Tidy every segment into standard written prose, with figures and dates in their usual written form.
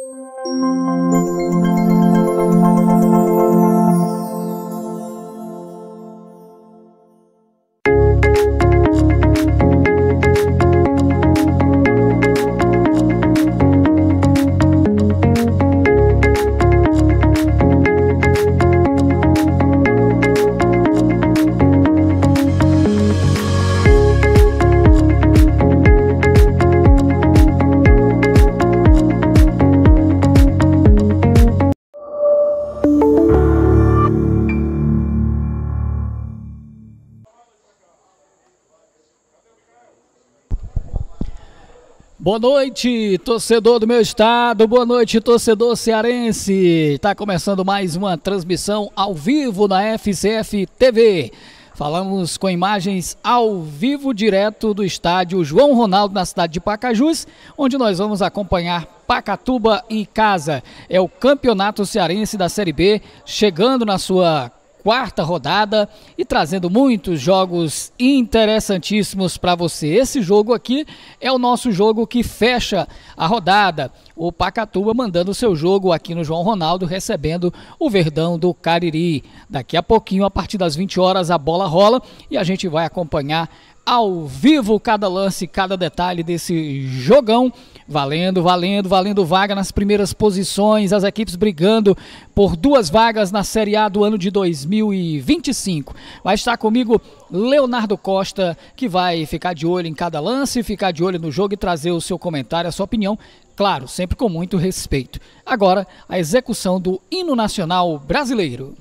Boa noite, torcedor do meu estado, boa noite, torcedor cearense. Está começando mais uma transmissão ao vivo na FCF TV. Falamos com imagens ao vivo direto do estádio João Ronaldo, na cidade de Pacajus, onde nós vamos acompanhar Pacatuba em casa. É o Campeonato Cearense da Série B, chegando na sua quarta rodada e trazendo muitos jogos interessantíssimos para você. Esse jogo aqui é o nosso jogo que fecha a rodada. O Pacatuba mandando o seu jogo aqui no João Ronaldo, recebendo o Verdão do Cariri. Daqui a pouquinho, a partir das 20 horas, a bola rola e a gente vai acompanhar ao vivo cada lance, cada detalhe desse jogão. Valendo vaga nas primeiras posições, as equipes brigando por 2 vagas na Série A do ano de 2025. Vai estar comigo Leonardo Costa, que vai ficar de olho em cada lance, ficar de olho no jogo e trazer o seu comentário, a sua opinião, claro, sempre com muito respeito. Agora, a execução do Hino Nacional Brasileiro.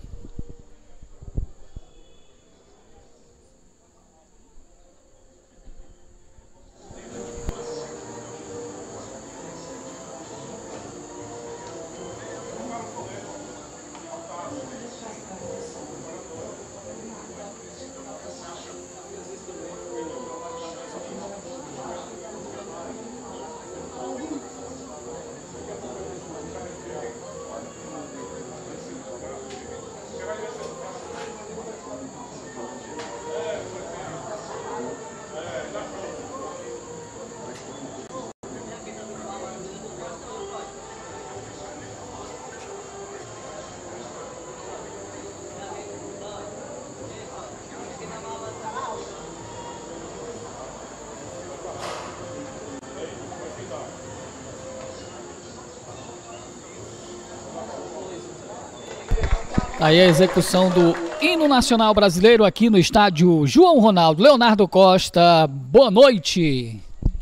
Aí a execução do Hino Nacional Brasileiro aqui no estádio João Ronaldo. Leonardo Costa, boa noite.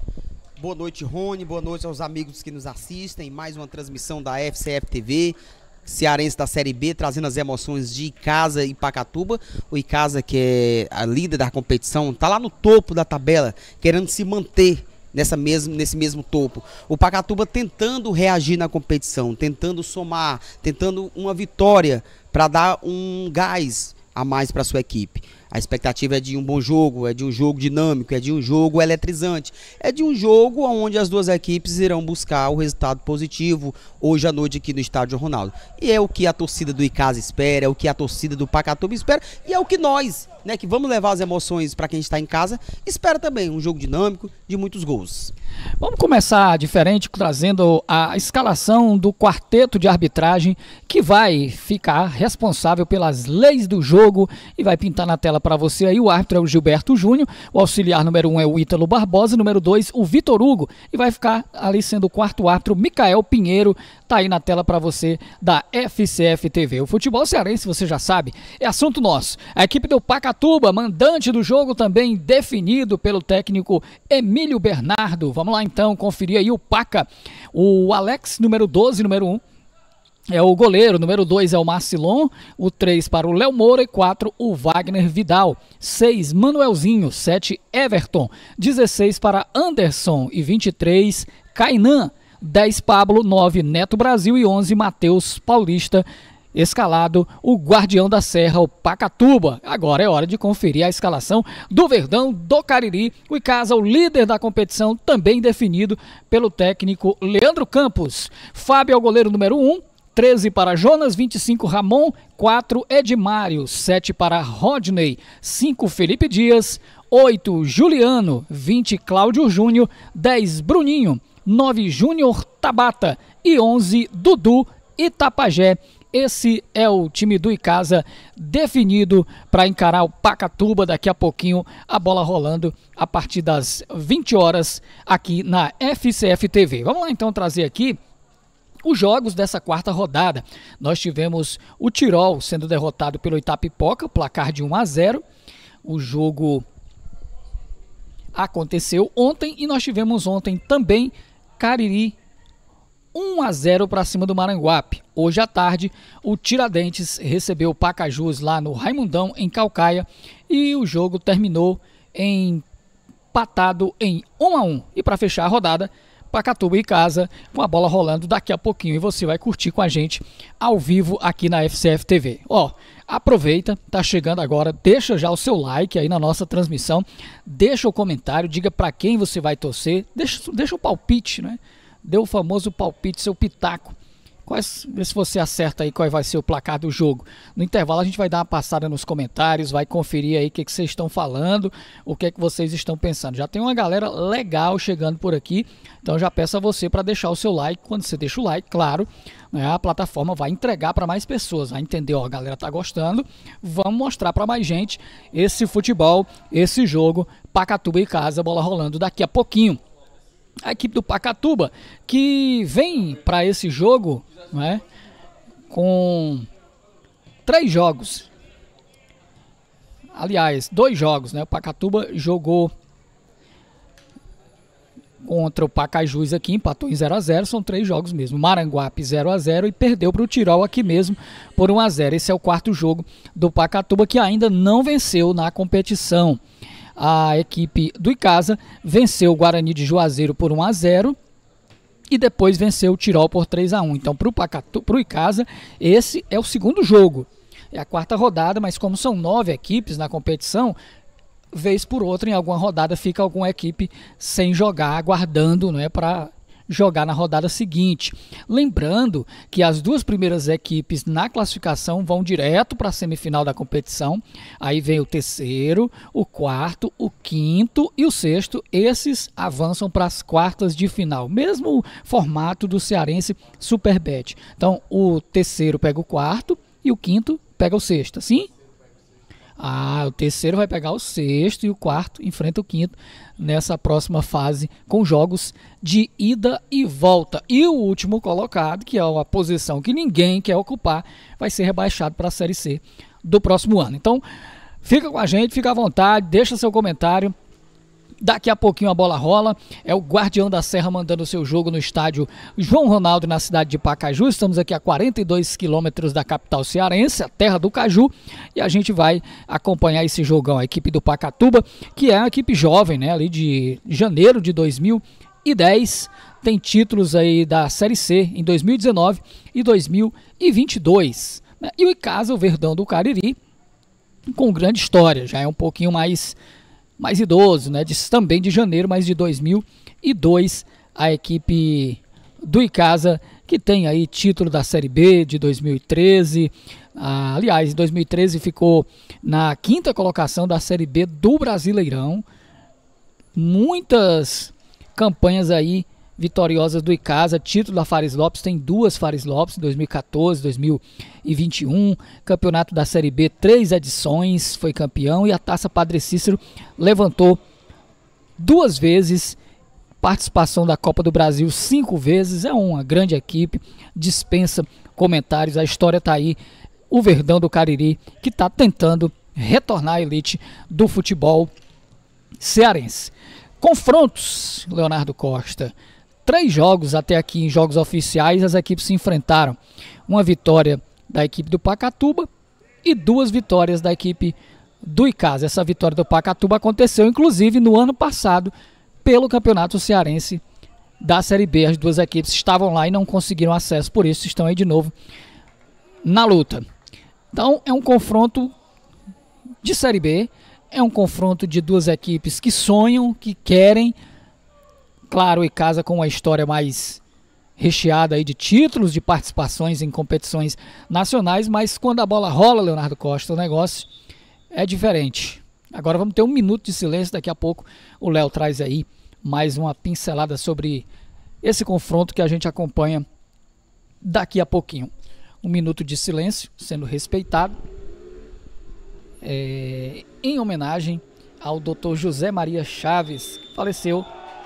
Boa noite, Rony, boa noite aos amigos que nos assistem. Mais uma transmissão da FCF TV, cearense da Série B, trazendo as emoções de Icasa e Pacatuba. O Icasa, que é a líder da competição, está lá no topo da tabela, querendo se manter nesse mesmo topo. O Pacatuba tentando reagir na competição, tentando somar, tentando uma vitória para dar um gás a mais para sua equipe. A expectativa é de um bom jogo, é de um jogo dinâmico, é de um jogo eletrizante, é de um jogo onde as duas equipes irão buscar o resultado positivo hoje à noite aqui no estádio Ronaldo. E é o que a torcida do Icasa espera, é o que a torcida do Pacatuba espera e é o que nós, né, que vamos levar as emoções para quem está em casa, espera também um jogo dinâmico de muitos gols. Vamos começar diferente, trazendo a escalação do quarteto de arbitragem que vai ficar responsável pelas leis do jogo e vai pintar na tela para você aí. O árbitro é o Gilberto Júnior, o auxiliar número 1 é o Ítalo Barbosa, número 2 o Vitor Hugo e vai ficar ali sendo o quarto árbitro, Micael Pinheiro. Tá aí na tela para você da FCF TV. O futebol cearense, você já sabe, é assunto nosso. A equipe do Pacatuba, mandante do jogo, também definido pelo técnico Emílio Bernardo. Vamos lá então conferir aí o Paca. O Alex, número 12, número 1. É o goleiro, número 2 é o Marcilon, o 3 para o Léo Moura e 4 o Wagner Vidal, 6 Manuelzinho, 7 Everton, 16 para Anderson e 23 Kainan, 10 Pablo, 9 Neto Brasil e 11 Matheus Paulista. Escalado o Guardião da Serra, o Pacatuba. Agora é hora de conferir a escalação do Verdão do Cariri. O Icasa, o líder da competição, também definido pelo técnico Leandro Campos. Fábio é o goleiro número 1, 13 para Jonas, 25 Ramon, 4 Edmário, 7 para Rodney, 5 Felipe Dias, 8 Juliano, 20 Cláudio Júnior, 10 Bruninho, 9 Júnior Tabata e 11 Dudu Itapajé. Esse é o time do Icasa definido para encarar o Pacatuba daqui a pouquinho, a bola rolando a partir das 20 horas aqui na FCF TV. Vamos lá então trazer aqui os jogos dessa quarta rodada. Nós tivemos o Tirol sendo derrotado pelo Itapipoca, placar de 1-0. O jogo aconteceu ontem e nós tivemos ontem também Cariri 1-0 para cima do Maranguape. Hoje à tarde, o Tiradentes recebeu o Pacajus lá no Raimundão, em Caucaia, e o jogo terminou empatado em 1-1. E para fechar a rodada, Pacatuba e Icasa com a bola rolando daqui a pouquinho. E você vai curtir com a gente ao vivo aqui na FCF TV. Ó, aproveita, tá chegando agora, deixa já o seu like aí na nossa transmissão, deixa o comentário, diga para quem você vai torcer, deixa o palpite, né? Dê o famoso palpite, seu pitaco. Vê se você acerta aí qual vai ser o placar do jogo. No intervalo a gente vai dar uma passada nos comentários, vai conferir aí o que vocês estão falando, o que vocês estão pensando. Já tem uma galera legal chegando por aqui, então já peço a você para deixar o seu like. Quando você deixa o like, claro, né, a plataforma vai entregar para mais pessoas, vai entender, ó, a galera tá gostando, vamos mostrar para mais gente esse futebol, esse jogo, Pacatuba e Icasa, bola rolando daqui a pouquinho. A equipe do Pacatuba que vem para esse jogo, né, com 3 jogos. Aliás, 2 jogos, né? O Pacatuba jogou contra o Pacajus aqui, empatou em 0-0, são 3 jogos mesmo. Maranguape 0-0 e perdeu para o Tirol aqui mesmo por 1-0. Esse é o 4º jogo do Pacatuba, que ainda não venceu na competição. A equipe do Icasa venceu o Guarani de Juazeiro por 1-0 e depois venceu o Tirol por 3-1. Então, para o Icasa, esse é o 2º jogo. É a 4ª rodada, mas como são 9 equipes na competição, vez por outra, em alguma rodada, fica alguma equipe sem jogar, aguardando, né, para jogar na rodada seguinte. Lembrando que as 2 primeiras equipes na classificação vão direto para a semifinal da competição. Aí vem o 3º, o 4º, o 5º e o 6º. Esses avançam para as quartas de final. Mesmo formato do Cearense Superbet. Então o 3º pega o 4º e o 5º pega o 6º, assim? O 3º vai pegar o 6º e o 4º enfrenta o 5º nessa próxima fase com jogos de ida e volta. E o último colocado, que é a posição que ninguém quer ocupar, vai ser rebaixado para a Série C do próximo ano. Então, fica com a gente, fica à vontade, deixa seu comentário. Daqui a pouquinho a bola rola, é o Guardião da Serra mandando o seu jogo no estádio João Ronaldo, na cidade de Pacaju. Estamos aqui a 42 quilômetros da capital cearense, a terra do caju, e a gente vai acompanhar esse jogão. A equipe do Pacatuba, que é uma equipe jovem, né, ali de janeiro de 2010, tem títulos aí da Série C em 2019 e 2022. Né? E o Icasa, o Verdão do Cariri, com grande história, já é um pouquinho mais idoso, né? Também de janeiro, mas de 2002, a equipe do Icasa, que tem aí título da Série B de 2013. Aliás, em 2013 ficou na 5ª colocação da Série B do Brasileirão. Muitas campanhas aí vitoriosas do Icasa, título da Fares Lopes, tem 2 Fares Lopes, 2014, 2021, campeonato da Série B, 3 edições, foi campeão, e a Taça Padre Cícero levantou 2 vezes, participação da Copa do Brasil 5 vezes, é uma grande equipe, dispensa comentários, a história está aí, o Verdão do Cariri, que está tentando retornar à elite do futebol cearense. Confrontos, Leonardo Costa. 3 jogos até aqui em jogos oficiais, as equipes se enfrentaram. Uma vitória da equipe do Pacatuba e 2 vitórias da equipe do Icasa. Essa vitória do Pacatuba aconteceu inclusive no ano passado pelo Campeonato Cearense da Série B. As 2 equipes estavam lá e não conseguiram acesso, por isso estão aí de novo na luta. Então é um confronto de Série B, é um confronto de 2 equipes que sonham, que querem. Claro, o Icasa com uma história mais recheada aí de títulos, de participações em competições nacionais, mas quando a bola rola, Leonardo Costa, o negócio é diferente. Agora vamos ter 1 minuto de silêncio, daqui a pouco o Léo traz aí mais uma pincelada sobre esse confronto que a gente acompanha daqui a pouquinho. Um minuto de silêncio sendo respeitado em homenagem ao Dr. José Maria Chaves, que faleceu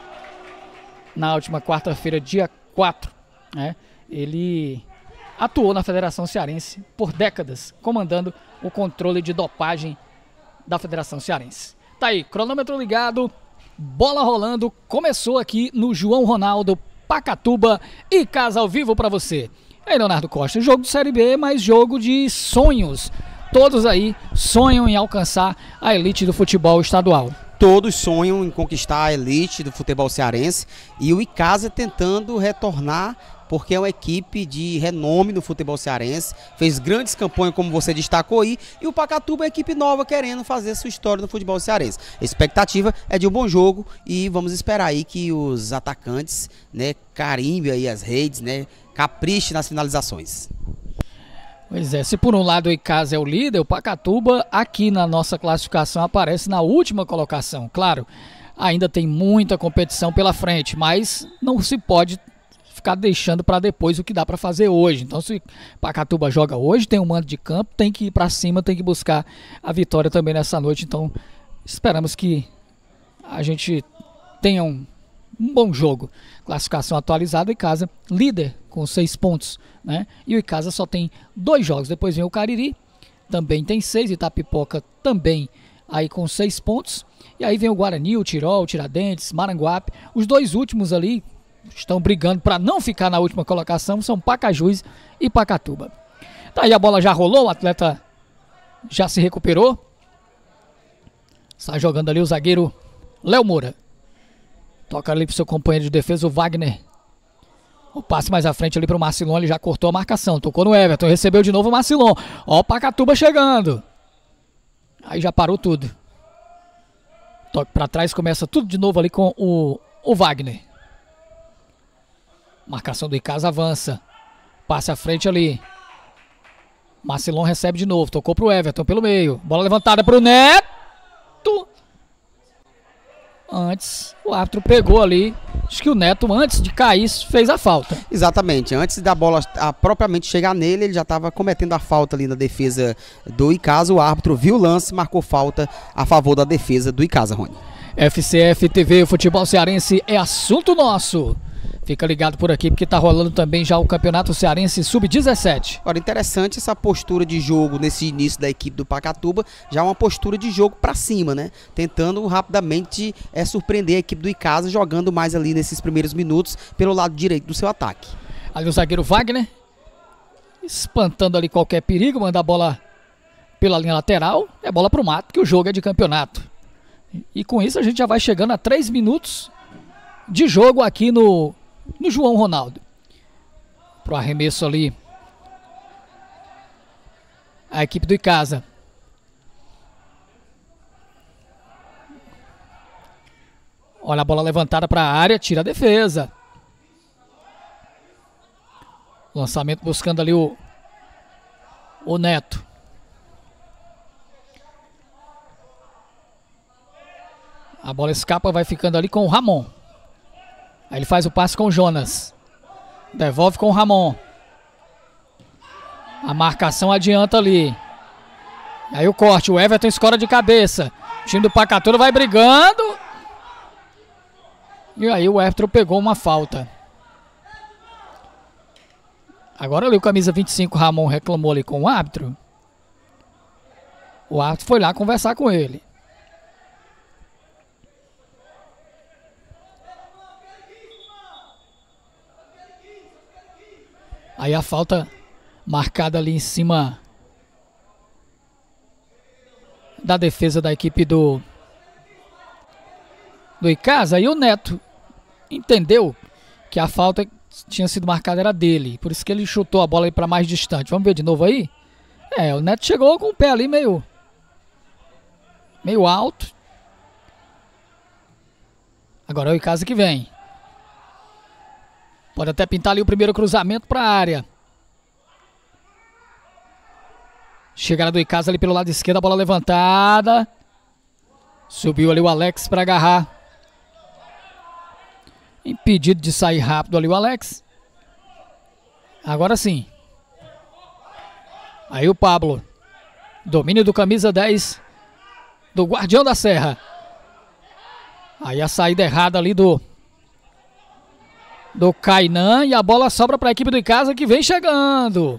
na última quarta-feira, dia 4. Né? Ele atuou na Federação Cearense por décadas, comandando o controle de dopagem da Federação Cearense. Tá aí, cronômetro ligado, bola rolando, começou aqui no João Ronaldo, Pacatuba, e casa ao vivo para você. Aí, Leonardo Costa, jogo de Série B, mas jogo de sonhos. Todos aí sonham em alcançar a elite do futebol estadual. Todos sonham em conquistar a elite do futebol cearense e o Icasa tentando retornar, porque é uma equipe de renome no futebol cearense, fez grandes campanhas como você destacou aí, e o Pacatuba é uma equipe nova querendo fazer sua história no futebol cearense. A expectativa é de um bom jogo e vamos esperar aí que os atacantes, né, carimbem aí as redes, né, capriche nas finalizações. Pois é, se por um lado o Icasa é o líder, o Pacatuba aqui na nossa classificação aparece na última colocação. Claro, ainda tem muita competição pela frente, mas não se pode ficar deixando para depois o que dá para fazer hoje. Então, se Pacatuba joga hoje, tem um mando de campo, tem que ir para cima, tem que buscar a vitória também nessa noite. Então, esperamos que a gente tenha um bom jogo. Classificação atualizada, o Icasa líder com 6 pontos, né? E o Icasa só tem 2 jogos. Depois vem o Cariri, também tem 6, Itapipoca também aí com 6 pontos. E aí vem o Guarani, o Tirol, o Tiradentes, Maranguape. Os 2 últimos ali estão brigando para não ficar na última colocação, são Pacajus e Pacatuba. Tá aí, a bola já rolou, o atleta já se recuperou. Está jogando ali o zagueiro Léo Moura. Toca ali pro seu companheiro de defesa, o Wagner. O passe mais à frente ali pro Marcilon, ele já cortou a marcação. Tocou no Everton, recebeu de novo o Marcilon. Ó o Pacatuba chegando. Aí já parou tudo. Toque pra trás, começa tudo de novo ali com o Wagner. Marcação do Icasa avança. Passe à frente ali. Marcilon recebe de novo. Tocou pro Everton pelo meio. Bola levantada pro Neto. Antes, o árbitro pegou ali. Acho que o Neto, antes de cair, fez a falta. Exatamente. Antes da bola propriamente chegar nele, ele já estava cometendo a falta ali na defesa do Icasa. O árbitro viu o lance, marcou falta a favor da defesa do Icasa, Rony. FCF TV, o futebol cearense é assunto nosso. Fica ligado por aqui, porque tá rolando também já o Campeonato Cearense Sub-17. Agora, interessante essa postura de jogo nesse início da equipe do Pacatuba, já uma postura de jogo para cima, né? Tentando rapidamente surpreender a equipe do Icasa, jogando mais ali nesses primeiros minutos pelo lado direito do seu ataque. Ali o zagueiro Wagner, espantando ali qualquer perigo, manda a bola pela linha lateral, é bola pro mato, que o jogo é de campeonato. E com isso a gente já vai chegando a 3 minutos de jogo aqui no João Ronaldo. Pro arremesso ali a equipe do Icasa. Olha a bola levantada para a área, tira a defesa. Lançamento buscando ali o Neto. A bola escapa, vai ficando ali com o Ramon. Aí ele faz o passe com o Jonas. Devolve com o Ramon. A marcação adianta ali. Aí o corte, o Everton escora de cabeça. O time do Pacatuba vai brigando. E aí o árbitro pegou uma falta. Agora ali o camisa 25, Ramon, reclamou ali com o árbitro. O árbitro foi lá conversar com ele. Aí a falta marcada ali em cima da defesa da equipe do Icasa. E o Neto entendeu que a falta tinha sido marcada era dele. Por isso que ele chutou a bola para mais distante. Vamos ver de novo aí? O Neto chegou com o pé ali meio alto. Agora é o Icasa que vem. Pode até pintar ali o primeiro cruzamento para a área. Chegada do Icasa ali pelo lado esquerdo, a bola levantada. Subiu ali o Alex para agarrar. Impedido de sair rápido ali o Alex. Agora sim. Aí o Pablo. Domínio do camisa 10 do Guardião da Serra. Aí a saída errada ali do Kainan. E a bola sobra para a equipe do Icasa que vem chegando.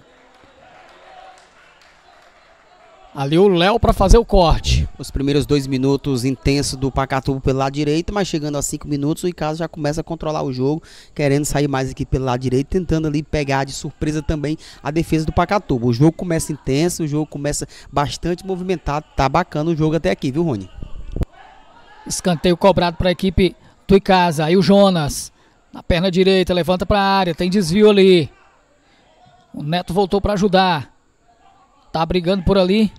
Ali o Léo para fazer o corte. Os primeiros 2 minutos intensos do Pacatuba pelo lado direito, mas chegando a 5 minutos o Icasa já começa a controlar o jogo, querendo sair mais aqui pelo lado direito, tentando ali pegar de surpresa também a defesa do Pacatuba. O jogo começa intenso, o jogo começa bastante movimentado, tá bacana o jogo até aqui, viu, Rony? Escanteio cobrado para a equipe do Icasa. Aí o Jonas, na perna direita, levanta para a área, tem desvio ali. O Neto voltou para ajudar. Tá brigando por ali.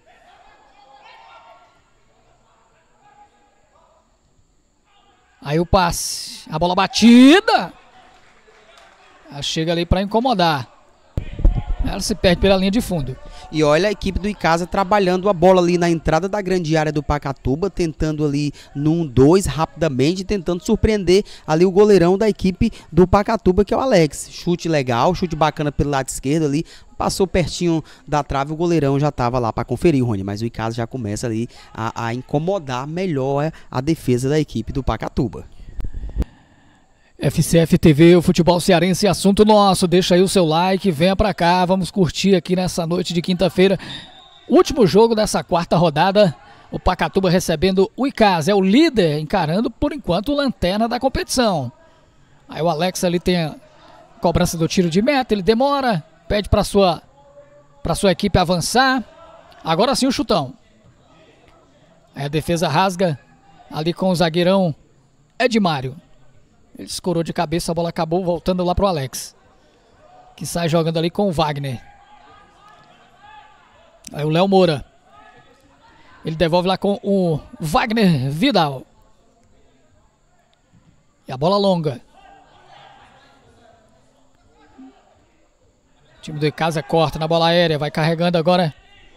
Aí o passe, a bola batida. Ela chega ali para incomodar. Ela se perde pela linha de fundo. E olha a equipe do Icasa trabalhando a bola ali na entrada da grande área do Pacatuba, tentando ali no 1-2 rapidamente, tentando surpreender ali o goleirão da equipe do Pacatuba, que é o Alex. Chute legal, chute bacana pelo lado esquerdo ali, passou pertinho da trave, o goleirão já estava lá para conferir, Rony, mas o Icasa já começa ali a incomodar melhor a defesa da equipe do Pacatuba. FCF TV, o futebol cearense, assunto nosso. Deixa aí o seu like, venha pra cá, vamos curtir aqui nessa noite de quinta-feira. Último jogo dessa quarta rodada, o Pacatuba recebendo o Icasa, é o líder, encarando por enquanto o lanterna da competição. Aí o Alex ali tem a cobrança do tiro de meta, ele demora, pede pra sua equipe avançar. Agora sim o chutão. Aí a defesa rasga ali com o zagueirão Edmário. Ele escorou de cabeça, a bola acabou voltando lá pro Alex, que sai jogando ali com o Wagner. Aí o Léo Moura. Ele devolve lá com o Wagner Vidal. E a bola longa. O time do Icasa corta na bola aérea, vai carregando agora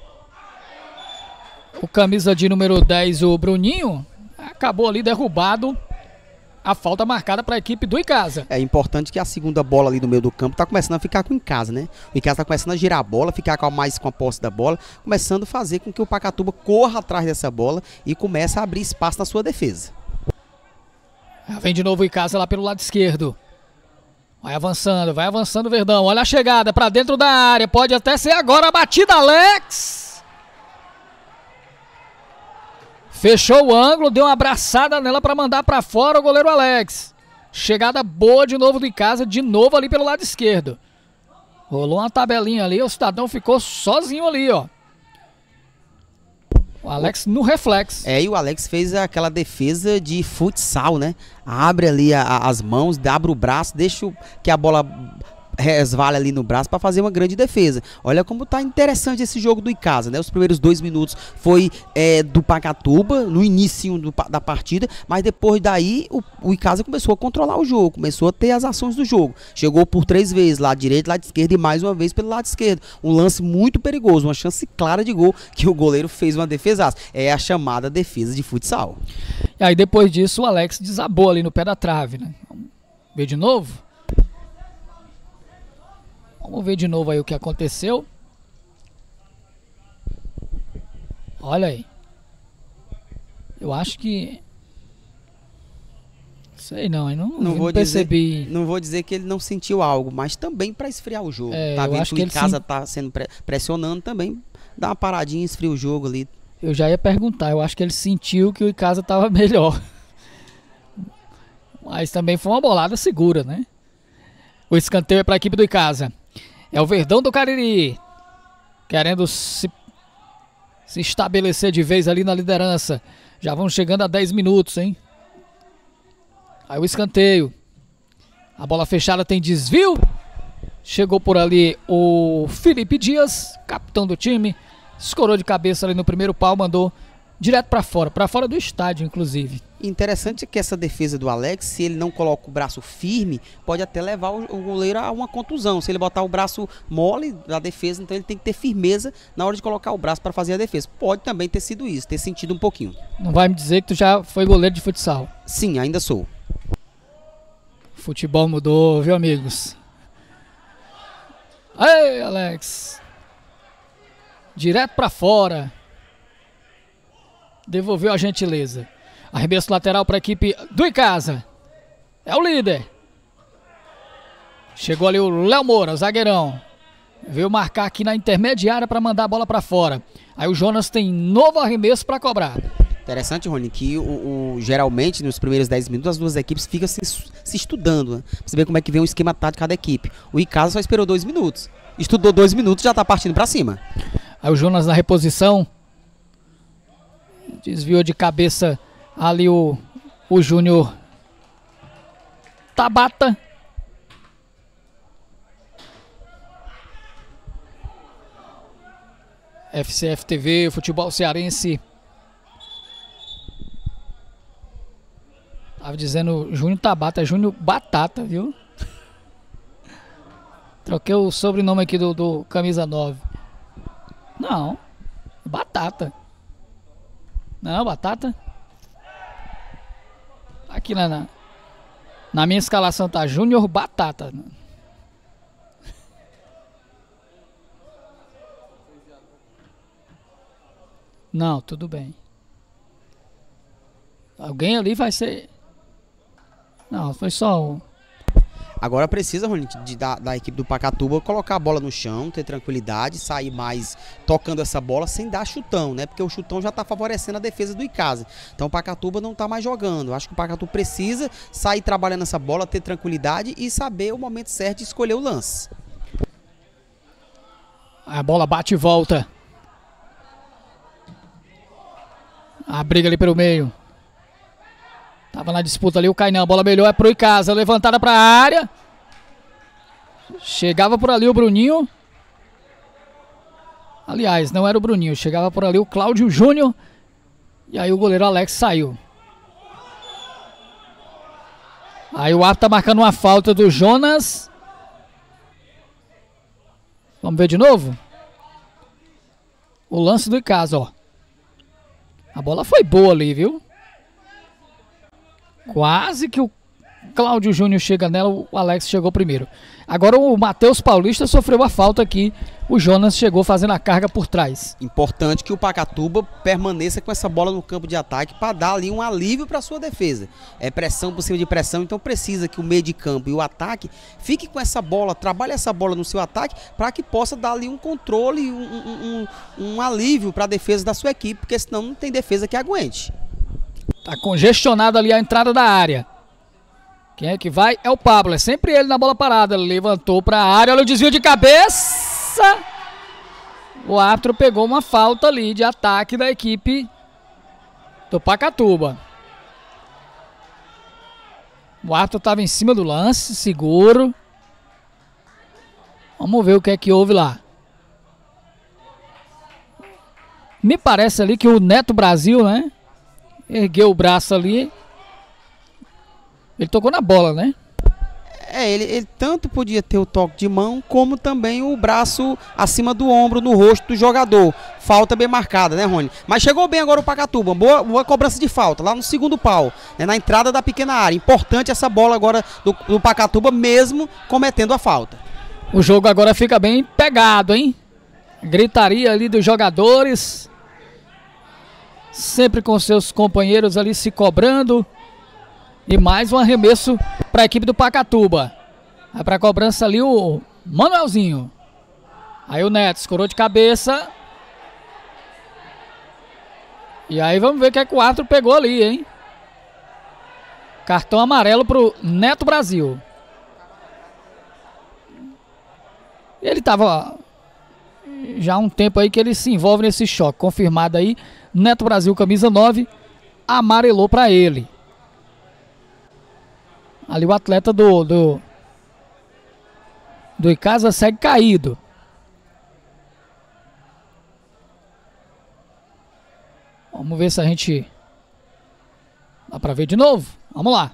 o camisa de número 10, o Bruninho. Acabou ali derrubado. A falta marcada para a equipe do Icasa. É importante que a segunda bola ali no meio do campo tá começando a ficar com o Icasa, né? O Icasa tá começando a girar a bola, ficar mais com a posse da bola, começando a fazer com que o Pacatuba corra atrás dessa bola e comece a abrir espaço na sua defesa. Vem de novo o Icasa lá pelo lado esquerdo. Vai avançando o Verdão. Olha a chegada para dentro da área. Pode até ser agora a batida, Alex. Fechou o ângulo, deu uma abraçada nela para mandar para fora o goleiro Alex. Chegada boa de novo do Icasa, de novo ali pelo lado esquerdo. Rolou uma tabelinha ali, o cidadão ficou sozinho ali, ó. O Alex no reflexo. E o Alex fez aquela defesa de futsal, né? Abre ali as mãos, abre o braço, deixa que a bola resvala ali no braço para fazer uma grande defesa. Olha como tá interessante esse jogo do Icasa, né? Os primeiros 2 minutos foi do Pacatuba, no início da partida, mas depois daí o Icasa começou a controlar o jogo, começou a ter as ações do jogo. Chegou por 3 vezes, lado direito, lado esquerdo e mais uma vez pelo lado esquerdo. Um lance muito perigoso, uma chance clara de gol que o goleiro fez uma defesaça. É a chamada defesa de futsal. E aí depois disso o Alex desabou ali no pé da trave, né? Vamos ver de novo? Vamos ver de novo aí o que aconteceu. Olha aí. Eu acho que... Sei não, eu não percebi. Não vou dizer que ele não sentiu algo, mas também para esfriar o jogo. Tá vendo que o Icasa tá sendo pressionando também. Dá uma paradinha e esfria o jogo ali. Eu já ia perguntar, eu acho que ele sentiu que o Icasa tava melhor. Mas também foi uma bolada segura, né? O escanteio é para a equipe do Icasa. É o Verdão do Cariri, querendo se estabelecer de vez ali na liderança. Já vão chegando a 10 minutos, hein? Aí o escanteio. A bola fechada tem desvio. Chegou por ali o Felipe Dias, capitão do time. Escorou de cabeça ali no primeiro pau, mandou direto para fora do estádio, inclusive. Interessante que essa defesa do Alex, se ele não coloca o braço firme, pode até levar o goleiro a uma contusão. Se ele botar o braço mole da defesa, então ele tem que ter firmeza na hora de colocar o braço para fazer a defesa. Pode também ter sido isso, ter sentido um pouquinho. Não vai me dizer que tu já foi goleiro de futsal? Sim, ainda sou. Futebol mudou, viu, amigos? Aí, Alex. Direto pra fora. Devolveu a gentileza. Arremesso lateral para a equipe do Icasa. É o líder. Chegou ali o Léo Moura, o zagueirão. Veio marcar aqui na intermediária para mandar a bola para fora. Aí o Jonas tem novo arremesso para cobrar. Interessante, Rony, que geralmente nos primeiros 10 minutos as duas equipes ficam se estudando, né? Pra você ver como é que vem o esquema tático de cada equipe. O Icasa só esperou 2 minutos. Estudou 2 minutos e já tá partindo para cima. Aí o Jonas na reposição. Desviou de cabeça ali o Júnior Tabata. FCF TV, futebol cearense. Tava dizendo Júnior Tabata, é Júnior Batata, viu? Troquei o sobrenome aqui do camisa 9. Não, Batata. Não, Batata. Aqui na minha escalação tá Júnior Batata. Não, tudo bem. Alguém ali vai ser... Não, foi só um. Agora precisa, Rony, da equipe do Pacatuba colocar a bola no chão, ter tranquilidade, sair mais tocando essa bola sem dar chutão, né? Porque o chutão já tá favorecendo a defesa do Icasa. Então o Pacatuba não tá mais jogando. Acho que o Pacatuba precisa sair trabalhando essa bola, ter tranquilidade e saber o momento certo de escolher o lance. A bola bate e volta. A briga ali pelo meio. Tava na disputa ali o Cainão. A bola melhor é pro Icasa. Levantada pra área. Chegava por ali o Bruninho. Aliás, não era o Bruninho. Chegava por ali o Cláudio Júnior. E aí o goleiro Alex saiu. Aí o árbitro tá marcando uma falta do Jonas. Vamos ver de novo? O lance do Icasa, ó. A bola foi boa ali, viu? Quase que o Cláudio Júnior chega nela, o Alex chegou primeiro. Agora o Matheus Paulista sofreu a falta aqui. O Jonas chegou fazendo a carga por trás. Importante que o Pacatuba permaneça com essa bola no campo de ataque para dar ali um alívio para sua defesa. É pressão por cima de pressão, então precisa que o meio de campo e o ataque fique com essa bola, trabalhe essa bola no seu ataque para que possa dar ali um controle, um alívio para a defesa da sua equipe, porque senão não tem defesa que aguente. Tá congestionado ali a entrada da área. Quem é que vai? É o Pablo. É sempre ele na bola parada. Levantou para a área. Olha o desvio de cabeça. O árbitro pegou uma falta ali de ataque da equipe do Pacatuba. O árbitro estava em cima do lance, seguro. Vamos ver o que é que houve lá. Me parece ali que o Neto Brasil, né? Ergueu o braço ali. Ele tocou na bola, né? Ele tanto podia ter o toque de mão, como também o braço acima do ombro, no rosto do jogador. Falta bem marcada, né, Rony? Mas chegou bem agora o Pacatuba. Boa cobrança de falta, lá no segundo pau, né, na entrada da pequena área. Importante essa bola agora do Pacatuba, mesmo cometendo a falta. O jogo agora fica bem pegado, hein? Gritaria ali dos jogadores. Sempre com seus companheiros ali se cobrando. E mais um arremesso para a equipe do Pacatuba. Vai para a cobrança ali o Manuelzinho. Aí o Neto escorou de cabeça. E aí vamos ver o que é que o árbitro pegou ali, hein? Cartão amarelo pro Neto Brasil. Ele tava já há um tempo aí que ele se envolve nesse choque. Confirmado aí, Neto Brasil, camisa 9, amarelou para ele. Ali o atleta do Icasa segue caído. Vamos ver se a gente... Dá pra ver de novo? Vamos lá.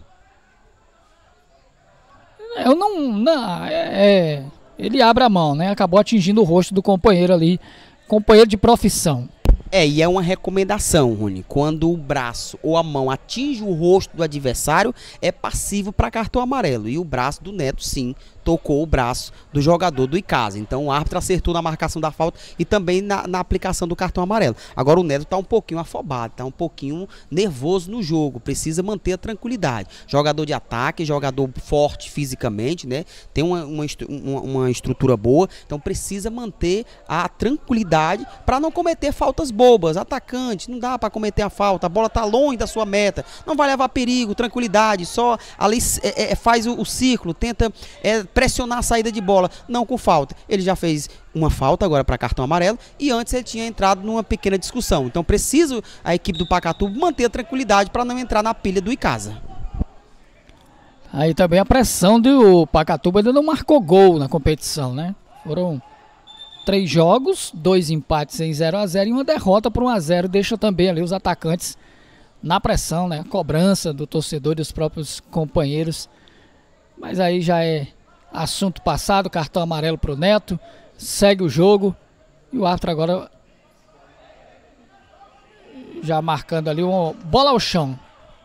Eu não ele abre a mão, né? Acabou atingindo o rosto do companheiro ali. Companheiro de profissão. E é uma recomendação, Rony. Quando o braço ou a mão atinge o rosto do adversário, é passivo para cartão amarelo. E o braço do Neto, sim, tocou o braço do jogador do Icasa. Então o árbitro acertou na marcação da falta e também na aplicação do cartão amarelo. Agora o Neto está um pouquinho afobado, está um pouquinho nervoso no jogo. Precisa manter a tranquilidade. Jogador de ataque, jogador forte fisicamente, né? Tem uma estrutura boa. Então precisa manter a tranquilidade para não cometer faltas bobas. Atacante, não dá para cometer a falta. A bola está longe da sua meta. Não vai levar perigo, tranquilidade. Só ali faz o círculo, tenta pressionar a saída de bola, não com falta. Ele já fez uma falta agora para cartão amarelo e antes ele tinha entrado numa pequena discussão. Então precisa a equipe do Pacatuba manter a tranquilidade para não entrar na pilha do Icasa. Aí também a pressão do Pacatuba ainda não marcou gol na competição, né? Foram 3 jogos, 2 empates em 0-0 e uma derrota por 1-0. Deixa também ali os atacantes na pressão, né? A cobrança do torcedor e dos próprios companheiros. Mas aí já é assunto passado, cartão amarelo pro Neto, segue o jogo e o árbitro agora já marcando ali uma bola ao chão.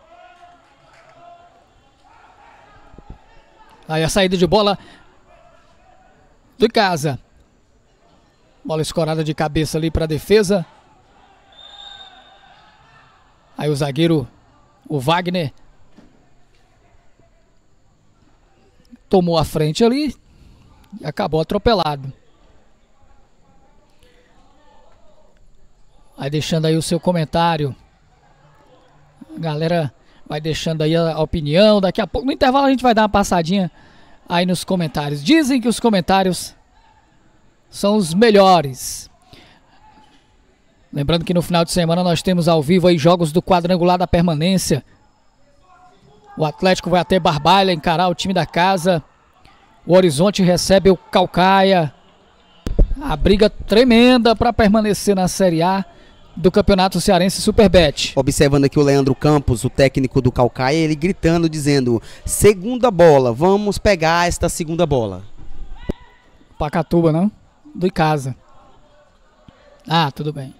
Aí a saída de bola do Icasa. Bola escorada de cabeça ali para a defesa. Aí o zagueiro, o Wagner, tomou a frente ali e acabou atropelado. Aí deixando aí o seu comentário. A galera vai deixando aí a opinião. Daqui a pouco, no intervalo, a gente vai dar uma passadinha aí nos comentários. Dizem que os comentários são os melhores. Lembrando que no final de semana nós temos ao vivo aí jogos do quadrangular da permanência. O Atlético vai até Barbalha encarar o time da casa. O Horizonte recebe o Caucaia. A briga tremenda para permanecer na Série A do Campeonato Cearense Superbet. Observando aqui o Leandro Campos, o técnico do Caucaia, ele gritando, dizendo: segunda bola, vamos pegar esta segunda bola. Pacatuba, não? Do Icasa. Ah, tudo bem.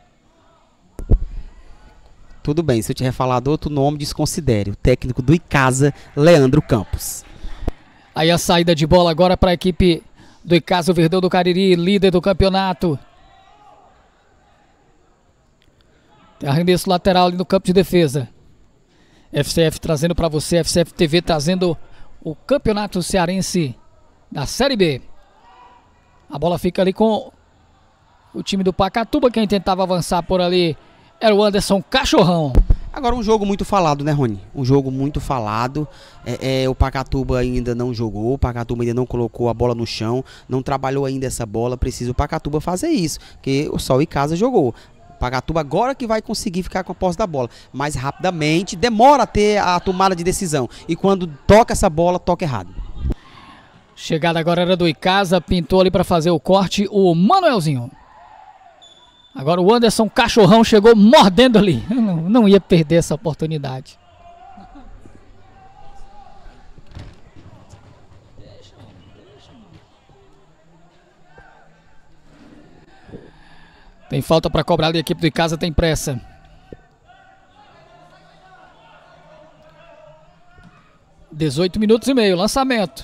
Tudo bem, se eu tiver falado outro nome, desconsidere. O técnico do Icasa, Leandro Campos. Aí a saída de bola agora para a equipe do Icasa, o Verdão do Cariri, líder do campeonato. Tem arremesso lateral ali no campo de defesa. FCF trazendo para você, FCF TV trazendo o Campeonato Cearense da Série B. A bola fica ali com o time do Pacatuba. Quem tentava avançar por ali era o Anderson Cachorrão. Agora um jogo muito falado, né, Rony? Um jogo muito falado. O Pacatuba ainda não jogou, o Pacatuba ainda não colocou a bola no chão, não trabalhou ainda essa bola. Precisa o Pacatuba fazer isso, porque só o Icasa jogou. O Pacatuba agora que vai conseguir ficar com a posse da bola. Mais rapidamente, demora a ter a tomada de decisão. E quando toca essa bola, toca errado. Chegada agora era do Icasa, pintou ali para fazer o corte o Manuelzinho. Agora o Anderson Cachorrão chegou mordendo ali. Não ia perder essa oportunidade. Tem falta para cobrar ali, a equipe do Icasa tem pressa. (18 minutos e meio, lançamento.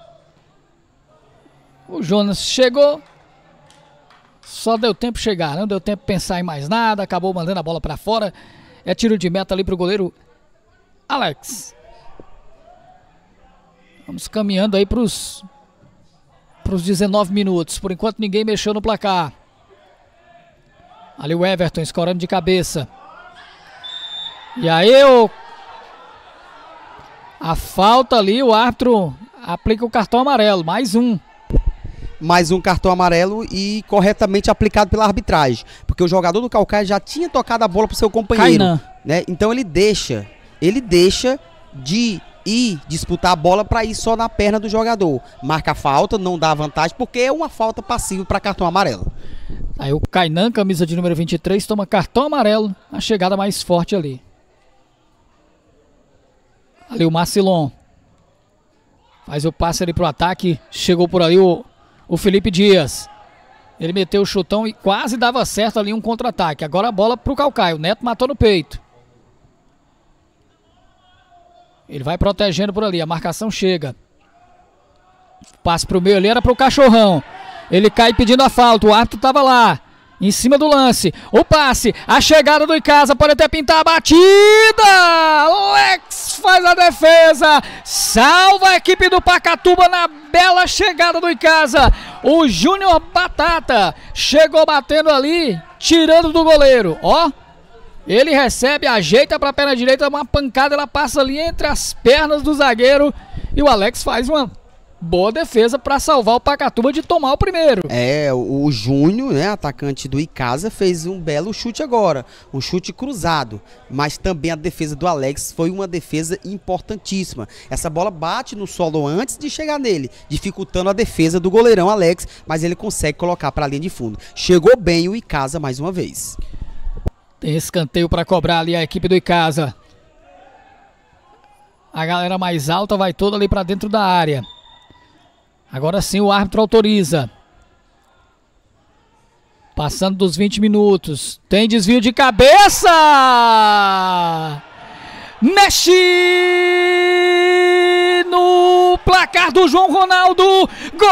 O Jonas chegou. Só deu tempo chegar, não deu tempo pensar em mais nada. Acabou mandando a bola para fora. É tiro de meta ali para o goleiro Alex. Vamos caminhando aí para os 19 minutos. Por enquanto ninguém mexeu no placar. Ali o Everton escorando de cabeça. E aí a falta ali, o árbitro aplica o cartão amarelo. Mais um cartão amarelo e corretamente aplicado pela arbitragem. Porque o jogador do Caucaia já tinha tocado a bola pro seu companheiro. Né? Então ele deixa de ir disputar a bola para ir só na perna do jogador. Marca a falta, não dá vantagem, porque é uma falta passiva para cartão amarelo. Aí o Kainan, camisa de número 23, toma cartão amarelo. A chegada mais forte ali. Ali o Marcilon. Faz o passe ali pro ataque. Chegou por ali o Felipe Dias. Ele meteu o chutão e quase dava certo ali um contra-ataque. Agora a bola pro Calcaia. O Neto matou no peito. Ele vai protegendo por ali. A marcação chega. Passe pro meio ali, era pro Cachorrão. Ele cai pedindo a falta. O árbitro tava lá. Em cima do lance. O passe. A chegada do Icasa. Pode até pintar a batida. Alex faz a defesa. Salva a equipe do Pacatuba na bela chegada do Icasa. O Júnior Batata chegou batendo ali, tirando do goleiro. Ó. Ele recebe, ajeita para a perna direita, uma pancada, ela passa ali entre as pernas do zagueiro. E o Alex faz uma boa defesa para salvar o Pacatuba de tomar o primeiro. O Júnior, né, atacante do Icasa, fez um belo chute agora, um chute cruzado, mas também a defesa do Alex foi uma defesa importantíssima. Essa bola bate no solo antes de chegar nele, dificultando a defesa do goleirão Alex, mas ele consegue colocar para a linha de fundo. Chegou bem o Icasa mais uma vez. Tem escanteio para cobrar ali a equipe do Icasa. A galera mais alta vai toda ali para dentro da área. Agora sim o árbitro autoriza. Passando dos 20 minutos. Tem desvio de cabeça! Mexe no placar do João Ronaldo. Gol!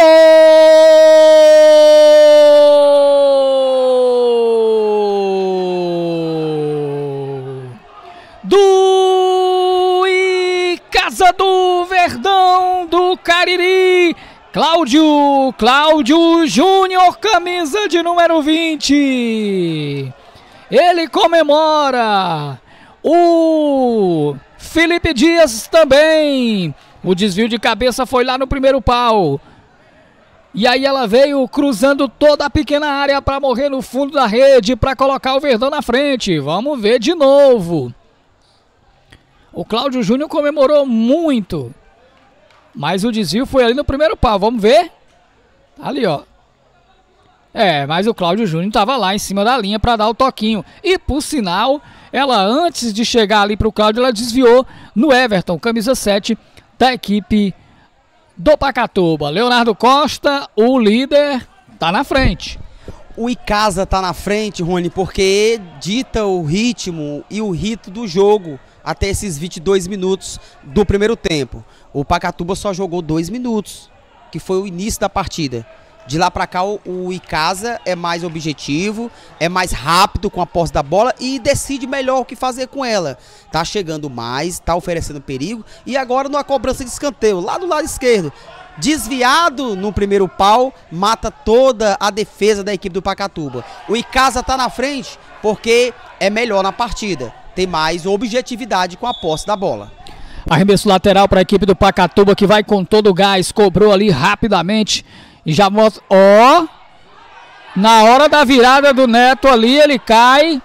Do Icasa do Verdão do Cariri. Cláudio Júnior, camisa de número 20. Ele comemora. O Felipe Dias também. O desvio de cabeça foi lá no primeiro pau. E aí ela veio cruzando toda a pequena área para morrer no fundo da rede, para colocar o Verdão na frente. Vamos ver de novo. O Cláudio Júnior comemorou muito. Mas o desvio foi ali no primeiro pau, vamos ver. Ali, ó. Mas o Cláudio Júnior estava lá em cima da linha para dar o toquinho. E por sinal, ela antes de chegar ali para o Cláudio, ela desviou no Everton, camisa 7 da equipe do Pacatuba. Leonardo Costa, o líder, tá na frente. O Icasa tá na frente, Rony, porque dita o ritmo e o rito do jogo até esses 22 minutos do primeiro tempo. O Pacatuba só jogou 2 minutos, que foi o início da partida. De lá pra cá o Icasa é mais objetivo, é mais rápido com a posse da bola e decide melhor o que fazer com ela. Tá chegando mais, tá oferecendo perigo e agora numa cobrança de escanteio, lá do lado esquerdo. Desviado no primeiro pau, mata toda a defesa da equipe do Pacatuba. O Icasa tá na frente porque é melhor na partida, tem mais objetividade com a posse da bola. Arremesso lateral para a equipe do Pacatuba que vai com todo o gás, cobrou ali rapidamente e já mostra, ó, na hora da virada do Neto ali ele cai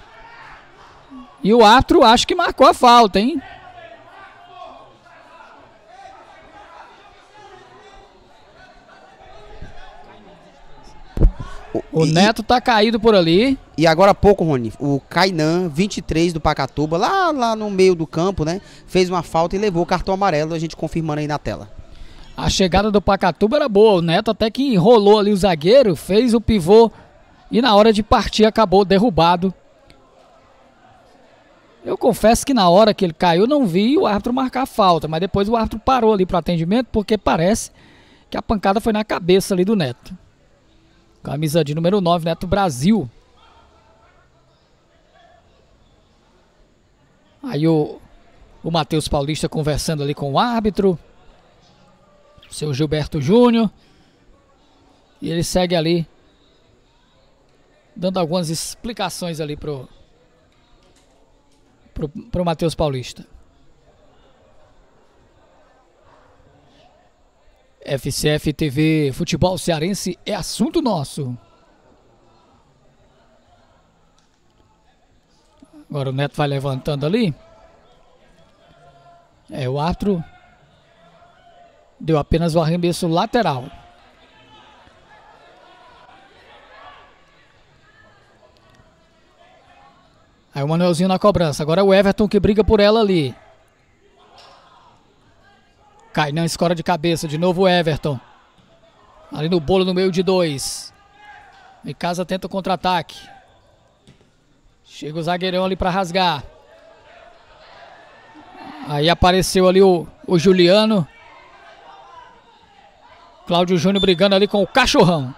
e o árbitro acho que marcou a falta, hein? O Neto tá caído por ali. E agora há pouco, Rony, o Kainan, 23 do Pacatuba, lá no meio do campo, né? Fez uma falta e levou o cartão amarelo, a gente confirmando aí na tela. A chegada do Pacatuba era boa, o Neto até que enrolou ali o zagueiro, fez o pivô e na hora de partir acabou derrubado. Eu confesso que na hora que ele caiu não vi o árbitro marcar a falta, mas depois o árbitro parou ali para atendimento porque parece que a pancada foi na cabeça ali do Neto. Camisa de número 9, Neto Brasil. Aí o Matheus Paulista conversando ali com o árbitro. Seu Gilberto Júnior. E ele segue ali. Dando algumas explicações ali pro Matheus Paulista. FCF TV, futebol cearense é assunto nosso. Agora o Neto vai levantando ali. O árbitro deu apenas o arremesso lateral. Aí o Manuelzinho na cobrança. Agora é o Everton que briga por ela ali. Kainan escora de cabeça, de novo o Everton. Ali no bolo no meio de 2. O Icasa tenta o contra-ataque. Chega o zagueirão ali para rasgar. Aí apareceu ali o Juliano. Cláudio Júnior brigando ali com o Cachorrão.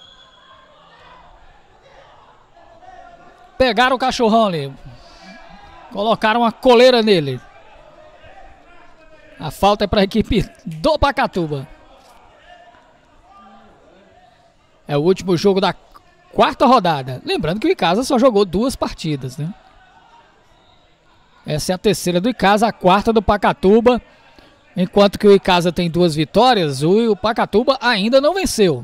Pegaram o Cachorrão ali. Colocaram uma coleira nele. A falta é para a equipe do Pacatuba. É o último jogo da quarta rodada. Lembrando que o Icasa só jogou 2 partidas, né? Essa é a terceira do Icasa, a quarta do Pacatuba. Enquanto que o Icasa tem 2 vitórias, o Pacatuba ainda não venceu.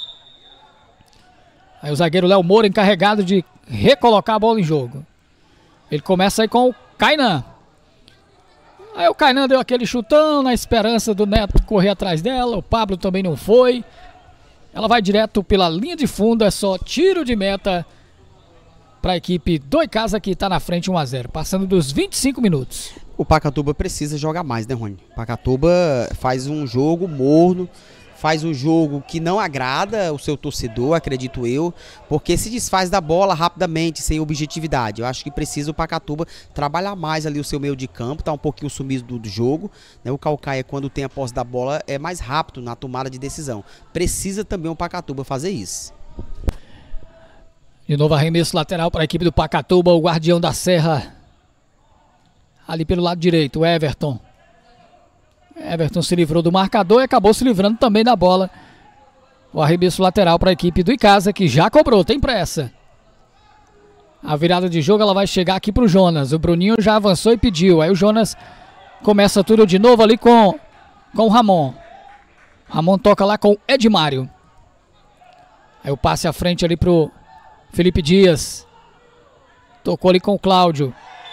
Aí o zagueiro Léo Moura encarregado de recolocar a bola em jogo. Ele começa aí com o Kainan. Aí o Kainan deu aquele chutão na esperança do Neto correr atrás dela. O Pablo também não foi. Ela vai direto pela linha de fundo. É só tiro de meta para a equipe do Icasa, que está na frente 1-0. Passando dos 25 minutos. O Pacatuba precisa jogar mais, né, Rony? O Pacatuba faz um jogo morno. Faz um jogo que não agrada o seu torcedor, acredito eu, porque se desfaz da bola rapidamente, sem objetividade. Eu acho que precisa o Pacatuba trabalhar mais ali o seu meio de campo, tá um pouquinho sumido do jogo, né? O Caucaia, quando tem a posse da bola, é mais rápido na tomada de decisão. Precisa também o Pacatuba fazer isso. De novo arremesso lateral para a equipe do Pacatuba, o guardião da Serra. Ali pelo lado direito, o Everton. Everton se livrou do marcador e acabou se livrando também da bola. O arremesso lateral para a equipe do Icasa, que já cobrou, tem pressa. A virada de jogo ela vai chegar aqui para o Jonas. O Bruninho já avançou e pediu. Aí o Jonas começa tudo de novo ali com o Ramon. Ramon toca lá com o Edmário. Aí o passe à frente ali para o Felipe Dias. Tocou ali com o Cláudio.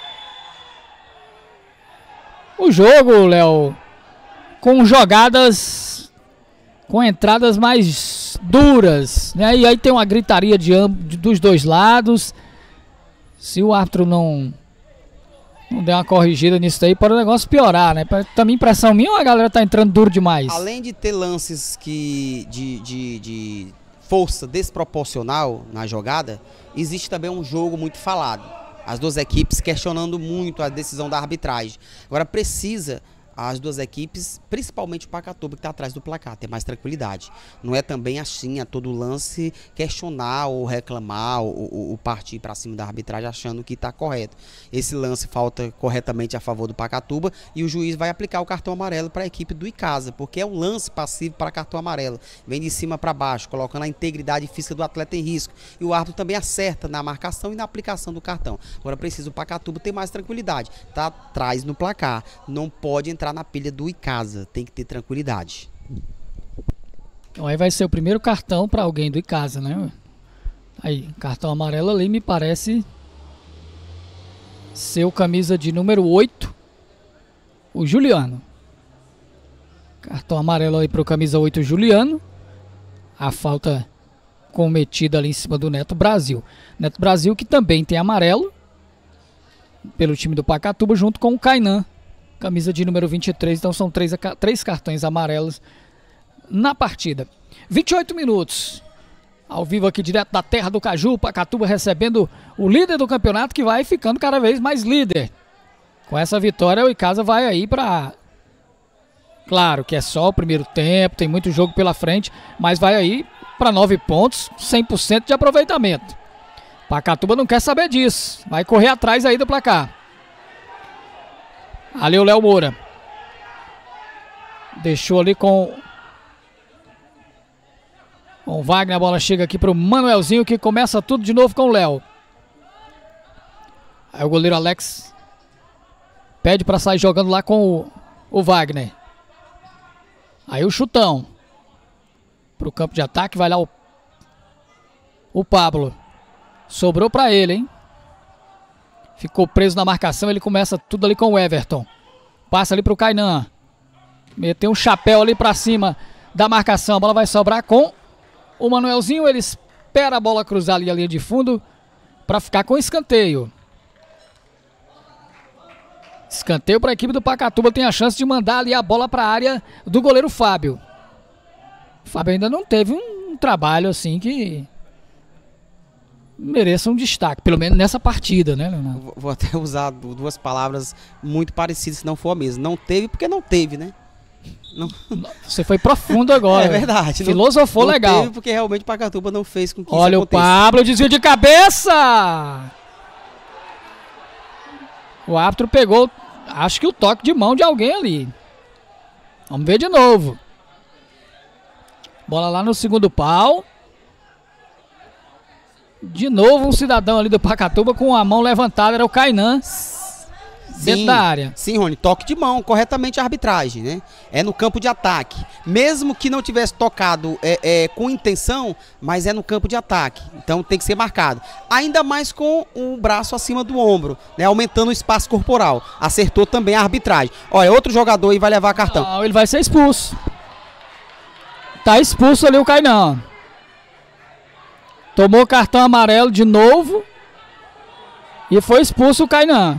O jogo, Léo, com jogadas, com entradas mais duras, né? E aí tem uma gritaria dos dois lados. Se o árbitro não der uma corrigida nisso aí, pode o negócio piorar, né? Também impressão minha ou a galera tá entrando duro demais? Além de ter lances de força desproporcional na jogada, existe também um jogo muito falado. As duas equipes questionando muito a decisão da arbitragem. Agora precisa as duas equipes, principalmente o Pacatuba, que está atrás do placar, ter mais tranquilidade. Não é também assim, a todo lance, questionar ou reclamar ou partir para cima da arbitragem achando que está correto. Esse lance falta corretamente a favor do Pacatuba e o juiz vai aplicar o cartão amarelo para a equipe do Icasa, porque é um lance passivo para cartão amarelo. Vem de cima para baixo, colocando a integridade física do atleta em risco. E o árbitro também acerta na marcação e na aplicação do cartão. Agora precisa o Pacatuba ter mais tranquilidade. Está atrás no placar, não pode entrar na pilha do Icasa, tem que ter tranquilidade. Então aí vai ser o primeiro cartão para alguém do Icasa, né? Aí, cartão amarelo ali me parece ser o camisa de número 8, o Juliano. Cartão amarelo aí para o camisa 8, o Juliano. A falta cometida ali em cima do Neto Brasil. Neto Brasil que também tem amarelo pelo time do Pacatuba junto com o Kainan, camisa de número 23, então são três cartões amarelos na partida. 28 minutos, ao vivo aqui direto da terra do Caju, Pacatuba recebendo o líder do campeonato, que vai ficando cada vez mais líder. Com essa vitória o Icasa vai aí para... Claro que é só o primeiro tempo, tem muito jogo pela frente, mas vai aí para 9 pontos, 100% de aproveitamento. Pacatuba não quer saber disso, vai correr atrás aí do placar. Ali o Léo Moura. Deixou ali com o Wagner. A bola chega aqui para o Manuelzinho, que começa tudo de novo com o Léo. Aí o goleiro Alex pede para sair jogando lá com o Wagner. Aí o chutão para o campo de ataque. Vai lá o Pablo. Sobrou para ele, hein? Ficou preso na marcação, ele começa tudo ali com o Everton. Passa ali pro Kainan. Meteu um chapéu ali pra cima da marcação. A bola vai sobrar com o Manuelzinho. Ele espera a bola cruzar ali a linha de fundo pra ficar com escanteio. Escanteio para a equipe do Pacatuba. Tem a chance de mandar ali a bola pra área do goleiro Fábio. O Fábio ainda não teve um trabalho assim que mereça um destaque, pelo menos nessa partida, né, Leonardo? Vou até usar duas palavras muito parecidas, se não for a mesma. Não teve porque não teve, né? Não. Você foi profundo agora. É verdade. Filosofou não legal. Teve porque realmente Pacatuba não fez com que Olha isso aconteça. o Pablo, desvio de cabeça! O árbitro pegou, acho que o toque de mão de alguém ali. Vamos ver de novo. Bola lá no segundo pau. De novo um cidadão ali do Pacatuba com a mão levantada, era o Kainan. Dentro da área. Sim, Rony, toque de mão, corretamente a arbitragem, né? É no campo de ataque. Mesmo que não tivesse tocado com intenção, mas é no campo de ataque. Então tem que ser marcado. Ainda mais com o braço acima do ombro, né? Aumentando o espaço corporal. Acertou também a arbitragem. Olha, outro jogador aí vai levar cartão. Não, ele vai ser expulso. Tá expulso ali o Kainan. Tomou cartão amarelo de novo. E foi expulso o Kainan.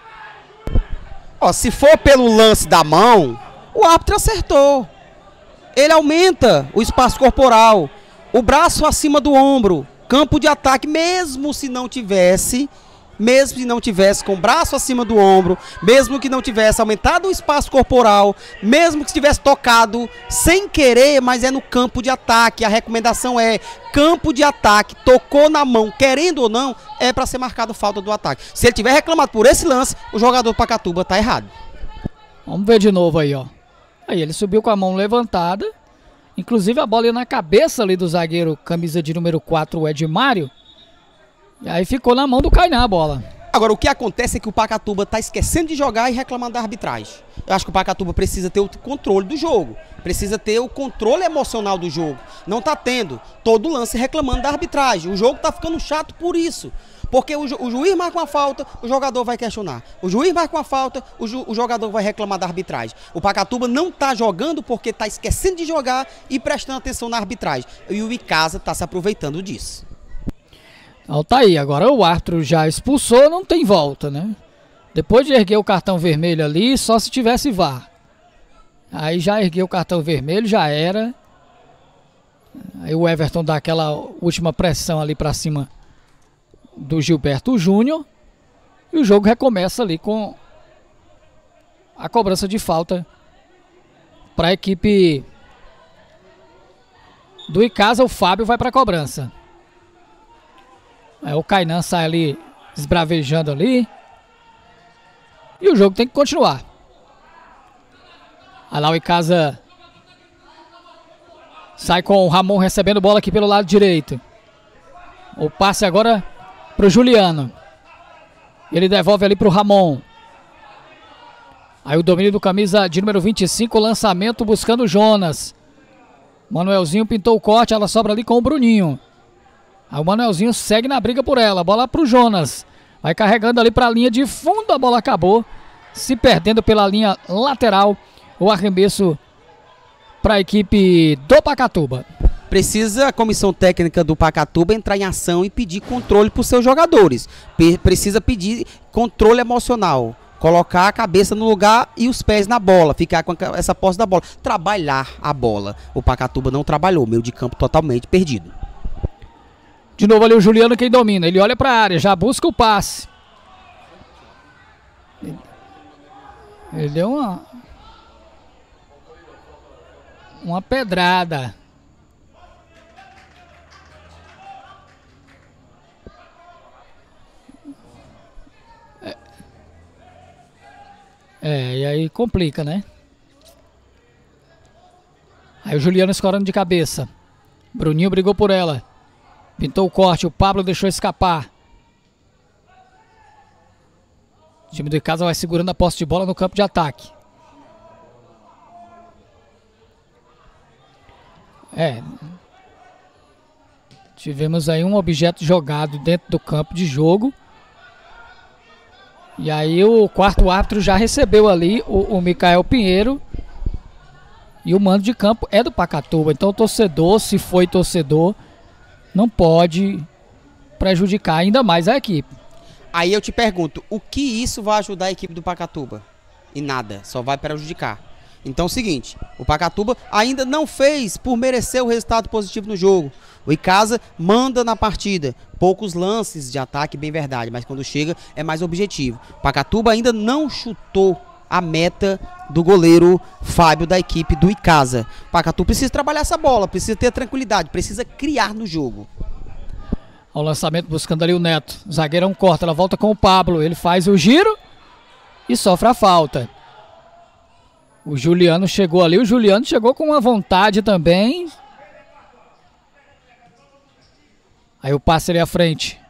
Ó, se for pelo lance da mão, o árbitro acertou. Ele aumenta o espaço corporal, o braço acima do ombro, campo de ataque, mesmo se não tivesse com o braço acima do ombro, mesmo que não tivesse aumentado o espaço corporal, mesmo que tivesse tocado sem querer, mas é no campo de ataque. A recomendação é campo de ataque, tocou na mão, querendo ou não, é para ser marcado falta do ataque. Se ele tiver reclamado por esse lance, o jogador do Pacatuba tá errado. Vamos ver de novo aí, ó. Aí ele subiu com a mão levantada, inclusive a bola ia na cabeça ali do zagueiro, camisa de número 4, o Edmário. E aí ficou na mão do Kainan a bola. Agora, o que acontece é que o Pacatuba tá esquecendo de jogar e reclamando da arbitragem. Eu acho que o Pacatuba precisa ter o controle do jogo. Precisa ter o controle emocional do jogo. Não tá tendo todo lance reclamando da arbitragem. O jogo tá ficando chato por isso. Porque o juiz marca uma falta, o jogador vai questionar. O juiz marca uma falta, o jogador vai reclamar da arbitragem. O Pacatuba não tá jogando porque tá esquecendo de jogar e prestando atenção na arbitragem. E o Icasa tá se aproveitando disso. Então tá aí, agora o árbitro já expulsou, não tem volta, né? Depois de erguer o cartão vermelho ali, só se tivesse VAR. Aí já ergueu o cartão vermelho, já era. Aí o Everton dá aquela última pressão ali pra cima do Gilberto Júnior. E o jogo recomeça ali com a cobrança de falta para a equipe do Icasa. O Fábio vai para a cobrança. Aí o Kainan sai ali esbravejando ali. E o jogo tem que continuar. Aí lá o Icasa sai com o Ramon recebendo bola aqui pelo lado direito. O passe agora pro Juliano. Ele devolve ali pro Ramon. Aí o domínio do camisa de número 25, o lançamento buscando o Jonas. Manuelzinho pintou o corte, ela sobra ali com o Bruninho. Aí o Manuelzinho segue na briga por ela. Bola pro Jonas. Vai carregando ali pra linha de fundo. A bola acabou se perdendo pela linha lateral. O arremesso para a equipe do Pacatuba. Precisa a comissão técnica do Pacatuba entrar em ação e pedir controle para os seus jogadores. Precisa pedir controle emocional. Colocar a cabeça no lugar e os pés na bola. Ficar com essa posse da bola. Trabalhar a bola. O Pacatuba não trabalhou. Meio de campo totalmente perdido. De novo ali o Juliano quem domina. Ele olha para a área, já busca o passe. Ele deu uma pedrada. E aí complica, né? Aí o Juliano escorando de cabeça. Bruninho brigou por ela. Pintou o corte, o Pablo deixou escapar. O time do Icasa vai segurando a posse de bola no campo de ataque. Tivemos aí um objeto jogado dentro do campo de jogo. E aí o quarto árbitro já recebeu ali o Micael Pinheiro. E o mando de campo é do Pacatuba. Então o torcedor, se foi torcedor, não pode prejudicar ainda mais a equipe. Aí eu te pergunto, o que isso vai ajudar a equipe do Pacatuba? E nada, só vai prejudicar. Então é o seguinte, o Pacatuba ainda não fez por merecer o resultado positivo no jogo. O Icasa manda na partida, poucos lances de ataque, bem verdade, mas quando chega é mais objetivo. O Pacatuba ainda não chutou a meta do goleiro Fábio da equipe do Icasa. O Pacatuba precisa trabalhar essa bola, precisa ter tranquilidade, precisa criar no jogo. Ao lançamento buscando ali o Neto, o zagueirão corta, ela volta com o Pablo, ele faz o giro e sofre a falta. O Juliano chegou ali, o Juliano chegou com uma vontade também. Aí o passe ali à frente.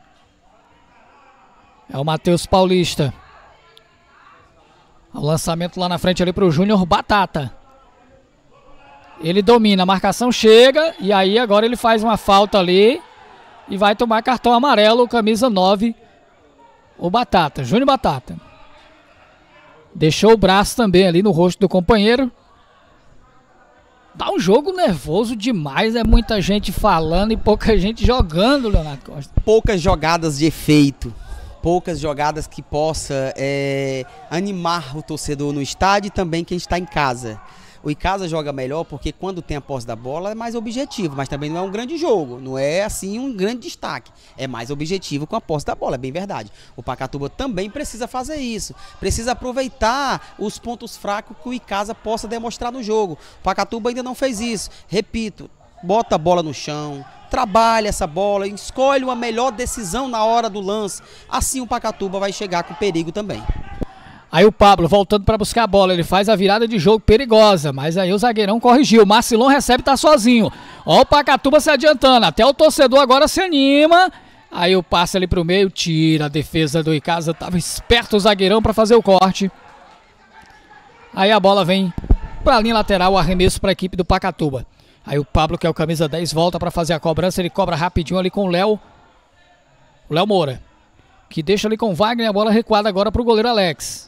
É o Matheus Paulista. O lançamento lá na frente ali para o Júnior Batata. Ele domina, a marcação chega e aí agora ele faz uma falta ali e vai tomar cartão amarelo, camisa 9, o Batata, Júnior Batata. Deixou o braço também ali no rosto do companheiro. Dá um jogo nervoso demais, é muita gente falando e pouca gente jogando, Leonardo Costa. Poucas jogadas de efeito, poucas jogadas que possa animar o torcedor no estádio e também quem está em casa. O Icasa joga melhor porque quando tem a posse da bola é mais objetivo, mas também não é um grande jogo, não é assim um grande destaque, é mais objetivo com a posse da bola, é bem verdade. O Pacatuba também precisa fazer isso, precisa aproveitar os pontos fracos que o Icasa possa demonstrar no jogo. O Pacatuba ainda não fez isso, repito, bota a bola no chão, trabalha essa bola, escolhe uma melhor decisão na hora do lance, assim o Pacatuba vai chegar com perigo também. Aí o Pablo voltando para buscar a bola, ele faz a virada de jogo perigosa, mas aí o zagueirão corrigiu, o Marcilon recebe e tá sozinho. Ó o Pacatuba se adiantando, até o torcedor agora se anima. Aí o passe ali pro meio, tira a defesa do Icasa, tava esperto o zagueirão para fazer o corte. Aí a bola vem pra linha lateral, o arremesso para a equipe do Pacatuba. Aí o Pablo, que é o camisa 10, volta para fazer a cobrança, ele cobra rapidinho ali com o Léo Moura, que deixa ali com o Wagner, a bola recuada agora pro goleiro Alex.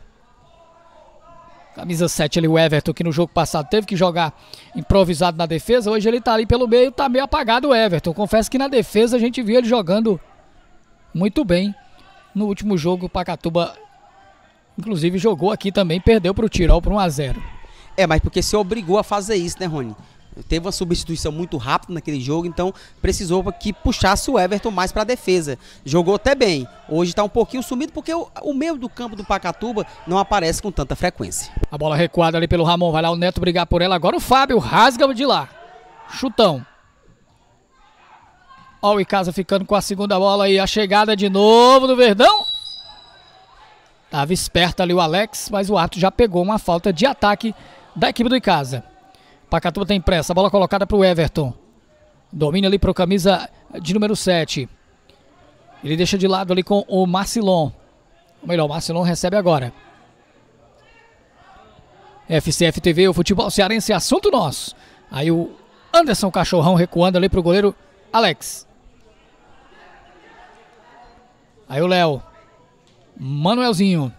Camisa 7 ali, o Everton, que no jogo passado teve que jogar improvisado na defesa. Hoje ele tá ali pelo meio, tá meio apagado o Everton. Confesso que na defesa a gente viu ele jogando muito bem. No último jogo o Pacatuba, inclusive, jogou aqui também, perdeu pro Tirol por 1-0. Mas porque se obrigou a fazer isso, né, Rony? Teve uma substituição muito rápida naquele jogo, então precisou que puxasse o Everton mais para a defesa. Jogou até bem. Hoje está um pouquinho sumido porque o meio do campo do Pacatuba não aparece com tanta frequência. A bola recuada ali pelo Ramon, vai lá o Neto brigar por ela. Agora o Fábio rasga de lá. Chutão. Ó o Icasa ficando com a segunda bola aí. A chegada de novo do Verdão. Tava esperto ali o Alex, mas o árbitro já pegou uma falta de ataque da equipe do Icasa. Pacatuba tem pressa, a bola colocada para o Everton. Domina ali para o camisa de número 7. Ele deixa de lado ali com o Marcilon. Ou melhor, o Marcilon recebe agora. FCF TV, o futebol cearense, assunto nosso. Aí o Anderson Cachorrão recuando ali para o goleiro Alex. Aí o Léo. Manuelzinho.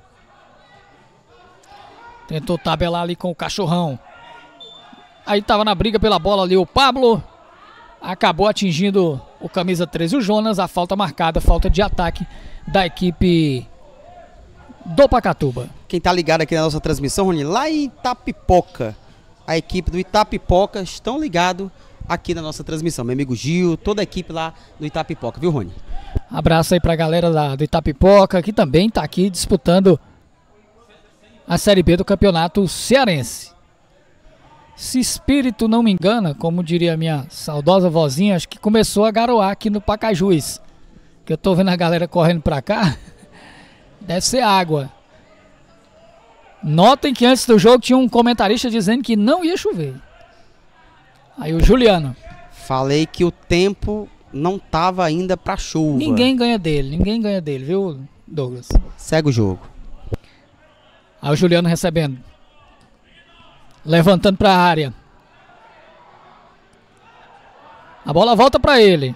Tentou tabelar ali com o Cachorrão. Aí tava na briga pela bola ali o Pablo. Acabou atingindo o camisa 13, o Jonas. A falta marcada, falta de ataque da equipe do Pacatuba. Quem tá ligado aqui na nossa transmissão, Rony, lá em Itapipoca, a equipe do Itapipoca estão ligados aqui na nossa transmissão. Meu amigo Gil, toda a equipe lá do Itapipoca, viu, Rony? Abraço aí pra galera do Itapipoca, que também tá aqui disputando a Série B do Campeonato Cearense. Se espírito não me engana, como diria a minha saudosa vozinha, acho que começou a garoar aqui no Pacajus. Que eu tô vendo a galera correndo pra cá. Deve ser água. Notem que antes do jogo tinha um comentarista dizendo que não ia chover. Aí o Juliano. Falei que o tempo não tava ainda pra chuva. Ninguém ganha dele, viu, Douglas? Segue o jogo. Aí o Juliano recebendo. Levantando para a área. A bola volta para ele.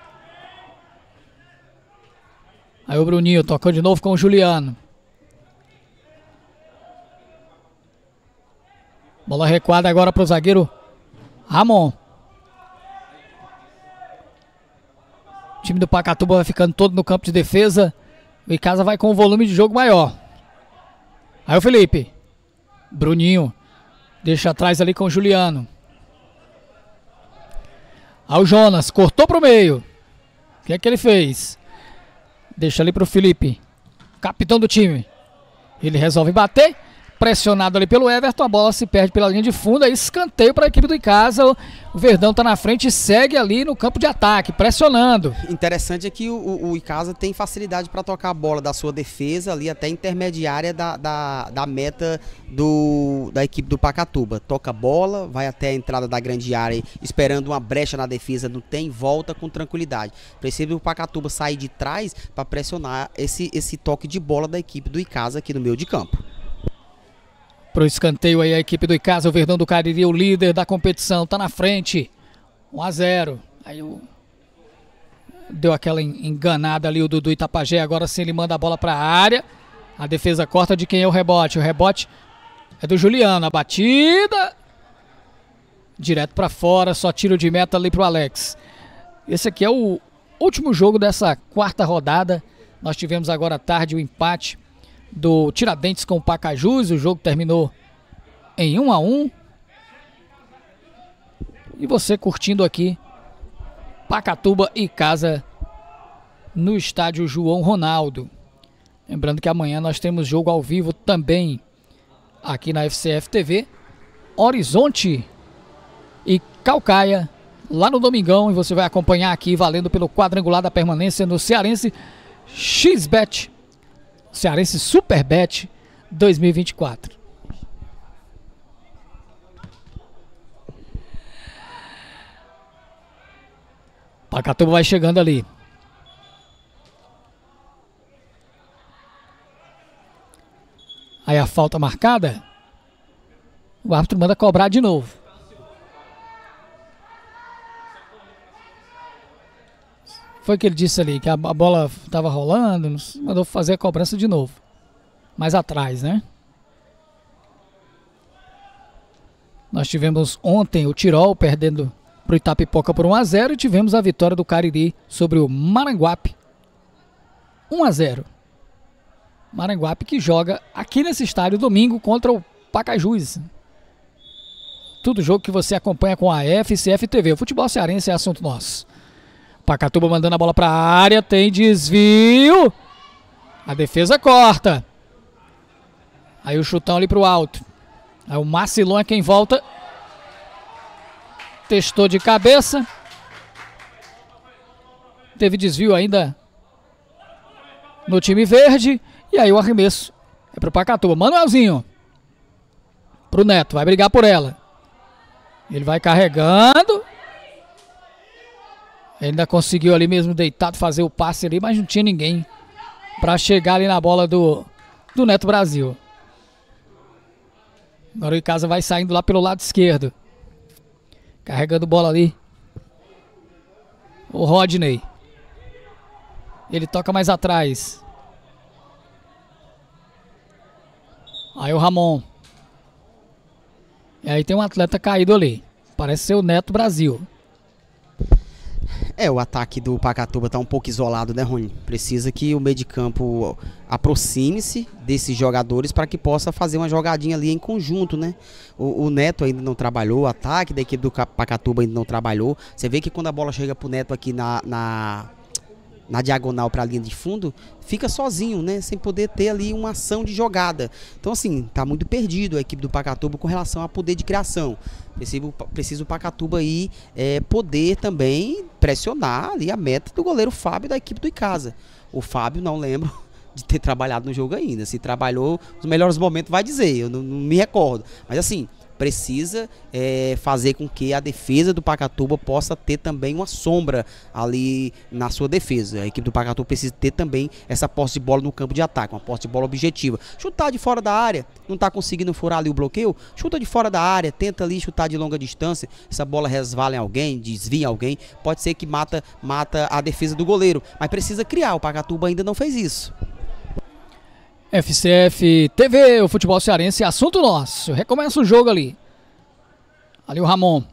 Aí o Bruninho tocou de novo com o Juliano. Bola recuada agora para o zagueiro Ramon. O time do Pacatuba vai ficando todo no campo de defesa. O Icasa vai com um volume de jogo maior. Aí o Felipe. Bruninho. Deixa atrás ali com o Juliano. Ao Jonas, cortou pro meio. O que é que ele fez? Deixa ali pro Felipe, capitão do time. Ele resolve bater. Pressionado ali pelo Everton, a bola se perde pela linha de fundo, aí escanteio para a equipe do Icasa. O Verdão está na frente e segue ali no campo de ataque, pressionando. Interessante é que o Icasa tem facilidade para tocar a bola da sua defesa ali até intermediária da meta da equipe do Pacatuba. Toca a bola, vai até a entrada da grande área esperando uma brecha na defesa, não tem, volta com tranquilidade. Precisa o Pacatuba sair de trás para pressionar esse toque de bola da equipe do Icasa aqui no meio de campo. Pro escanteio aí a equipe do Icasa, o Verdão do Cariri, o líder da competição, tá na frente, 1-0. Aí deu aquela enganada ali o Dudu Itapajé, agora sim ele manda a bola pra área. A defesa corta de quem é o rebote é do Juliano, a batida direto pra fora, só tiro de meta ali pro Alex. Esse aqui é o último jogo dessa quarta rodada. Nós tivemos agora à tarde o empate do Tiradentes com o Pacajus. O jogo terminou em 1-1. E você curtindo aqui Pacatuba e Icasa no estádio João Ronaldo. Lembrando que amanhã nós temos jogo ao vivo também aqui na FCF TV. Horizonte e Caucaia lá no Domingão, e você vai acompanhar aqui valendo pelo quadrangular da permanência no Cearense XBET, Cearense Superbet 2024. Pacatuba vai chegando ali. Aí a falta marcada. O árbitro manda cobrar de novo. Foi o que ele disse ali, que a bola estava rolando, mandou fazer a cobrança de novo. Mais atrás, né? Nós tivemos ontem o Tirol perdendo para o Itapipoca por 1-0 e tivemos a vitória do Cariri sobre o Maranguape 1-0. Maranguape que joga aqui nesse estádio domingo contra o Pacajus. Tudo jogo que você acompanha com a FCF TV. O futebol cearense é assunto nosso. Pacatuba mandando a bola para a área, tem desvio. A defesa corta. Aí o chutão ali para o alto. Aí o Marcilon é quem volta. Testou de cabeça. Teve desvio ainda no time verde. E aí o arremesso é pro Pacatuba. Manuelzinho. Pro Neto, vai brigar por ela. Ele vai carregando. Ele ainda conseguiu ali mesmo deitado fazer o passe ali, mas não tinha ninguém para chegar ali na bola do Neto Brasil. Agora o Icasa vai saindo lá pelo lado esquerdo. Carregando bola ali. O Rodney. Ele toca mais atrás. Aí o Ramon. E aí tem um atleta caído ali. Parece ser o Neto Brasil. O ataque do Pacatuba tá um pouco isolado, né, Rony? Precisa que o meio de campo aproxime-se desses jogadores para que possa fazer uma jogadinha ali em conjunto, né? O Neto ainda não trabalhou, o ataque da equipe do Pacatuba ainda não trabalhou. Você vê que quando a bola chega pro Neto aqui na diagonal para a linha de fundo, fica sozinho, né? Sem poder ter ali uma ação de jogada. Então, assim, tá muito perdido a equipe do Pacatuba com relação a poder de criação. Precisa o Pacatuba aí poder também pressionar ali a meta do goleiro Fábio da equipe do Icasa. O Fábio, não lembro de ter trabalhado no jogo ainda. Se trabalhou, os melhores momentos vai dizer, eu não me recordo. Mas assim, precisa fazer com que a defesa do Pacatuba possa ter também uma sombra ali na sua defesa. A equipe do Pacatuba precisa ter também essa posse de bola no campo de ataque, uma posse de bola objetiva. Chutar de fora da área, não está conseguindo furar ali o bloqueio, chuta de fora da área, tenta ali chutar de longa distância, essa bola resvala em alguém, desvia em alguém, pode ser que mata a defesa do goleiro, mas precisa criar, o Pacatuba ainda não fez isso. FCF TV, o futebol cearense é assunto nosso. Recomeça o jogo ali. Ali o Ramon.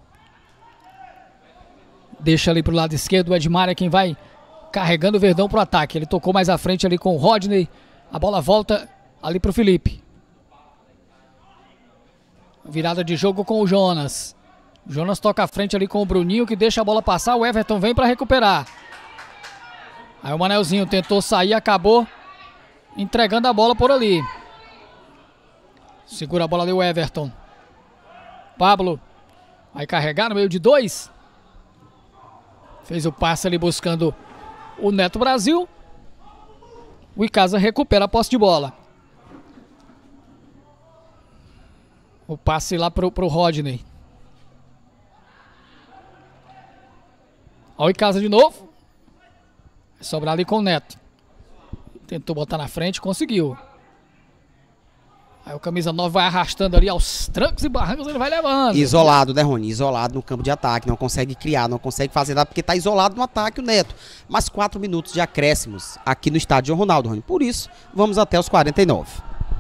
Deixa ali pro lado esquerdo o Edmar é quem vai carregando o Verdão pro ataque. Ele tocou mais à frente ali com o Rodney. A bola volta ali pro Felipe. Virada de jogo com o Jonas. O Jonas toca à frente ali com o Bruninho, que deixa a bola passar. O Everton vem para recuperar. Aí o Manelzinho tentou sair, acabou entregando a bola por ali. Segura a bola ali o Everton. Pablo vai carregar no meio de 2. Fez o passe ali buscando o Neto Brasil. O Icasa recupera a posse de bola. O passe lá pro Rodney. Olha o Icasa de novo. Vai sobrar ali com o Neto. Tentou botar na frente, conseguiu. Aí o camisa 9 vai arrastando ali aos trancos e barrancos, ele vai levando. Isolado, né, Rony? Isolado no campo de ataque. Não consegue criar, não consegue fazer nada, porque tá isolado no ataque o Neto. Mas 4 minutos de acréscimos aqui no estádio João Ronaldo, Rony. Por isso, vamos até os 49.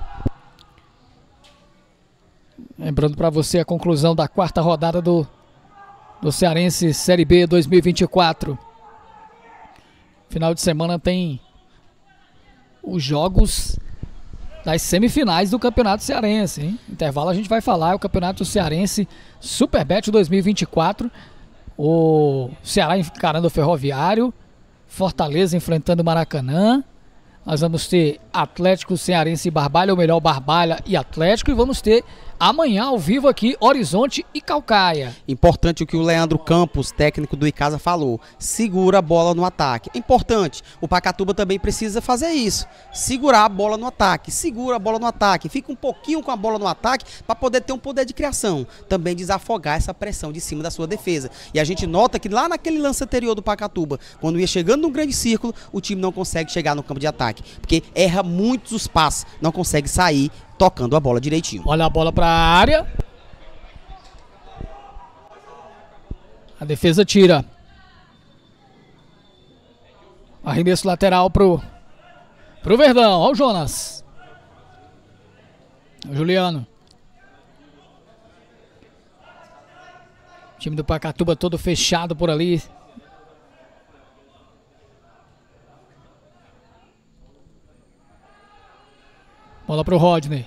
Lembrando para você a conclusão da 4ª rodada do Cearense Série B 2024. Final de semana tem os jogos das semifinais do Campeonato Cearense, hein? Intervalo a gente vai falar, o Campeonato Cearense Superbet 2024. O Ceará encarando o Ferroviário, Fortaleza enfrentando o Maracanã. Nós vamos ter Atlético Cearense e Barbalha, ou melhor, Barbalha e Atlético. E vamos ter amanhã ao vivo aqui, Horizonte e Caucaia. Importante o que o Leandro Campos, técnico do Icasa, falou. Segura a bola no ataque. É importante. O Pacatuba também precisa fazer isso. Segurar a bola no ataque. Segura a bola no ataque. Fica um pouquinho com a bola no ataque para poder ter um poder de criação. Também desafogar essa pressão de cima da sua defesa. E a gente nota que lá naquele lance anterior do Pacatuba, quando ia chegando num grande círculo, o time não consegue chegar no campo de ataque. Porque erra muitos os passes. Não consegue sair tocando a bola direitinho. Olha a bola para a área. A defesa tira. Arremesso lateral pro Verdão. Olha o Jonas. O Juliano. O time do Pacatuba todo fechado por ali. Bola pro Rodney.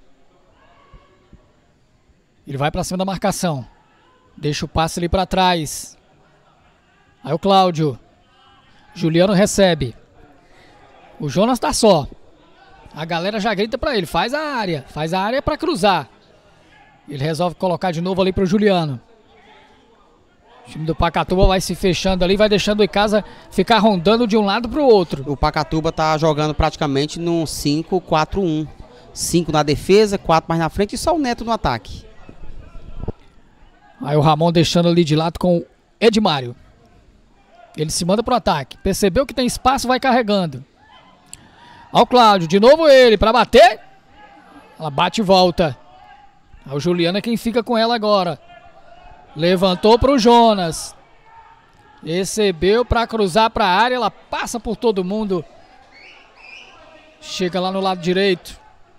Ele vai pra cima da marcação. Deixa o passe ali pra trás. Aí o Cláudio. Juliano recebe. O Jonas tá só. A galera já grita pra ele. Faz a área. Faz a área pra cruzar. Ele resolve colocar de novo ali pro Juliano. O time do Pacatuba vai se fechando ali. Vai deixando o Icasa ficar rondando de um lado pro outro. O Pacatuba tá jogando praticamente num 5-4-1. 5 na defesa, 4 mais na frente e só o Neto no ataque. Aí o Ramon deixando ali de lado com o Edmário. Ele se manda pro ataque. Percebeu que tem espaço, vai carregando. Olha o Cláudio, de novo ele para bater. Ela bate e volta. Aí o Juliano é quem fica com ela agora. Levantou pro Jonas. Recebeu para cruzar para a área. Ela passa por todo mundo. Chega lá no lado direito.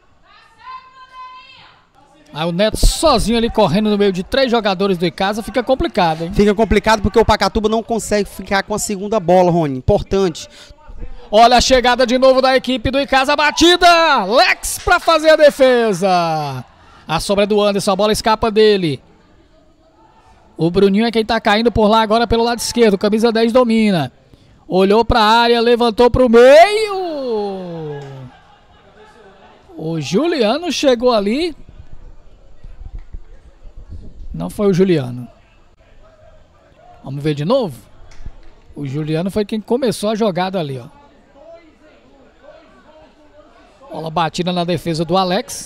Aí o Neto sozinho ali correndo no meio de 3 jogadores do Icasa, fica complicado, hein? Fica complicado porque o Pacatuba não consegue ficar com a segunda bola, Rony. Importante. Olha a chegada de novo da equipe do Icasa, batida! Lex pra fazer a defesa. A sobra é do Anderson, a bola escapa dele. O Bruninho é quem tá caindo por lá agora pelo lado esquerdo, camisa 10 domina. Olhou pra área, levantou pro meio. O Juliano chegou ali. Não foi o Juliano. Vamos ver de novo. O Juliano foi quem começou a jogada ali, ó. Bola batida na defesa do Alex.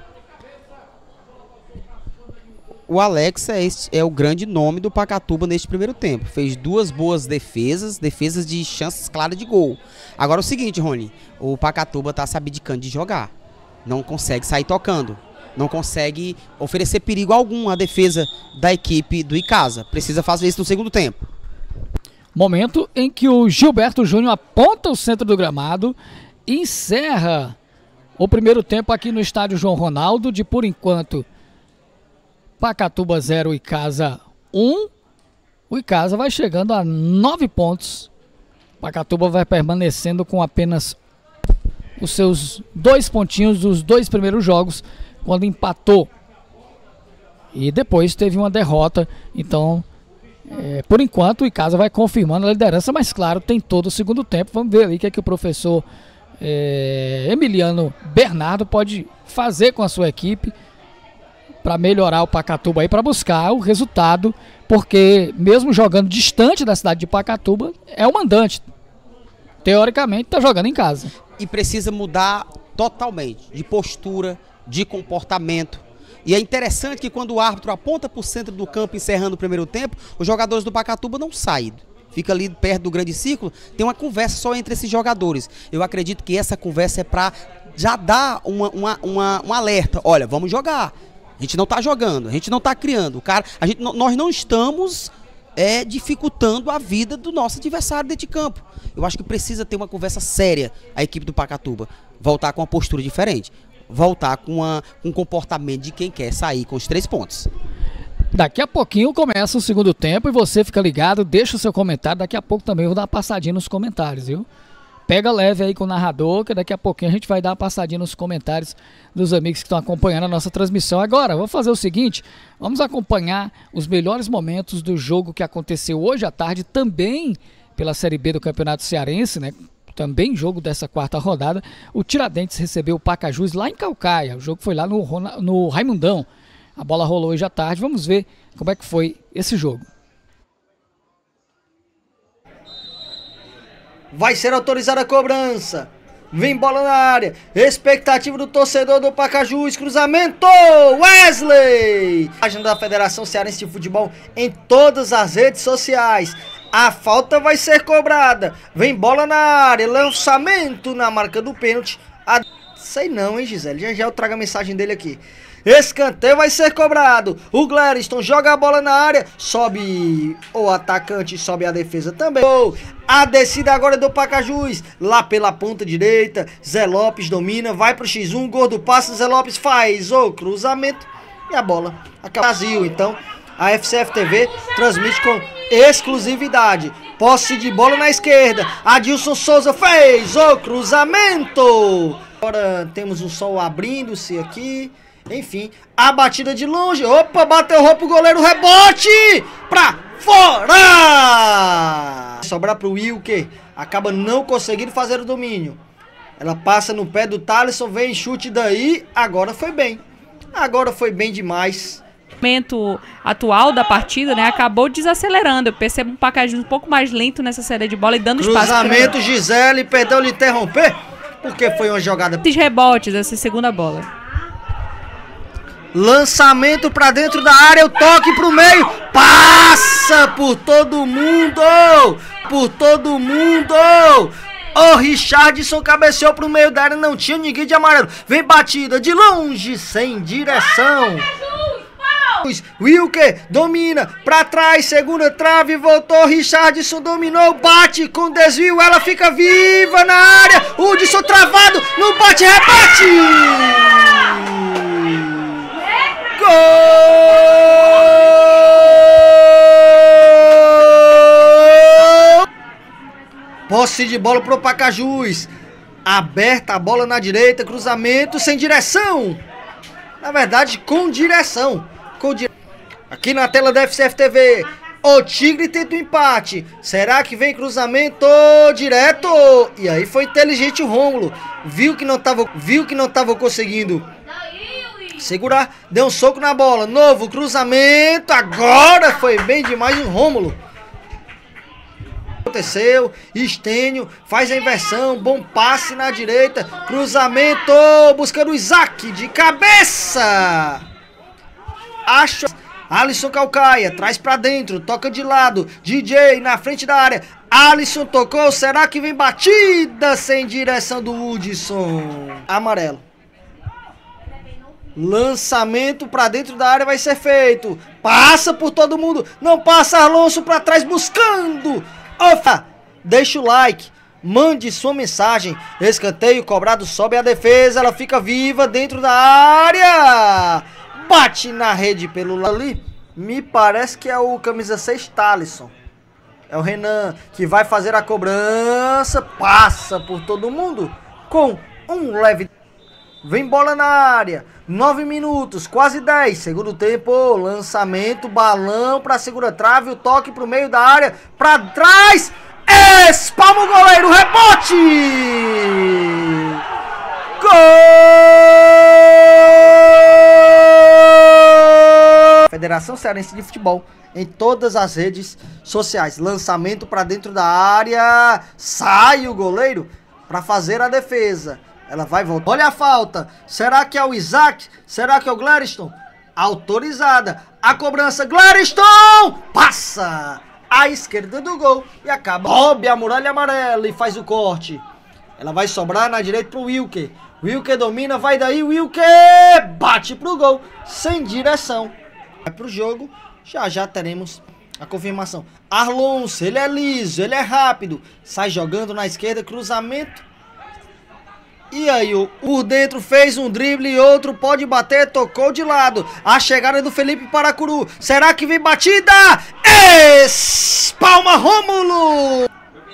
O Alex é o grande nome do Pacatuba neste primeiro tempo. Fez 2 boas defesas de chances claras de gol. Agora é o seguinte, Rony, o Pacatuba tá se abdicando de jogar. Não consegue sair tocando. Não consegue oferecer perigo algum à defesa da equipe do Icasa. Precisa fazer isso no segundo tempo. Momento em que o Gilberto Júnior aponta o centro do gramado e encerra o primeiro tempo aqui no estádio João Ronaldo. De por enquanto, Pacatuba 0, Icasa 1. O Icasa vai chegando a 9 pontos. Pacatuba vai permanecendo com apenas os seus 2 pontinhos dos 2 primeiros jogos, quando empatou e depois teve uma derrota. Então, por enquanto, o Icasa vai confirmando a liderança, mas claro, tem todo o segundo tempo. Vamos ver aí o que é que o professor Emiliano Bernardo pode fazer com a sua equipe para melhorar o Pacatuba aí, para buscar o resultado, porque mesmo jogando distante da cidade de Pacatuba, é o mandante. Teoricamente está jogando em casa. E precisa mudar totalmente de postura, de comportamento. E é interessante que quando o árbitro aponta para o centro do campo encerrando o primeiro tempo, os jogadores do Pacatuba não saem. Fica ali perto do grande círculo, tem uma conversa só entre esses jogadores. Eu acredito que essa conversa é para já dar um alerta. Olha, vamos jogar. A gente não está jogando, a gente não está criando. Nós não estamos dificultando a vida do nosso adversário dentro de campo. Eu acho que precisa ter uma conversa séria a equipe do Pacatuba. Voltar com uma postura diferente. Voltar com um comportamento de quem quer sair com os 3 pontos. Daqui a pouquinho começa o segundo tempo e você fica ligado, deixa o seu comentário. Daqui a pouco também eu vou dar uma passadinha nos comentários, viu? Pega leve aí com o narrador, que daqui a pouquinho a gente vai dar uma passadinha nos comentários dos amigos que estão acompanhando a nossa transmissão. Agora, vou fazer o seguinte, vamos acompanhar os melhores momentos do jogo que aconteceu hoje à tarde, também pela Série B do Campeonato Cearense, né? Também jogo dessa quarta rodada. O Tiradentes recebeu o Pacajus lá em Caucaia. O jogo foi lá no Raimundão. A bola rolou hoje à tarde. Vamos ver como é que foi esse jogo. Vai ser autorizada a cobrança. Vem bola na área. Expectativa do torcedor do Pacajus. Cruzamento. Wesley. Página da Federação Cearense de Futebol em todas as redes sociais. A falta vai ser cobrada. Vem bola na área. Lançamento na marca do pênalti. Sei não, hein, Gisele. Já eu trago a mensagem dele aqui. Escanteio vai ser cobrado. O Gladstone joga a bola na área. Sobe o atacante, sobe a defesa também. A descida agora é do Pacajus. Lá pela ponta direita. Zé Lopes domina. Vai pro X1. Gordo passa. Zé Lopes faz o cruzamento. E a bola acaba. Brasil, então. A FCF TV transmite com exclusividade. Posse de bola na esquerda. Adilson Souza fez o cruzamento. Agora temos o sol abrindo-se aqui. Enfim, a batida de longe. Opa, bateu roupa o goleiro. Rebote pra fora. Sobrar pro Wilker. Acaba não conseguindo fazer o domínio. Ela passa no pé do Thalisson. Vem chute daí. Agora foi bem. Agora foi bem demais. O momento atual da partida, né, acabou desacelerando. Eu percebo um Pacajus um pouco mais lento nessa saída de bola e dando espaço. Cruzamento, Gisele, perdeu lhe interromper, porque foi uma jogada. Esses rebotes, essa segunda bola. Lançamento pra dentro da área, o toque pro meio, passa por todo mundo, o Richardson cabeceou pro meio da área, não tinha ninguém de amarelo. Vem batida de longe, sem direção. Wilker domina pra trás, segunda trave, voltou. Richardson dominou, bate com desvio, ela fica viva na área. Hudson travado, no bate, rebate. Gol! Posse de bola pro Pacajus. Aberta a bola na direita, cruzamento sem direção. Na verdade, com direção. Aqui na tela da FCF TV, o Tigre tenta o empate. Será que vem cruzamento direto? E aí foi inteligente o Rômulo. Viu que não tava conseguindo segurar. Deu um soco na bola. Novo cruzamento. Agora foi bem demais o Rômulo. Aconteceu. Estênio faz a inversão. Bom passe na direita. Cruzamento. Buscando o Isaac de cabeça. Acha Alisson Calcaia, traz pra dentro, toca de lado, DJ na frente da área, Alisson tocou, será que vem batida sem direção do Hudson? Amarelo. Lançamento pra dentro da área vai ser feito, passa por todo mundo, não passa, Alonso pra trás buscando, opa, deixa o like, mande sua mensagem, escanteio cobrado, sobe a defesa, ela fica viva dentro da área. Bate na rede pelo lado ali. Me parece que é o camisa 6 Thalisson. É o Renan que vai fazer a cobrança. Passa por todo mundo com um leve. Vem bola na área. 9 minutos, quase 10. Segundo tempo, lançamento, balão pra segunda trave, o toque pro meio da área, pra trás. Espalma o goleiro, rebote! Gol! Federação Cearense de Futebol em todas as redes sociais. Lançamento para dentro da área. Sai o goleiro para fazer a defesa. Ela vai voltar. Olha a falta. Será que é o Isaac? Será que é o Gladstone? Autorizada. A cobrança. Gladstone! Passa à esquerda do gol e acaba. Sobe a muralha amarela e faz o corte. Ela vai sobrar na direita pro Wilker. Wilker domina, vai daí, Wilker bate pro gol, sem direção. Vai pro jogo, já teremos a confirmação. Arlonso, ele é liso, ele é rápido. Sai jogando na esquerda, cruzamento. E aí, por dentro fez um drible e outro pode bater, tocou de lado. A chegada do Felipe Paracuru. Será que vem batida? Espalma Rômulo!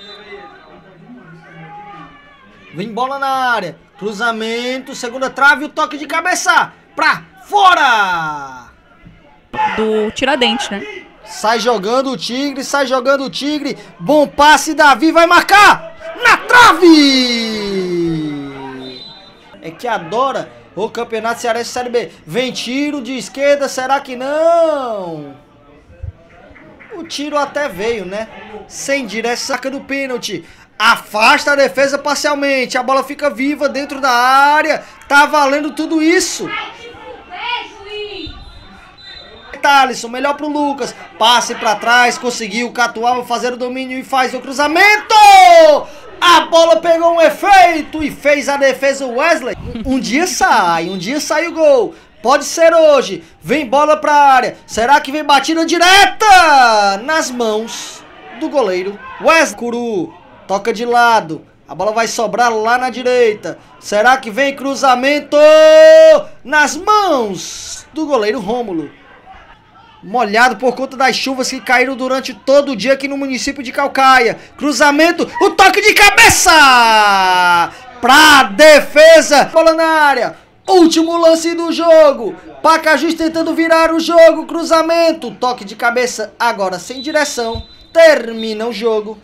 Vem bola na área. Cruzamento, segunda trave, o toque de cabeça. Pra fora! Do Tiradentes, né? Sai jogando o Tigre, sai jogando o Tigre. Bom passe, Davi vai marcar! Na trave! É que adora o Campeonato Cearense Série B. Vem tiro de esquerda, será que não? O tiro até veio, né? Sem direção, saca do pênalti. Afasta a defesa parcialmente. A bola fica viva dentro da área. Tá valendo tudo isso. Thalisson, melhor pro Lucas. Passe pra trás, conseguiu. Catuaba fazer o domínio e faz o cruzamento. A bola pegou um efeito e fez a defesa Wesley. Um dia sai o gol. Pode ser hoje. Vem bola pra área. Será que vem batida direta? Nas mãos do goleiro Wesley. Curu toca de lado. A bola vai sobrar lá na direita. Será que vem cruzamento? Nas mãos do goleiro Rômulo. Molhado por conta das chuvas que caíram durante todo o dia aqui no município de Caucaia. Cruzamento, o toque de cabeça! Pra defesa. Bola na área. Último lance do jogo. Pacajus tentando virar o jogo. Cruzamento, toque de cabeça agora sem direção. Termina o jogo.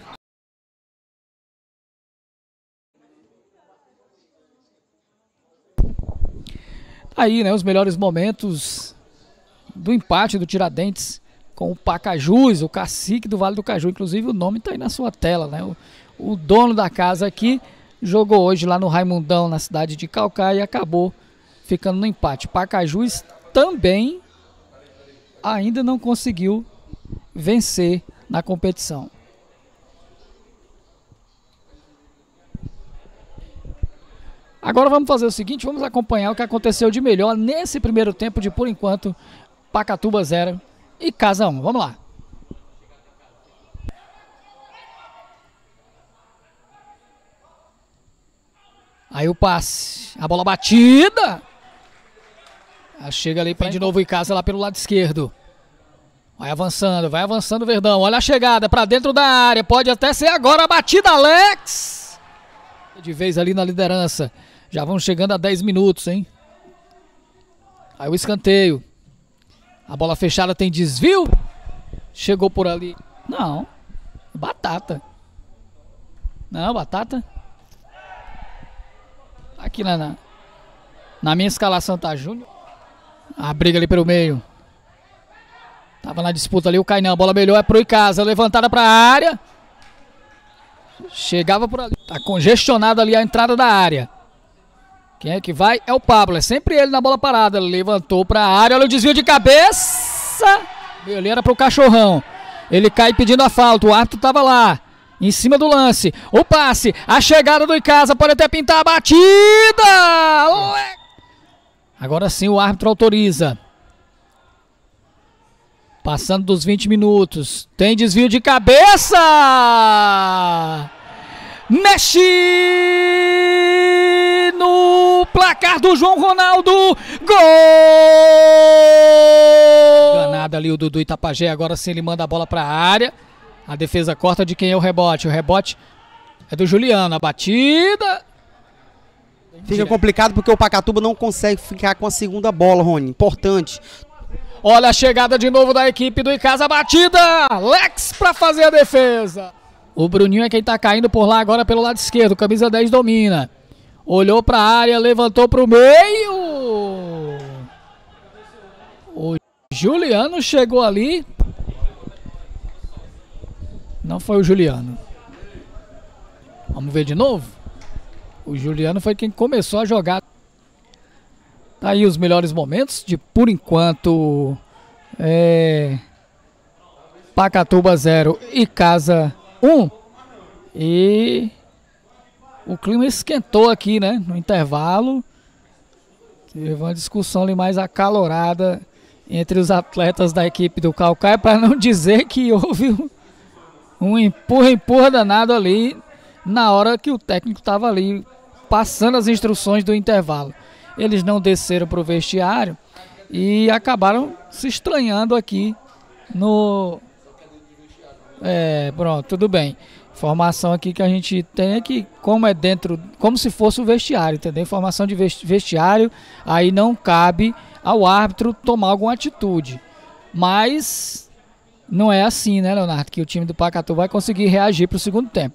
Aí, né, os melhores momentos do empate do Tiradentes com o Pacajus, o cacique do Vale do Caju. Inclusive o nome tá aí na sua tela, né? O dono da casa aqui jogou hoje lá no Raimundão, na cidade de Caucaia, e acabou ficando no empate. Pacajus também ainda não conseguiu vencer na competição. Agora vamos fazer o seguinte, vamos acompanhar o que aconteceu de melhor nesse primeiro tempo de, por enquanto, Pacatuba 0 e Casa 1. Vamos lá. Aí o passe, a bola batida. Chega ali, de novo em casa lá pelo lado esquerdo. Vai avançando o Verdão. Olha a chegada para dentro da área. Pode até ser agora a batida, Alex. De vez ali na liderança. Já vão chegando a 10 minutos, hein? Aí o escanteio. A bola fechada tem desvio. Chegou por ali. Não. Batata. Não, Batata. Aqui na minha escalação tá Júnior. A briga ali pelo meio. Tava na disputa ali o Cainão. A bola melhor é pro Icasa. Levantada pra área. Chegava por ali. Tá congestionado ali a entrada da área. Quem é que vai? É o Pablo. É sempre ele na bola parada. Levantou pra área. Olha o desvio de cabeça. Ele era pro Cachorrão. Ele cai pedindo a falta. O árbitro tava lá. Em cima do lance. O passe. A chegada do Icasa. Pode até pintar a batida. Agora sim o árbitro autoriza. Passando dos 20 minutos. Tem desvio de cabeça. Mexe no placar do João Ronaldo. Gol! Ganado ali o Dudu Itapajé. Agora sim ele manda a bola para a área. A defesa corta de quem é o rebote. O rebote é do Juliano. A batida. Fica complicado porque o Pacatuba não consegue ficar com a segunda bola, Rony. Importante. Olha a chegada de novo da equipe do Icasa, batida! Lex pra fazer a defesa. O Bruninho é quem tá caindo por lá agora pelo lado esquerdo, camisa 10 domina. Olhou pra área, levantou pro meio. O Juliano chegou ali. Não foi o Juliano. Vamos ver de novo. O Juliano foi quem começou a jogar. Tá aí os melhores momentos de, por enquanto, Pacatuba 0 e Icasa 1. E o clima esquentou aqui, né? No intervalo. Teve uma discussão ali mais acalorada entre os atletas da equipe do Caucaia, para não dizer que houve um empurra danado ali na hora que o técnico estava ali passando as instruções do intervalo. Eles não desceram para o vestiário e acabaram se estranhando aqui no... pronto, tudo bem. Informação aqui que a gente tem é que como é dentro, como se fosse o vestiário, entendeu? Informação de vestiário, aí não cabe ao árbitro tomar alguma atitude. Mas não é assim, né, Leonardo, que o time do Pacatu vai conseguir reagir para o segundo tempo.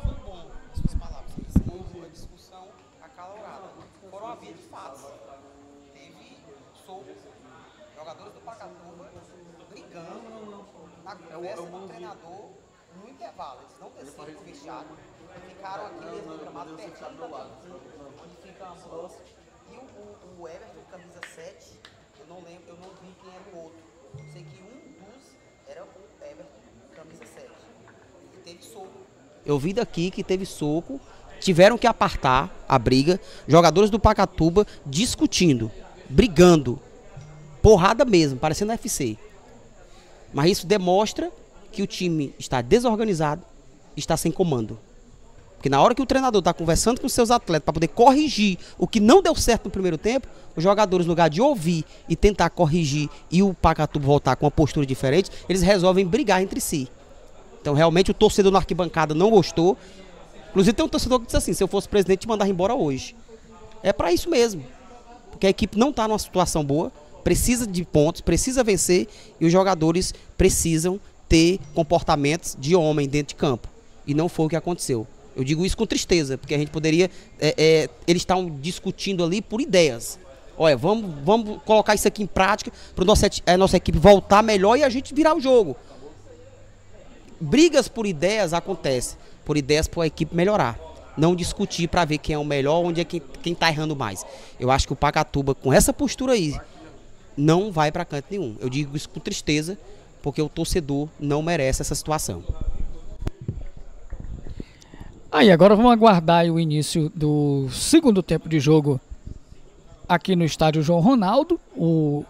Ficaram aqui mesmo no gramado pertinho do lado, onde fica a ambulância. E o Everton, camisa 7, eu não lembro, eu não vi quem era o outro. Eu sei que um dos era o Everton, camisa 7. E teve soco. Eu vi daqui que teve soco, tiveram que apartar a briga. Jogadores do Pacatuba discutindo, brigando, porrada mesmo, parecendo UFC. Mas isso demonstra que o time está desorganizado, está sem comando. Porque na hora que o treinador está conversando com os seus atletas para poder corrigir o que não deu certo no primeiro tempo, os jogadores, no lugar de ouvir e tentar corrigir e o Pacatuba voltar com uma postura diferente, eles resolvem brigar entre si. Então realmente o torcedor na arquibancada não gostou. Inclusive tem um torcedor que disse assim, se eu fosse presidente, te mandava embora hoje. É para isso mesmo. Porque a equipe não está numa situação boa, precisa de pontos, precisa vencer e os jogadores precisam ter comportamentos de homem dentro de campo. E não foi o que aconteceu. Eu digo isso com tristeza, porque a gente poderia... eles estão discutindo ali por ideias. Olha, vamos colocar isso aqui em prática para a nossa equipe voltar melhor e a gente virar o jogo. Brigas por ideias acontecem. Por ideias para a equipe melhorar. Não discutir para ver quem é o melhor, onde é quem está errando mais. Eu acho que o Pacatuba, com essa postura aí, não vai para canto nenhum. Eu digo isso com tristeza, porque o torcedor não merece essa situação. Aí, agora vamos aguardar o início do segundo tempo de jogo aqui no estádio João Ronaldo. O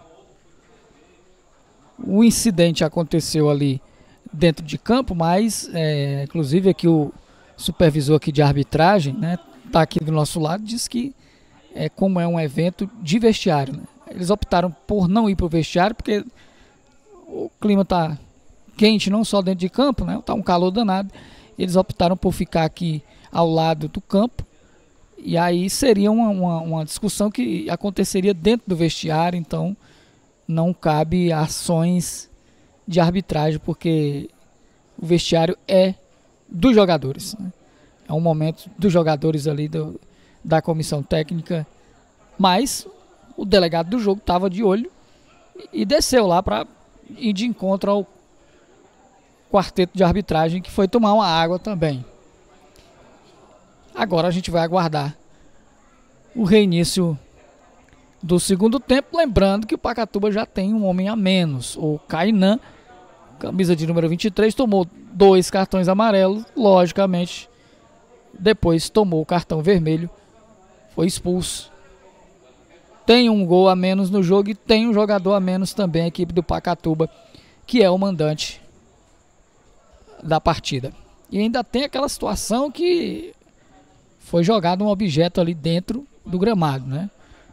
incidente aconteceu ali dentro de campo, mas inclusive aqui o supervisor aqui de arbitragem, né, tá aqui do nosso lado, diz que como é um evento de vestiário, né? Eles optaram por não ir para o vestiário porque o clima tá quente não só dentro de campo, né? Tá um calor danado. Eles optaram por ficar aqui ao lado do campo e aí seria uma discussão que aconteceria dentro do vestiário, então não cabe ações de arbitragem porque o vestiário é dos jogadores, né? É um momento dos jogadores ali da comissão técnica, mas o delegado do jogo estava de olho e desceu lá para ir de encontro ao quarteto de arbitragem, que foi tomar uma água também. Agora a gente vai aguardar o reinício do segundo tempo, lembrando que o Pacatuba já tem um homem a menos. O Kainan, camisa de número 23, tomou 2 cartões amarelos, logicamente depois tomou o cartão vermelho, foi expulso. Tem um gol a menos no jogo e tem um jogador a menos também, a equipe do Pacatuba, que é o mandante da partida. E ainda tem aquela situação que foi jogado um objeto ali dentro do gramado, né?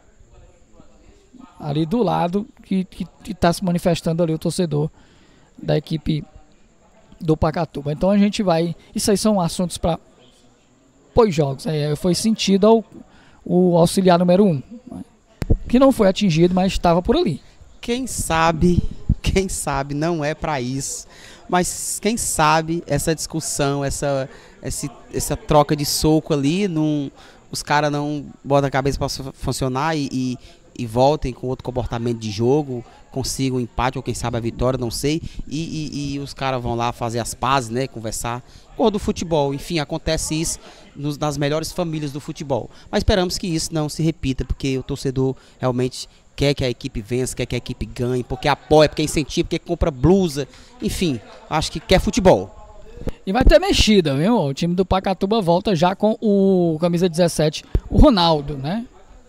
Ali do lado que está se manifestando ali o torcedor da equipe do Pacatuba. Então a gente vai... Isso aí são assuntos para pós-jogos. Foi sentido o auxiliar número 1, que não foi atingido, mas estava por ali. Quem sabe não é para isso, mas quem sabe essa discussão, essa troca de soco ali, os caras não botam a cabeça para funcionar e voltem com outro comportamento de jogo, consigam um empate ou quem sabe a vitória, não sei, e os caras vão lá fazer as pazes, né, conversar, cor do futebol, enfim, acontece isso nas melhores famílias do futebol, mas esperamos que isso não se repita, porque o torcedor realmente quer que a equipe vença, quer que a equipe ganhe, porque apoia, porque incentiva, porque compra blusa, enfim, acho que quer futebol. E vai ter mexida, viu? O time do Pacatuba volta já com o camisa 17, o Ronaldo, né?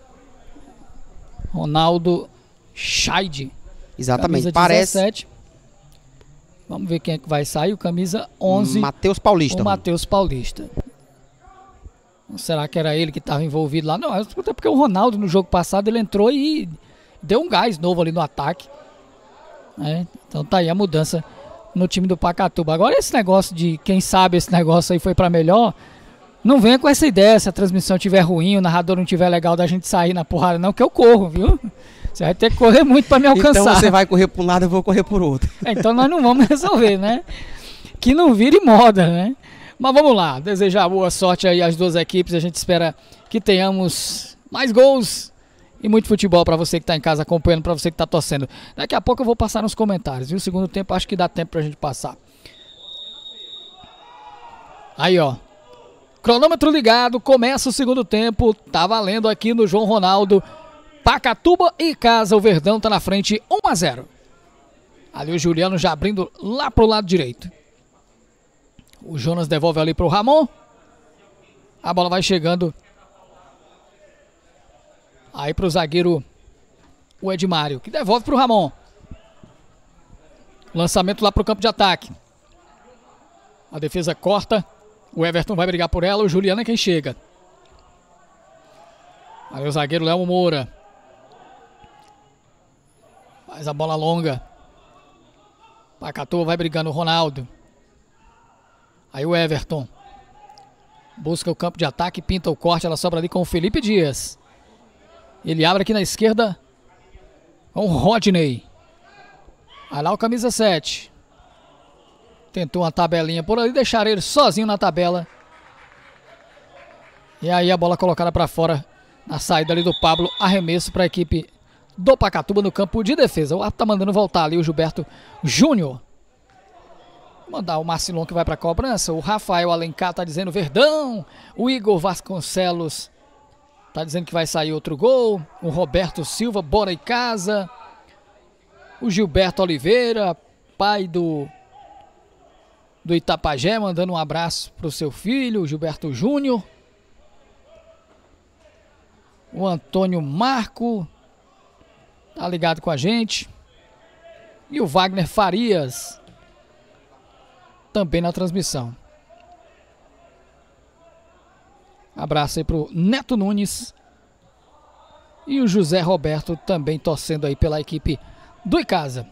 Ronaldo Scheid. Exatamente, camisa parece. 17. Vamos ver quem é que vai sair. O camisa 11. Matheus Paulista. O Matheus Paulista. Será que era ele que estava envolvido lá? Não, até porque o Ronaldo no jogo passado ele entrou e deu um gás novo ali no ataque. Então tá aí a mudança no time do Pacatuba. Agora esse negócio de, quem sabe esse negócio aí foi pra melhor, não venha com essa ideia, se a transmissão estiver ruim, o narrador não estiver legal da gente sair na porrada não, que eu corro, viu? Você vai ter que correr muito pra me alcançar. Então você vai correr por um lado, eu vou correr por outro. Então nós não vamos resolver, né? Que não vire moda, né? Mas vamos lá, desejar boa sorte aí às duas equipes, a gente espera que tenhamos mais gols e muito futebol pra você que tá em casa acompanhando, pra você que tá torcendo. Daqui a pouco eu vou passar nos comentários, viu? Segundo tempo acho que dá tempo pra gente passar. Aí, ó. Cronômetro ligado, começa o segundo tempo, tá valendo aqui no João Ronaldo. Pacatuba e casa, o Verdão tá na frente, 1-0. Ali o Juliano já abrindo lá pro lado direito. O Jonas devolve ali pro Ramon. A bola vai chegando aí pro zagueiro, o Edmário, que devolve pro Ramon. Lançamento lá pro campo de ataque. A defesa corta. O Everton vai brigar por ela. O Juliano é quem chega. Aí o zagueiro Léo Moura. Faz a bola longa. Pacatuba vai brigando o Ronaldo. Aí o Everton. Busca o campo de ataque. Pinta o corte. Ela sobra ali com o Felipe Dias. Ele abre aqui na esquerda com o Rodney. Aí lá o camisa 7. Tentou uma tabelinha por ali, deixar ele sozinho na tabela. E aí a bola colocada para fora na saída ali do Pablo. Arremesso para a equipe do Pacatuba no campo de defesa. O árbitro tá mandando voltar ali o Gilberto Júnior. Mandar o Marcilon que vai para a cobrança. O Rafael Alencar tá dizendo Verdão. O Igor Vasconcelos tá dizendo que vai sair outro gol. O Roberto Silva, bora em casa. O Gilberto Oliveira, pai do Itapajé, mandando um abraço pro seu filho, o Gilberto Júnior. O Antônio Marco tá ligado com a gente. E o Wagner Farias também na transmissão. Abraço aí pro Neto Nunes. E o José Roberto também torcendo aí pela equipe do Icasa.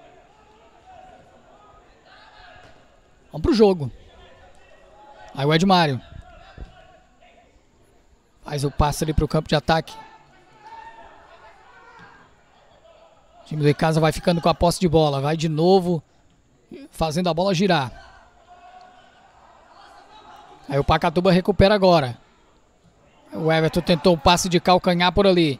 Vamos pro jogo. Aí o Edmário. Faz o passe ali pro campo de ataque. O time do Icasa vai ficando com a posse de bola. Vai de novo fazendo a bola girar. Aí o Pacatuba recupera agora. O Everton tentou um passe de calcanhar por ali.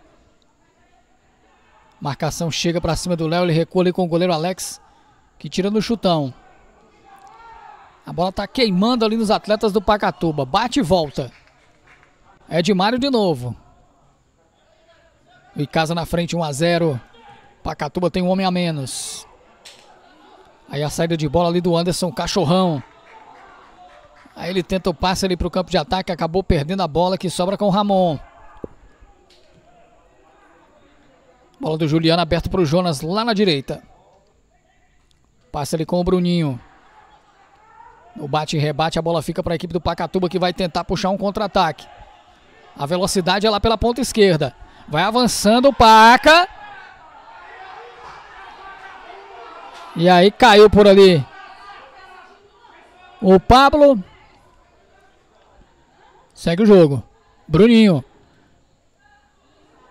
Marcação chega pra cima do Léo. Ele recua ali com o goleiro Alex, que tira no chutão. A bola tá queimando ali nos atletas do Pacatuba. Bate e volta. Edmário de novo. O Icasa na frente, 1-0. Pacatuba tem um homem a menos. Aí a saída de bola ali do Anderson Cachorrão. Aí ele tenta o passe ali pro campo de ataque. Acabou perdendo a bola que sobra com o Ramon. Bola do Juliano aberto pro Jonas lá na direita. Passe ali com o Bruninho. No bate e rebate, a bola fica para a equipe do Pacatuba, que vai tentar puxar um contra-ataque. A velocidade é lá pela ponta esquerda. Vai avançando o Paca. E aí caiu por ali o Pablo. Segue o jogo. Bruninho.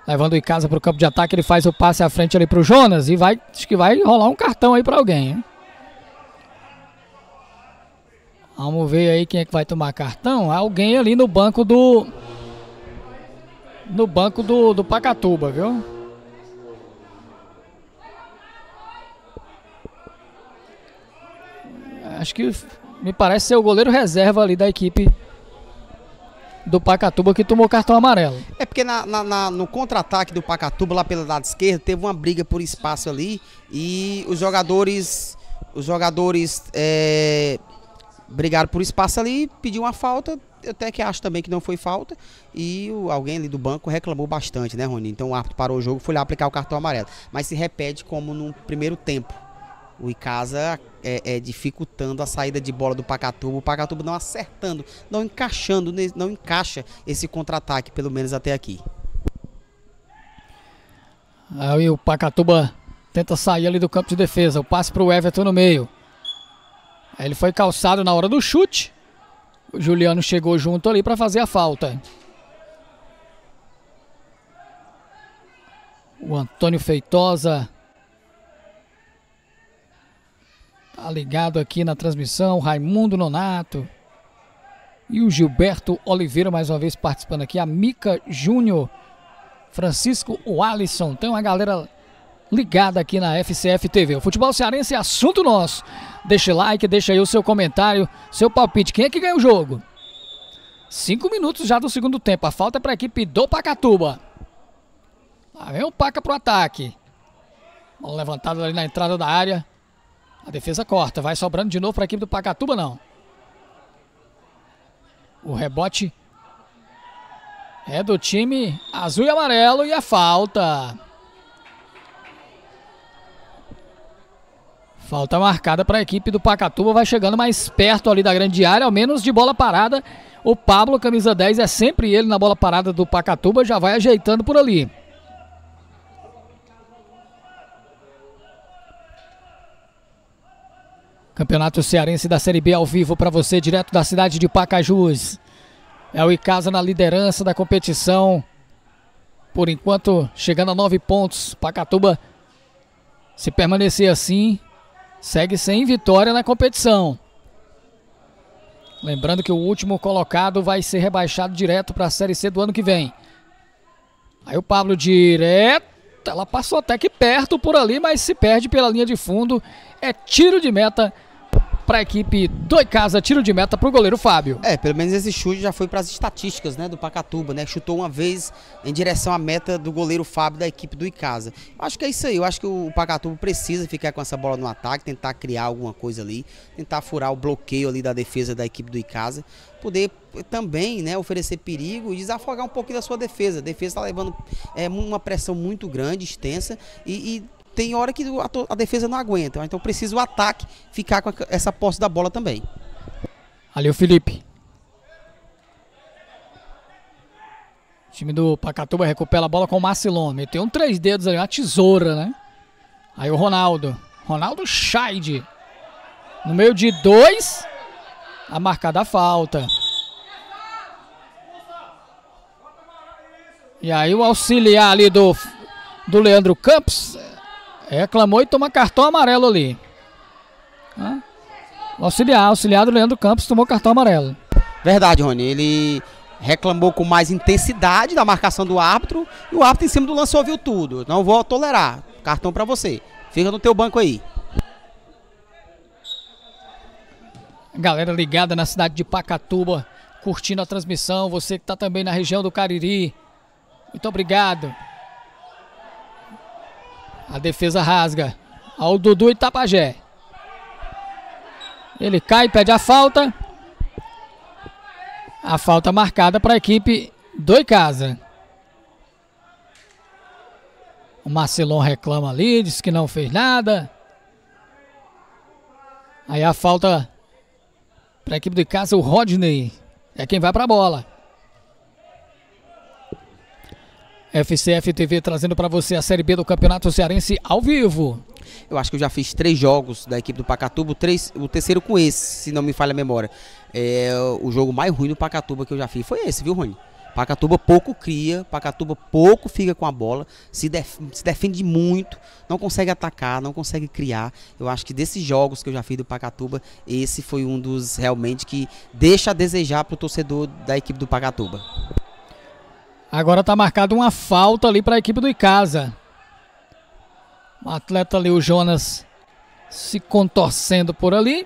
Levando o Icasa para o campo de ataque, ele faz o passe à frente ali para o Jonas e acho que vai rolar um cartão aí para alguém, hein? Vamos ver aí quem é que vai tomar cartão. Alguém ali no banco do Pacatuba, viu? Acho que me parece ser o goleiro reserva ali da equipe do Pacatuba que tomou cartão amarelo. É porque no contra-ataque do Pacatuba, lá pelo lado esquerdo, teve uma briga por espaço ali e os jogadores brigaram por espaço ali, pediu uma falta, eu até que acho também que não foi falta, e alguém ali do banco reclamou bastante, né, Rony? Então o árbitro parou o jogo, foi lá aplicar o cartão amarelo. Mas se repete como no primeiro tempo. O Icasa dificultando a saída de bola do Pacatuba, o Pacatuba não acertando, não encaixando, não encaixa esse contra-ataque, pelo menos até aqui. Aí o Pacatuba tenta sair ali do campo de defesa, o passe para o Everton no meio. Aí ele foi calçado na hora do chute, o Juliano chegou junto ali para fazer a falta. O Antônio Feitosa tá ligado aqui na transmissão, Raimundo Nonato e o Gilberto Oliveira mais uma vez participando aqui, a Mica Júnior, Francisco Alisson, tem uma galera ligada aqui na FCF TV. O futebol cearense é assunto nosso. Deixa o like, deixa aí o seu comentário, seu palpite. Quem é que ganha o jogo? 5 minutos já do segundo tempo, a falta é para a equipe do Pacatuba. Lá vem o Paca pro ataque. Bola levantada ali na entrada da área. A defesa corta, vai sobrando de novo para a equipe do Pacatuba, não. O rebote é do time azul e amarelo e a falta. Falta marcada para a equipe do Pacatuba, vai chegando mais perto ali da grande área, ao menos de bola parada. O Pablo, camisa 10, é sempre ele na bola parada do Pacatuba, já vai ajeitando por ali. Campeonato Cearense da Série B ao vivo para você, direto da cidade de Pacajus. É o Icasa na liderança da competição. Por enquanto, chegando a 9 pontos. Pacatuba, se permanecer assim, segue sem vitória na competição. Lembrando que o último colocado vai ser rebaixado direto para a Série C do ano que vem. Aí o Pablo direto. Ela passou até que perto por ali, mas se perde pela linha de fundo. É tiro de meta para a equipe do Icasa, tiro de meta para o goleiro Fábio. Pelo menos esse chute já foi para as estatísticas, né, do Pacatuba, né? Chutou uma vez em direção à meta do goleiro Fábio da equipe do Icasa. Acho que é isso aí, eu acho que o Pacatuba precisa ficar com essa bola no ataque, tentar criar alguma coisa ali, tentar furar o bloqueio ali da defesa da equipe do Icasa, poder também, né, oferecer perigo e desafogar um pouquinho da sua defesa. A defesa está levando uma pressão muito grande, extensa e tem hora que a defesa não aguenta, então precisa o ataque ficar com essa posse da bola também. Ali o Felipe. O time do Pacatuba recupera a bola com o Marcelon. Meteu 3 dedos ali, uma tesoura, né? Aí o Ronaldo Scheid. No meio de 2, a marcada a falta. E aí o auxiliar ali do Leandro Campos reclamou e toma cartão amarelo ali. O auxiliar do Leandro Campos tomou cartão amarelo. Verdade, Rony. Ele reclamou com mais intensidade da marcação do árbitro e o árbitro em cima do lance ouviu tudo. Não vou tolerar. Cartão pra você. Fica no teu banco aí. Galera ligada na cidade de Pacatuba, curtindo a transmissão. Você que tá também na região do Cariri. Muito obrigado. A defesa rasga. Ao Dudu Itapajé. Ele cai, pede a falta. A falta marcada para a equipe do Icasa. O Marcelon reclama ali, diz que não fez nada. Aí a falta para a equipe do Icasa, o Rodney é quem vai para a bola. FCF TV trazendo para você a Série B do Campeonato Cearense ao vivo. Eu acho que eu já fiz 3 jogos da equipe do Pacatuba, o terceiro com esse, se não me falha a memória. O jogo mais ruim do Pacatuba que eu já fiz foi esse, viu, Rony? Pacatuba pouco cria, Pacatuba pouco fica com a bola, se defende muito, não consegue atacar, não consegue criar. Eu acho que desses jogos que eu já fiz do Pacatuba, esse foi um dos realmente que deixa a desejar para o torcedor da equipe do Pacatuba. Agora tá marcado uma falta ali para a equipe do Icasa. O atleta ali, o Jonas, se contorcendo por ali.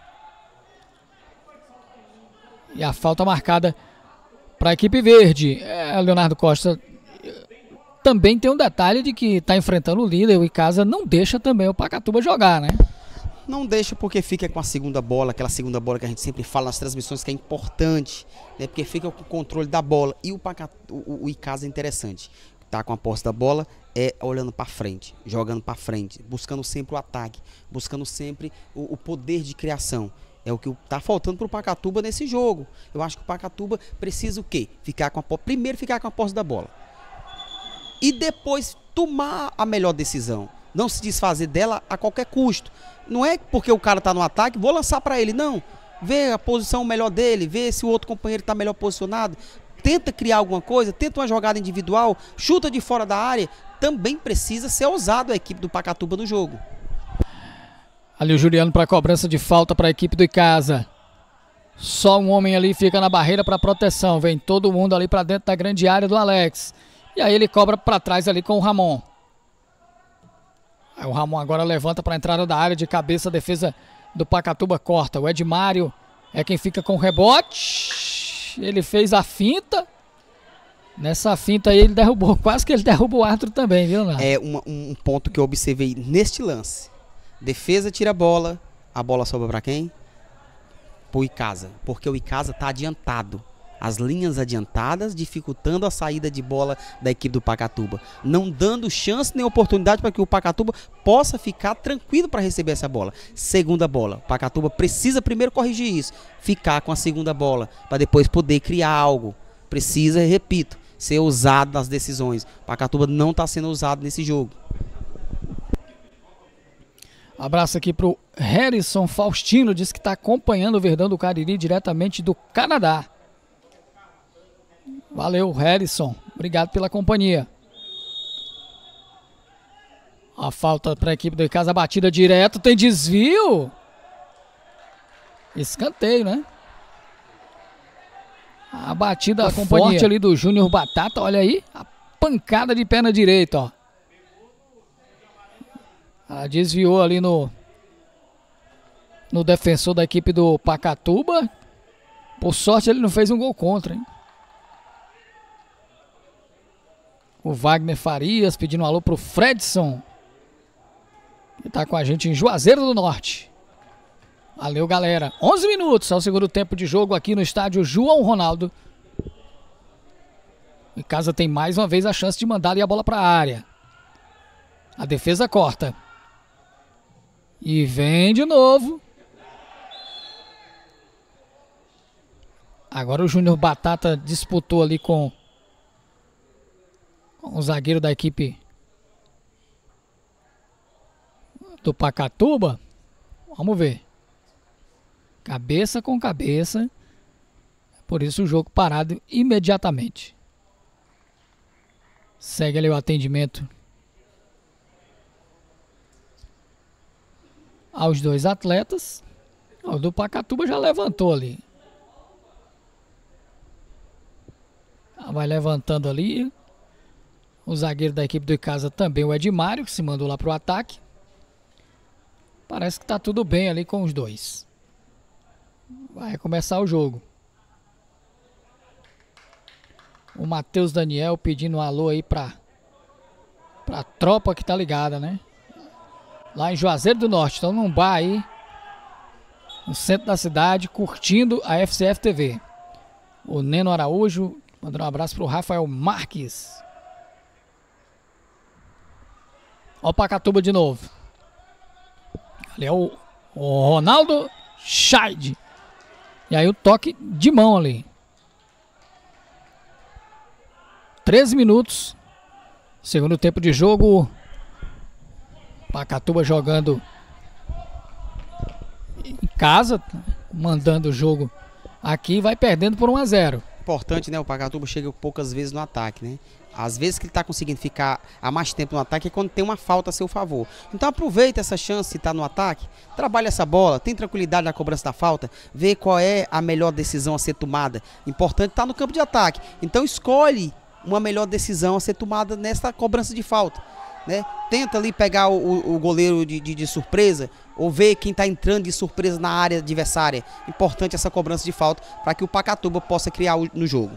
E a falta marcada para a equipe verde. Leonardo Costa também tem um detalhe de que está enfrentando o líder. O Icasa não deixa também o Pacatuba jogar, né? Não deixa porque fica com a segunda bola, aquela segunda bola que a gente sempre fala nas transmissões que é importante, né? Porque fica com o controle da bola. E o Icasa é interessante. Tá com a posse da bola, olhando para frente, jogando para frente, buscando sempre o ataque, buscando sempre o poder de criação. É o que tá faltando pro Pacatuba nesse jogo. Eu acho que o Pacatuba precisa o quê? Primeiro ficar com a posse da bola. E depois tomar a melhor decisão. Não se desfazer dela a qualquer custo. Não é porque o cara tá no ataque, vou lançar para ele, não. Vê a posição melhor dele, vê se o outro companheiro tá melhor posicionado. Tenta criar alguma coisa, tenta uma jogada individual, chuta de fora da área. Também precisa ser ousado a equipe do Pacatuba no jogo. Ali o Juliano para cobrança de falta para a equipe do Icasa. Só um homem ali fica na barreira para proteção. Vem todo mundo ali para dentro da grande área do Alex. E aí ele cobra para trás ali com o Ramon. Aí o Ramon agora levanta para a entrada da área de cabeça. A defesa do Pacatuba corta. O Edmário é quem fica com o rebote. Ele fez a finta. Nessa finta aí ele derrubou. Quase que ele derruba o árbitro também, viu, Leonardo? É um ponto que eu observei neste lance. Defesa tira a bola sobra para quem? Pro Icasa, porque o Icasa tá adiantado. As linhas adiantadas, dificultando a saída de bola da equipe do Pacatuba. Não dando chance nem oportunidade para que o Pacatuba possa ficar tranquilo para receber essa bola. Segunda bola, o Pacatuba precisa primeiro corrigir isso. Ficar com a segunda bola, para depois poder criar algo. Precisa, repito, ser ousado nas decisões. O Pacatuba não está sendo ousado nesse jogo. Abraço aqui pro Harrison Faustino, diz que está acompanhando o Verdão do Cariri diretamente do Canadá. Valeu, Harrison. Obrigado pela companhia. A falta para a equipe do Icasa, batida direto, tem desvio. Escanteio, né? A batida forte ali do Júnior Batata, olha aí. A pancada de perna direita, ó. Ela desviou ali no defensor da equipe do Pacatuba. Por sorte ele não fez um gol contra, hein? O Wagner Farias pedindo um alô pro Fredson, que tá com a gente em Juazeiro do Norte. Valeu, galera. 11 minutos ao segundo tempo de jogo aqui no estádio João Ronaldo. O Icasa tem mais uma vez a chance de mandar ali a bola para a área. A defesa corta. E vem de novo. Agora o Júnior Batata disputou ali com o zagueiro da equipe do Pacatuba. Vamos ver. Cabeça com cabeça. Por isso o jogo parado imediatamente. Segue ali o atendimento aos dois atletas. O do Pacatuba já levantou ali. Vai levantando ali. O zagueiro da equipe do Icasa também, o Edmário, que se mandou lá pro ataque. Parece que tá tudo bem ali com os dois. Vai começar o jogo. O Matheus Daniel pedindo um alô aí pra tropa que tá ligada, né? Lá em Juazeiro do Norte. Estão num bar aí, no centro da cidade, curtindo a FCF TV. O Neno Araújo mandando um abraço pro Rafael Marques. Ó o Pacatuba de novo. Ali é o Ronaldo Scheid. E aí o toque de mão ali. 13 minutos. Segundo tempo de jogo. Pacatuba jogando em casa. Mandando o jogo aqui. Vai perdendo por 1-0. Importante, né? O Pacatuba chega poucas vezes no ataque, né? Às vezes que ele está conseguindo ficar há mais tempo no ataque é quando tem uma falta a seu favor. Então aproveita essa chance de estar no ataque, trabalha essa bola, tem tranquilidade na cobrança da falta, vê qual é a melhor decisão a ser tomada. Importante estar no campo de ataque. Então escolhe uma melhor decisão a ser tomada nessa cobrança de falta, né? Tenta ali pegar o goleiro de surpresa, ou ver quem está entrando de surpresa na área adversária. Importante essa cobrança de falta para que o Pacatuba possa criar no jogo.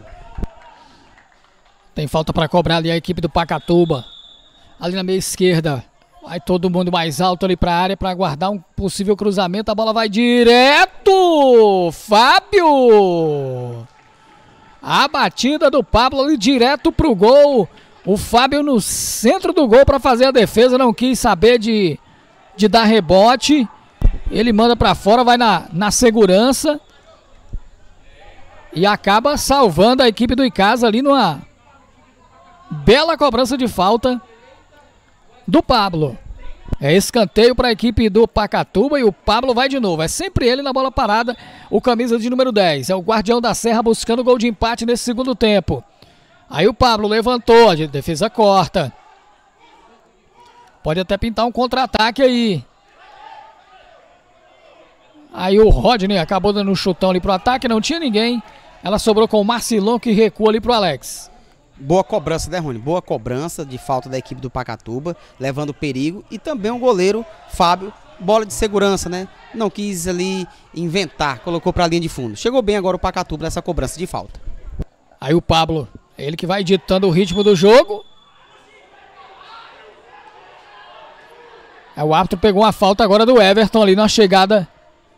Tem falta para cobrar ali a equipe do Pacatuba. Ali na meia esquerda. Vai todo mundo mais alto ali para a área para aguardar um possível cruzamento. A bola vai direto! Fábio! A batida do Pablo ali direto para o gol. O Fábio no centro do gol para fazer a defesa. Não quis saber de dar rebote. Ele manda para fora, vai na segurança. E acaba salvando a equipe do Icasa ali numa bela cobrança de falta do Pablo. É escanteio para a equipe do Pacatuba e o Pablo vai de novo. É sempre ele na bola parada, o camisa de número 10. É o guardião da Serra buscando gol de empate nesse segundo tempo. Aí o Pablo levantou, a defesa corta. Pode até pintar um contra-ataque aí. Aí o Rodney acabou dando um chutão ali pro ataque, não tinha ninguém. Ela sobrou com o Marcilon que recua ali pro Alex. Boa cobrança, né, Rony? Boa cobrança de falta da equipe do Pacatuba, levando perigo. E também o goleiro, Fábio, bola de segurança, né? Não quis ali inventar, colocou para a linha de fundo. Chegou bem agora o Pacatuba nessa cobrança de falta. Aí o Pablo, ele que vai ditando o ritmo do jogo. O árbitro pegou uma falta agora do Everton ali na chegada.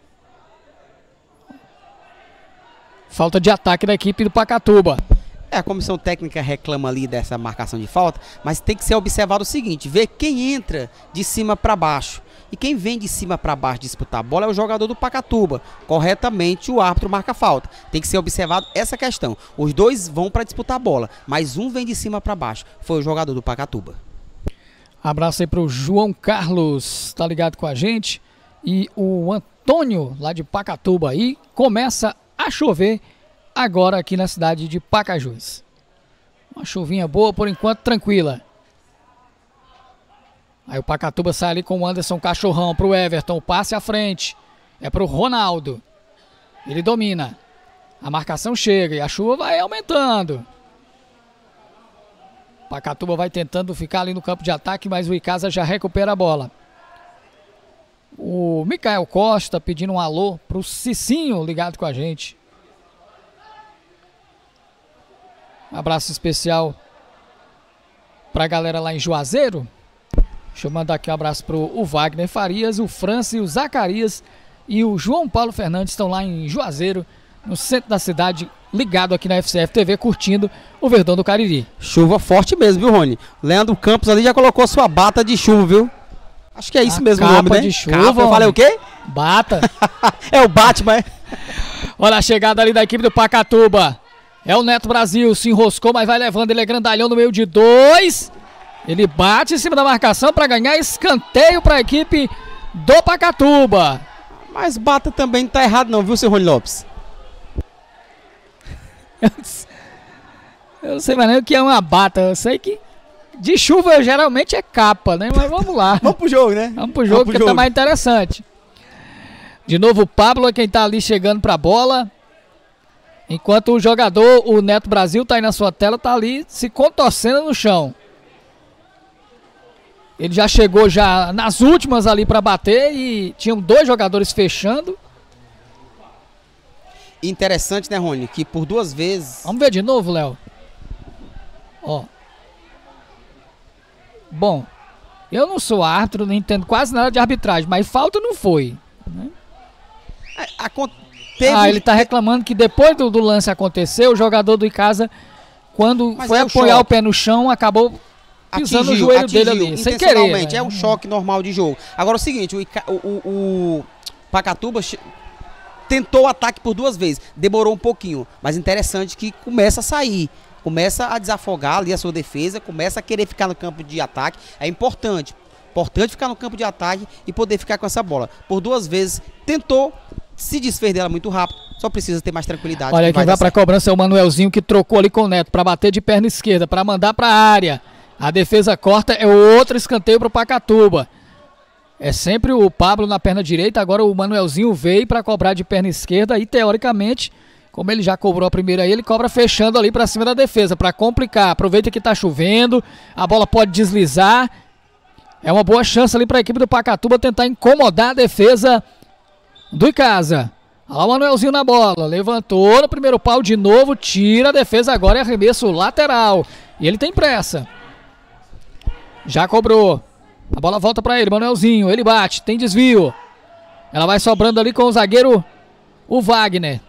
Falta de ataque da equipe do Pacatuba. A comissão técnica reclama ali dessa marcação de falta, mas tem que ser observado o seguinte, ver quem entra de cima para baixo. E quem vem de cima para baixo disputar a bola é o jogador do Pacatuba. Corretamente o árbitro marca a falta. Tem que ser observado essa questão. Os dois vão para disputar a bola, mas um vem de cima para baixo. Foi o jogador do Pacatuba. Abraço aí para o João Carlos, tá ligado com a gente. E o Antônio lá de Pacatuba aí. Começa a chover agora aqui na cidade de Pacajus. Uma chuvinha boa, por enquanto tranquila. Aí o Pacatuba sai ali com o Anderson Cachorrão pro Everton. O passe à frente. É pro Ronaldo. Ele domina. A marcação chega e a chuva vai aumentando. O Pacatuba vai tentando ficar ali no campo de ataque, mas o Icasa já recupera a bola. O Micael Costa pedindo um alô pro Cicinho ligado com a gente. Um abraço especial pra galera lá em Juazeiro. Deixa eu mandar aqui um abraço pro Wagner Farias, o Francis, o Zacarias e o João Paulo Fernandes estão lá em Juazeiro, no centro da cidade, ligado aqui na FCF TV, curtindo o Verdão do Cariri. Chuva forte mesmo, viu, Rony? Leandro Campos ali já colocou sua bata de chuva, viu? Acho que é isso mesmo o nome, né? De chuva, capa, eu falei o quê? Bata. É o Batman, é? Olha a chegada ali da equipe do Pacatuba. É o Neto Brasil, se enroscou, mas vai levando, ele é grandalhão no meio de dois. Ele bate em cima da marcação para ganhar escanteio para a equipe do Pacatuba. Mas bata também não tá errado não, viu, seu Rony Lopes? Eu não sei mais nem o que é uma bata, eu sei que de chuva geralmente é capa, né? Mas vamos lá. Vamos pro jogo, né? Vamos pro jogo porque tá mais interessante. De novo o Pablo é quem tá ali chegando pra bola. Enquanto o jogador, o Neto Brasil, tá aí na sua tela, tá ali se contorcendo no chão. Ele já chegou já nas últimas ali pra bater e tinham dois jogadores fechando. Interessante, né, Rony? Que por duas vezes... Vamos ver de novo, Léo. Ó. Bom, eu não sou árbitro, não entendo quase nada de arbitragem, mas falta não foi. Né? Ele tá reclamando que depois do lance acontecer, o jogador do Icasa, quando foi apoiar o pé no chão, acabou pisando o joelho dele ali, sem querer. Né? É um choque normal de jogo. Agora é o seguinte, o Pacatuba tentou o ataque por duas vezes, demorou um pouquinho, mas interessante que começa a sair, começa a desafogar ali a sua defesa, começa a querer ficar no campo de ataque. É importante ficar no campo de ataque e poder ficar com essa bola. Por duas vezes tentou, se desfez dela muito rápido, só precisa ter mais tranquilidade. Olha, quem vai pra cobrança é o Manuelzinho, que trocou ali com o Neto, pra bater de perna esquerda, pra mandar pra área. A defesa corta, é outro escanteio pro Pacatuba. É sempre o Pablo na perna direita, agora o Manuelzinho veio pra cobrar de perna esquerda e, teoricamente, como ele já cobrou a primeira aí, ele cobra fechando ali pra cima da defesa, pra complicar. Aproveita que tá chovendo, a bola pode deslizar. É uma boa chance ali pra equipe do Pacatuba tentar incomodar a defesa do Icasa. Olha o Manuelzinho na bola, levantou no primeiro pau de novo, tira a defesa agora, é arremesso lateral. E ele tem pressa. Já cobrou. A bola volta pra ele, Manuelzinho, ele bate, tem desvio. Ela vai sobrando ali com o zagueiro, o Wagner.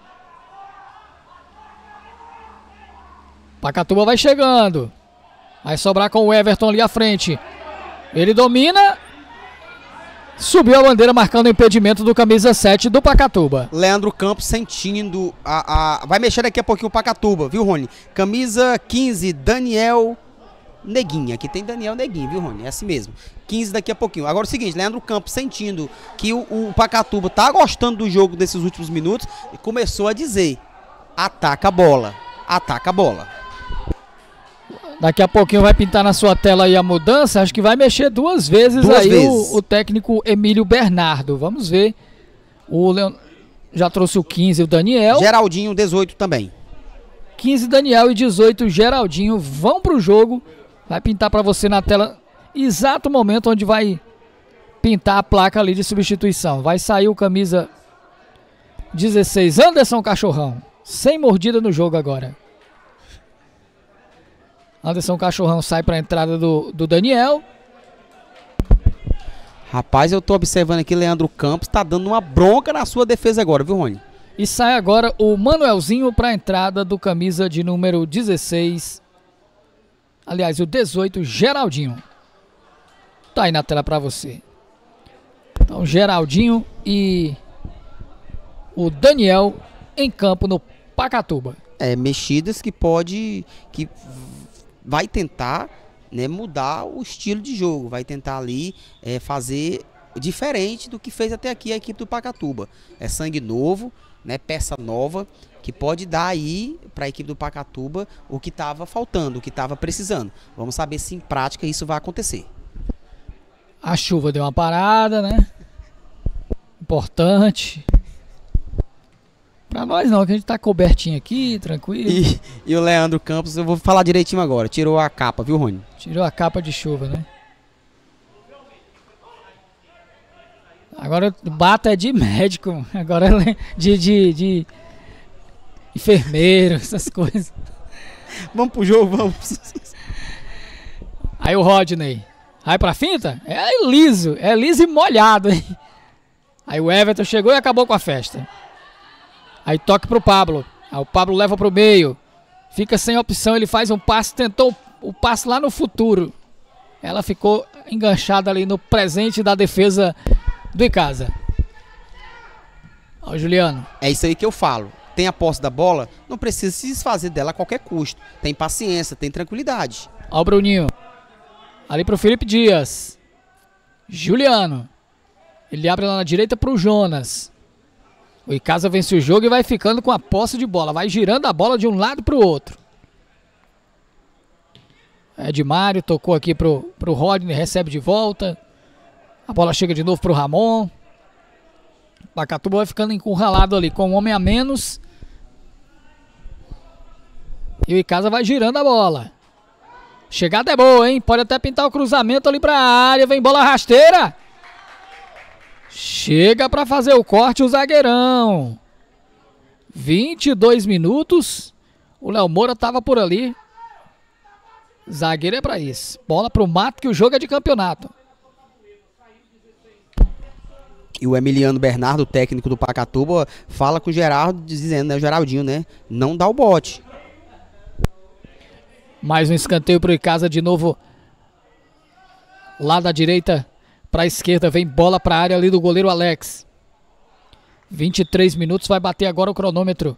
Pacatuba vai chegando. Vai sobrar com o Everton ali à frente. Ele domina. Subiu a bandeira marcando o impedimento do camisa 7 do Pacatuba. Leandro Campos sentindo vai mexer daqui a pouquinho o Pacatuba, viu, Rony? Camisa 15, Daniel Neguinha. Aqui tem Daniel Neguinha, viu, Rony? É assim mesmo. 15 daqui a pouquinho. Agora é o seguinte, Leandro Campos sentindo que o Pacatuba tá gostando do jogo desses últimos minutos e começou a dizer: ataca a bola, ataca a bola. Daqui a pouquinho vai pintar na sua tela aí a mudança. Acho que vai mexer duas vezes o técnico Emílio Bernardo. Vamos ver. O já trouxe o 15, o Daniel. Geraldinho, 18 também. 15, Daniel, e 18, Geraldinho vão pro jogo. Vai pintar para você na tela exato momento onde vai pintar a placa ali de substituição. Vai sair o camisa 16, Anderson Cachorrão. Sem mordida no jogo agora. Anderson Cachorrão sai para a entrada do Daniel. Rapaz, eu tô observando aqui, Leandro Campos tá dando uma bronca na sua defesa agora, viu, Rony? E sai agora o Manuelzinho para a entrada do camisa de número 16. Aliás, o 18, Geraldinho. Tá aí na tela para você. Então, Geraldinho e o Daniel em campo no Pacatuba. Mexidas que vai tentar, né, mudar o estilo de jogo, vai tentar ali fazer diferente do que fez até aqui a equipe do Pacatuba. É sangue novo, né, peça nova, que pode dar aí para a equipe do Pacatuba o que estava faltando, o que estava precisando. Vamos saber se em prática isso vai acontecer. A chuva deu uma parada, né? Importante. Pra nós não, que a gente tá cobertinho aqui, tranquilo. E o Leandro Campos, eu vou falar direitinho agora, tirou a capa, viu, Rony? Tirou a capa de chuva, né? Agora o Bata é de médico, agora é de enfermeiro, essas coisas. Vamos pro jogo, vamos. Aí o Rodney, vai pra finta? É liso e molhado, hein? Aí o Everton chegou e acabou com a festa. Aí toque pro Pablo. Aí o Pablo leva pro meio. Fica sem opção, ele faz um passe, tentou o passe lá no futuro. Ela ficou enganchada ali no presente da defesa do Icasa. Ó, Juliano. É isso aí que eu falo. Tem a posse da bola, não precisa se desfazer dela a qualquer custo. Tem paciência, tem tranquilidade. Ó o Bruninho. Ali pro Felipe Dias. Juliano. Ele abre lá na direita pro Jonas. O Icasa vence o jogo e vai ficando com a posse de bola. Vai girando a bola de um lado para o outro. Edmário tocou aqui pro Rodney, recebe de volta. A bola chega de novo pro Ramon. O Pacatuba vai ficando encurralado ali com um homem a menos. E o Icasa vai girando a bola. Chegada é boa, hein? Pode até pintar o cruzamento ali para a área. Vem bola rasteira. Chega para fazer o corte o zagueirão. 22 minutos. O Léo Moura estava por ali. Zagueiro é para isso. Bola pro mato que o jogo é de campeonato. E o Emiliano Bernardo, técnico do Pacatuba, fala com o Geraldo, dizendo, né, o Geraldinho, né? Não dá o bote. Mais um escanteio pro Icasa de novo. Lá da direita para a esquerda, vem bola para a área ali do goleiro Alex. 23 minutos, vai bater agora o cronômetro.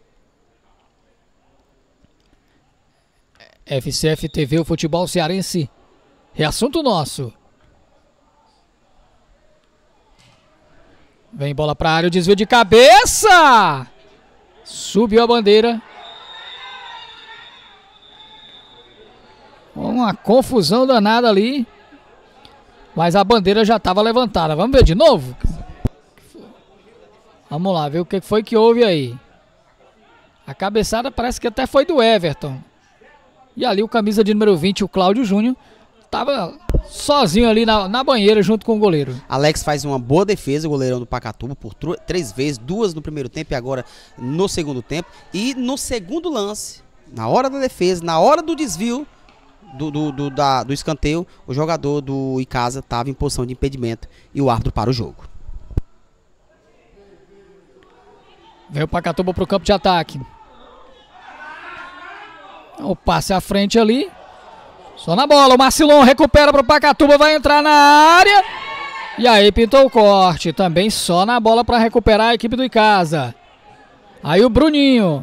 FCF TV, o futebol cearense é assunto nosso. Vem bola pra área, o desvio de cabeça. Subiu a bandeira. Uma confusão danada ali. Mas a bandeira já estava levantada. Vamos ver de novo? Vamos lá, ver o que foi que houve aí. A cabeçada parece que até foi do Everton. E ali o camisa de número 20, o Cláudio Júnior, estava sozinho ali na banheira junto com o goleiro. Alex faz uma boa defesa, o goleirão do Pacatuba, por 3 vezes, 2 no primeiro tempo e agora no segundo tempo. E no segundo lance, na hora da defesa, na hora do desvio do escanteio, o jogador do Icasa estava em posição de impedimento e o árbitro para o jogo. Veio o Pacatuba para o campo de ataque. O passe à frente ali. Só na bola, o Marcilon recupera para o Pacatuba, vai entrar na área. E aí pintou o corte, também só na bola para recuperar a equipe do Icasa. Aí o Bruninho.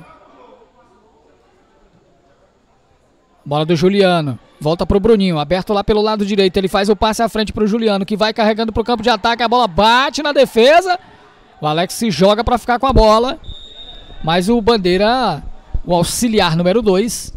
Bola do Juliano, volta pro Bruninho, aberto lá pelo lado direito, ele faz o passe à frente pro Juliano, que vai carregando pro campo de ataque, a bola bate na defesa. O Alex se joga para ficar com a bola, mas o Bandeira, o auxiliar número 2,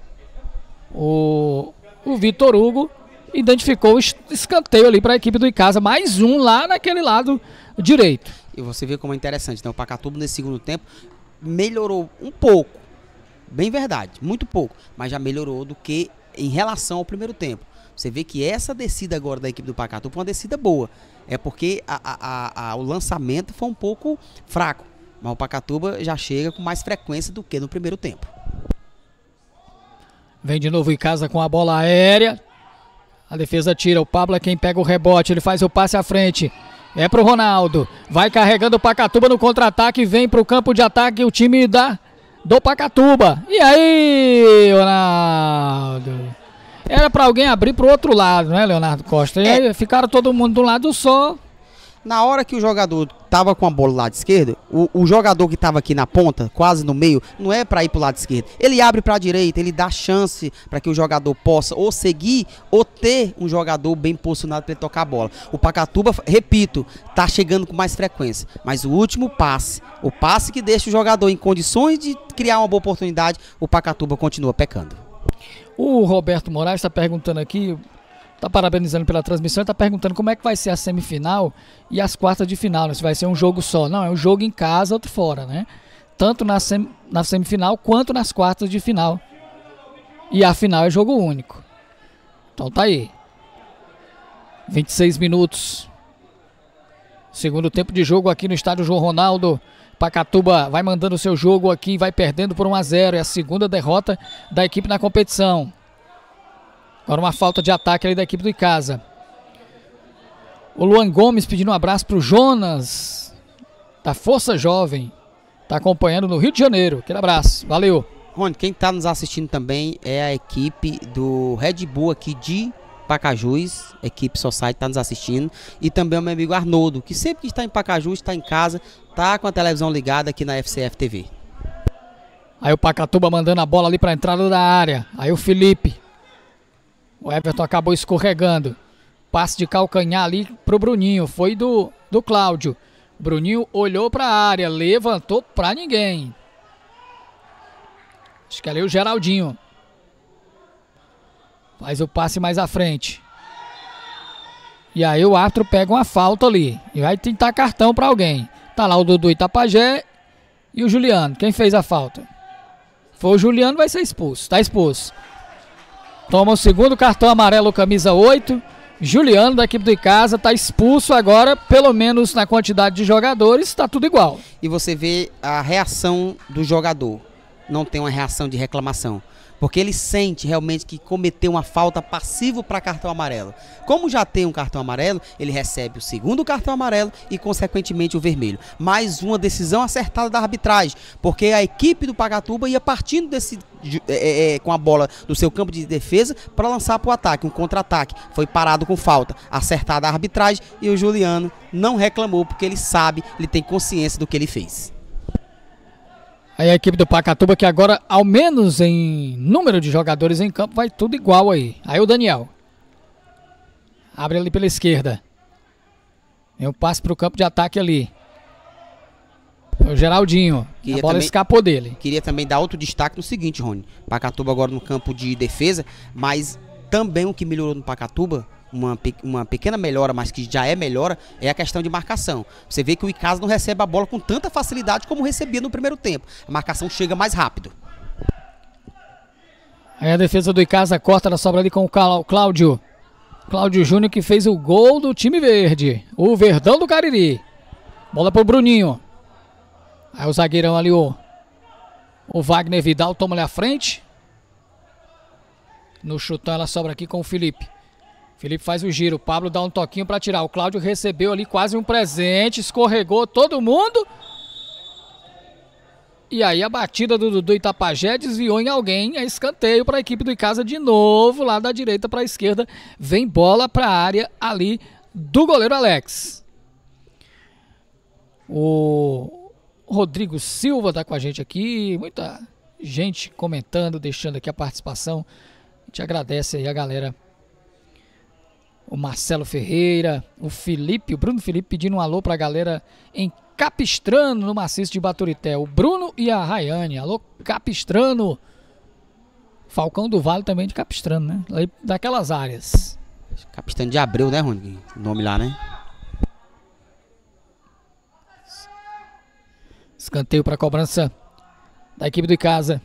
o Vitor Hugo, identificou o escanteio ali para a equipe do Icasa, mais um lá naquele lado direito. E você vê como é interessante, né? O Pacatuba nesse segundo tempo melhorou um pouco, bem verdade, muito pouco, mas já melhorou do que em relação ao primeiro tempo. Você vê que essa descida agora da equipe do Pacatuba foi uma descida boa, é porque o lançamento foi um pouco fraco, mas o Pacatuba já chega com mais frequência do que no primeiro tempo. Vem de novo em casa com a bola aérea. A defesa tira, o Pablo é quem pega o rebote, ele faz o passe à frente. É pro Ronaldo. Vai carregando o Pacatuba no contra-ataque, vem pro campo de ataque o time do Pacatuba. E aí, Ronaldo? Era pra alguém abrir pro outro lado, né, Leonardo Costa? E aí ficaram todo mundo de um lado só. Na hora que o jogador tava com a bola do lado esquerdo, o jogador que tava aqui na ponta, quase no meio, não é para ir pro lado esquerdo. Ele abre para a direita, ele dá chance para que o jogador possa ou seguir ou ter um jogador bem posicionado para ele tocar a bola. O Pacatuba, repito, tá chegando com mais frequência, mas o último passe, o passe que deixa o jogador em condições de criar uma boa oportunidade, o Pacatuba continua pecando. O Roberto Moraes está perguntando aqui, está parabenizando pela transmissão, está perguntando como é que vai ser a semifinal e as quartas de final, né? Se vai ser um jogo só. Não, é um jogo em casa, outro fora, né? Tanto na semifinal quanto nas quartas de final. E a final é jogo único. Então tá aí. 26 minutos. Segundo tempo de jogo aqui no estádio João Ronaldo. Pacatuba vai mandando o seu jogo aqui, vai perdendo por 1-0. É a segunda derrota da equipe na competição. Agora uma falta de ataque ali da equipe do Icasa. O Luan Gomes pedindo um abraço pro Jonas, da Força Jovem. Tá acompanhando no Rio de Janeiro. Aquele abraço, valeu. Rony, quem tá nos assistindo também é a equipe do Red Bull aqui de Pacajus. A equipe Society tá nos assistindo. E também o meu amigo Arnoldo, que sempre que está em Pacajus, está em casa, tá com a televisão ligada aqui na FCF TV. Aí o Pacatuba mandando a bola ali pra entrada da área. Aí o Felipe. O Everton acabou escorregando. Passe de calcanhar ali pro Bruninho. Foi do Cláudio. O Bruninho olhou pra área. Levantou pra ninguém. Acho que ali o Geraldinho. Faz o passe mais à frente. E aí o árbitro pega uma falta ali. E vai tentar cartão pra alguém. Tá lá o Dudu Itapajé e o Juliano. Quem fez a falta? Foi o Juliano, vai ser expulso. Tá expulso. Toma o segundo cartão amarelo, camisa 8. Juliano, da equipe do Icasa, está expulso agora, pelo menos na quantidade de jogadores, está tudo igual. E você vê a reação do jogador. Não tem uma reação de reclamação. Porque ele sente realmente que cometeu uma falta passiva para cartão amarelo. Como já tem um cartão amarelo, ele recebe o segundo cartão amarelo e, consequentemente, o vermelho. Mais uma decisão acertada da arbitragem. Porque a equipe do Pacatuba ia partindo com a bola do seu campo de defesa para lançar para o ataque, um contra-ataque. Foi parado com falta. Acertada a arbitragem e o Juliano não reclamou porque ele sabe, ele tem consciência do que ele fez. Aí a equipe do Pacatuba, que agora, ao menos em número de jogadores em campo, vai tudo igual aí. Aí o Daniel. Abre ali pela esquerda. Tem um passe para o campo de ataque ali. O Geraldinho. A bola escapou dele. Queria também dar outro destaque no seguinte, Rony. Pacatuba agora no campo de defesa, mas também o que melhorou no Pacatuba, uma pequena melhora, mas que já é melhora, é a questão de marcação. Você vê que o Icasa não recebe a bola com tanta facilidade como recebia no primeiro tempo. A marcação chega mais rápido. Aí a defesa do Icasa corta na sobra ali com o Cláudio. Cláudio Júnior, que fez o gol do time verde. O Verdão do Cariri. Bola pro Bruninho. Aí o zagueirão ali, o Wagner Vidal toma ali a frente. No chutão ela sobra aqui com o Felipe. Felipe faz o giro. O Pablo dá um toquinho pra tirar. O Cláudio recebeu ali quase um presente. Escorregou todo mundo. E aí a batida do Dudu Itapajé desviou em alguém. É escanteio para a equipe do Icasa de novo. Lá da direita para a esquerda. Vem bola para a área ali do goleiro Alex. O Rodrigo Silva está com a gente aqui. Muita gente comentando, deixando aqui a participação. A gente agradece aí a galera. O Marcelo Ferreira, o Bruno Felipe pedindo um alô para a galera em Capistrano, no maciço de Baturité. O Bruno e a Rayane. Alô, Capistrano. Falcão do Vale também de Capistrano, né? Lá daquelas áreas. Capistrano de Abreu, né, Rony? O nome lá, né? Escanteio para cobrança da equipe do Icasa.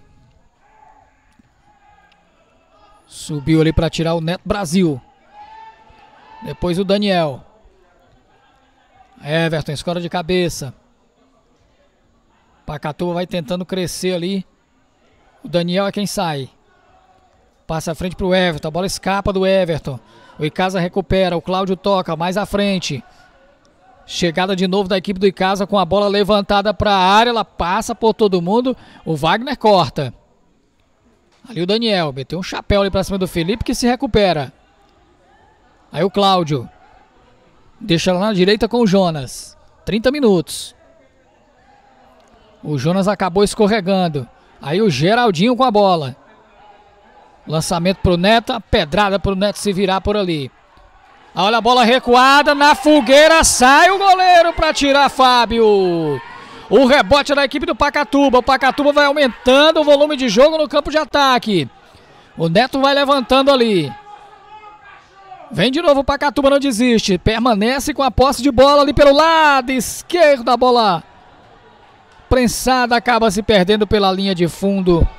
Subiu ali para tirar o Neto Brasil. Depois o Daniel. Everton, escora de cabeça. Pacatuba vai tentando crescer ali. O Daniel é quem sai. Passa a frente pro Everton. A bola escapa do Everton. O Icasa recupera. O Cláudio toca mais à frente. Chegada de novo da equipe do Icasa com a bola levantada para a área. Ela passa por todo mundo. O Wagner corta. Ali o Daniel. Meteu um chapéu ali para cima do Felipe que se recupera. Aí o Cláudio. Deixa lá na direita com o Jonas. 30 minutos. O Jonas acabou escorregando. Aí o Geraldinho com a bola. Lançamento pro Neto. A pedrada pro Neto se virar por ali. Olha a bola recuada. Na fogueira sai o goleiro para tirar Fábio. O rebote da equipe do Pacatuba. O Pacatuba vai aumentando o volume de jogo no campo de ataque. O Neto vai levantando ali. Vem de novo o Pacatuba, não desiste. Permanece com a posse de bola ali pelo lado esquerdo. A bola prensada acaba se perdendo pela linha de fundo.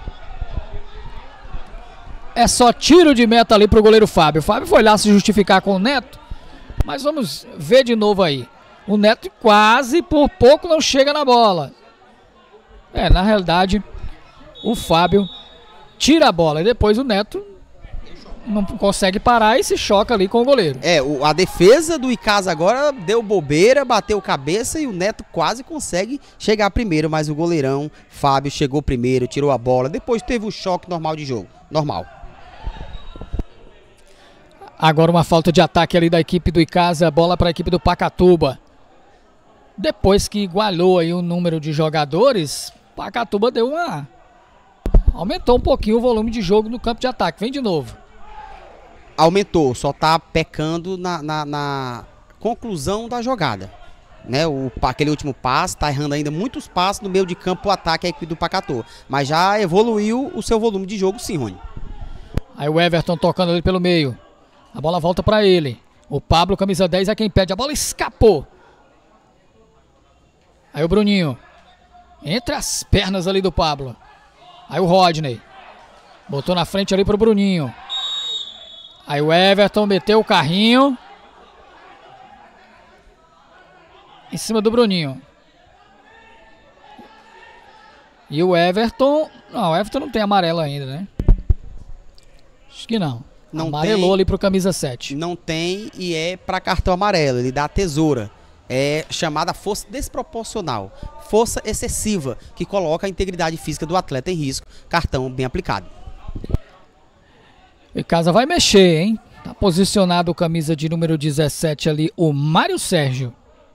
É só tiro de meta ali pro goleiro Fábio. O Fábio foi lá se justificar com o Neto. Mas vamos ver de novo aí. O Neto quase por pouco não chega na bola. Na realidade, o Fábio tira a bola e depois o Neto não consegue parar e se choca ali com o goleiro. A defesa do Icasa agora deu bobeira, bateu cabeça e o Neto quase consegue chegar primeiro, mas o goleirão Fábio chegou primeiro, tirou a bola, depois teve o choque normal de jogo, normal. Agora uma falta de ataque ali da equipe do Icasa, bola para a equipe do Pacatuba. Depois que igualou aí o número de jogadores, Pacatuba aumentou um pouquinho o volume de jogo no campo de ataque. Vem de novo. Aumentou, só tá pecando na conclusão da jogada. Né? Aquele último passe, tá errando ainda muitos passes no meio de campo, o ataque a equipe do Pacatuba. Mas já evoluiu o seu volume de jogo sim, Rony. Aí o Everton tocando ali pelo meio. A bola volta para ele. O Pablo, camisa 10, é quem pede. A bola escapou. Aí o Bruninho. Entre as pernas ali do Pablo. Aí o Rodney. Botou na frente ali pro Bruninho. Aí o Everton meteu o carrinho. Em cima do Bruninho. E o Everton... Não, o Everton não tem amarelo ainda, né? Acho que não. Amarelou ali pro camisa 7. Não tem e é para cartão amarelo. Ele dá a tesoura. É chamada força desproporcional. Força excessiva, que coloca a integridade física do atleta em risco. Cartão bem aplicado. O Icasa vai mexer, hein? Tá posicionado o camisa de número 17 ali, o Mário Sérgio.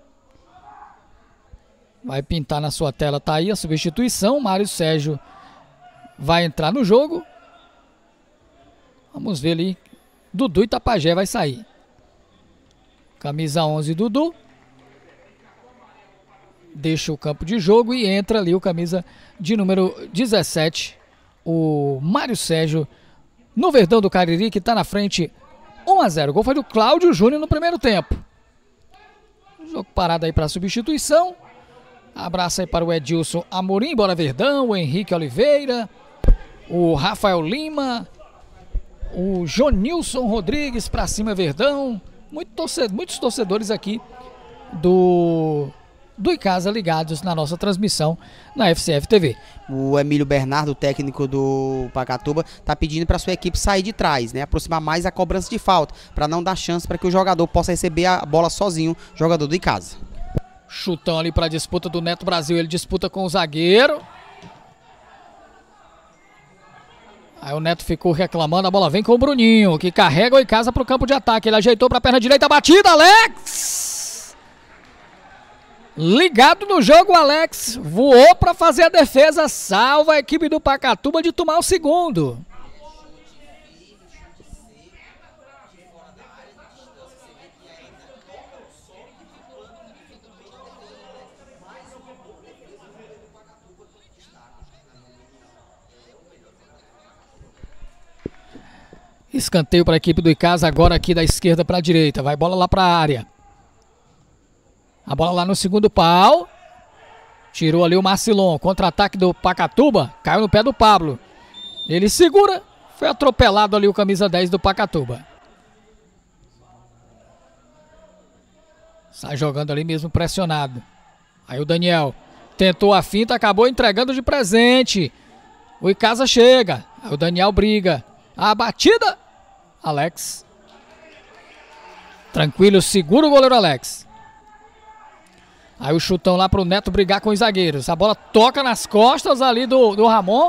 Vai pintar na sua tela, tá aí a substituição. O Mário Sérgio vai entrar no jogo. Vamos ver ali. Dudu Itapajé vai sair. Camisa 11, Dudu. deixa o campo de jogo e entra ali o camisa de número 17, o Mário Sérgio, no Verdão do Cariri, que está na frente 1-0. O gol foi do Cláudio Júnior no primeiro tempo. Jogo parado aí para substituição. Abraço aí para o Edilson Amorim, bora Verdão, o Henrique Oliveira, o Rafael Lima, o Jonilson Rodrigues para cima Verdão. Muitos torcedores aqui do Icasa ligados na nossa transmissão na FCF TV. O Emílio Bernardo, técnico do Pacatuba, tá pedindo para sua equipe sair de trás, né? Aproximar mais a cobrança de falta, para não dar chance para que o jogador possa receber a bola sozinho, jogador do Icasa. Chutão ali para a disputa do Neto Brasil, ele disputa com o zagueiro. Aí o Neto ficou reclamando, a bola vem com o Bruninho, que carrega o Icasa para o campo de ataque. Ele ajeitou para a perna direita, batida, Alex! Ligado no jogo, Alex voou para fazer a defesa, salva a equipe do Pacatuba de tomar o segundo. Escanteio para a equipe do Icasa, agora aqui da esquerda para a direita. Vai bola lá para a área. A bola lá no segundo pau. Tirou ali o Marcilon. Contra-ataque do Pacatuba. Caiu no pé do Pablo. Ele segura. Foi atropelado ali o camisa 10 do Pacatuba. Sai jogando ali mesmo pressionado. Aí o Daniel tentou a finta, acabou entregando de presente. O Icasa chega. Aí o Daniel briga. A batida. Alex. Tranquilo, segura o goleiro Alex. Aí o chutão lá pro Neto brigar com os zagueiros. A bola toca nas costas ali do Ramon.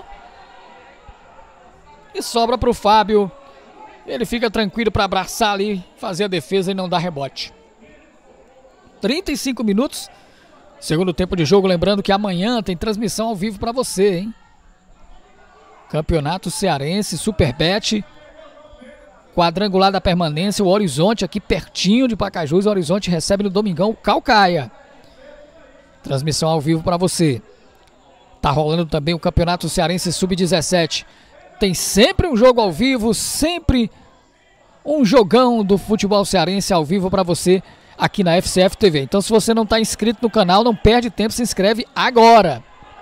E sobra pro Fábio. Ele fica tranquilo para abraçar ali, fazer a defesa e não dar rebote. 35 minutos. Segundo tempo de jogo, lembrando que amanhã tem transmissão ao vivo para você, hein? Campeonato Cearense, Superbet, quadrangular da permanência, o Horizonte aqui pertinho de Pacajus. O Horizonte recebe no domingão o Caucaia. Transmissão ao vivo para você. Tá rolando também o Campeonato Cearense Sub-17. Tem sempre um jogo ao vivo, sempre um jogão do futebol cearense ao vivo para você aqui na FCF TV. Então, se você não está inscrito no canal, não perde tempo, se inscreve agora.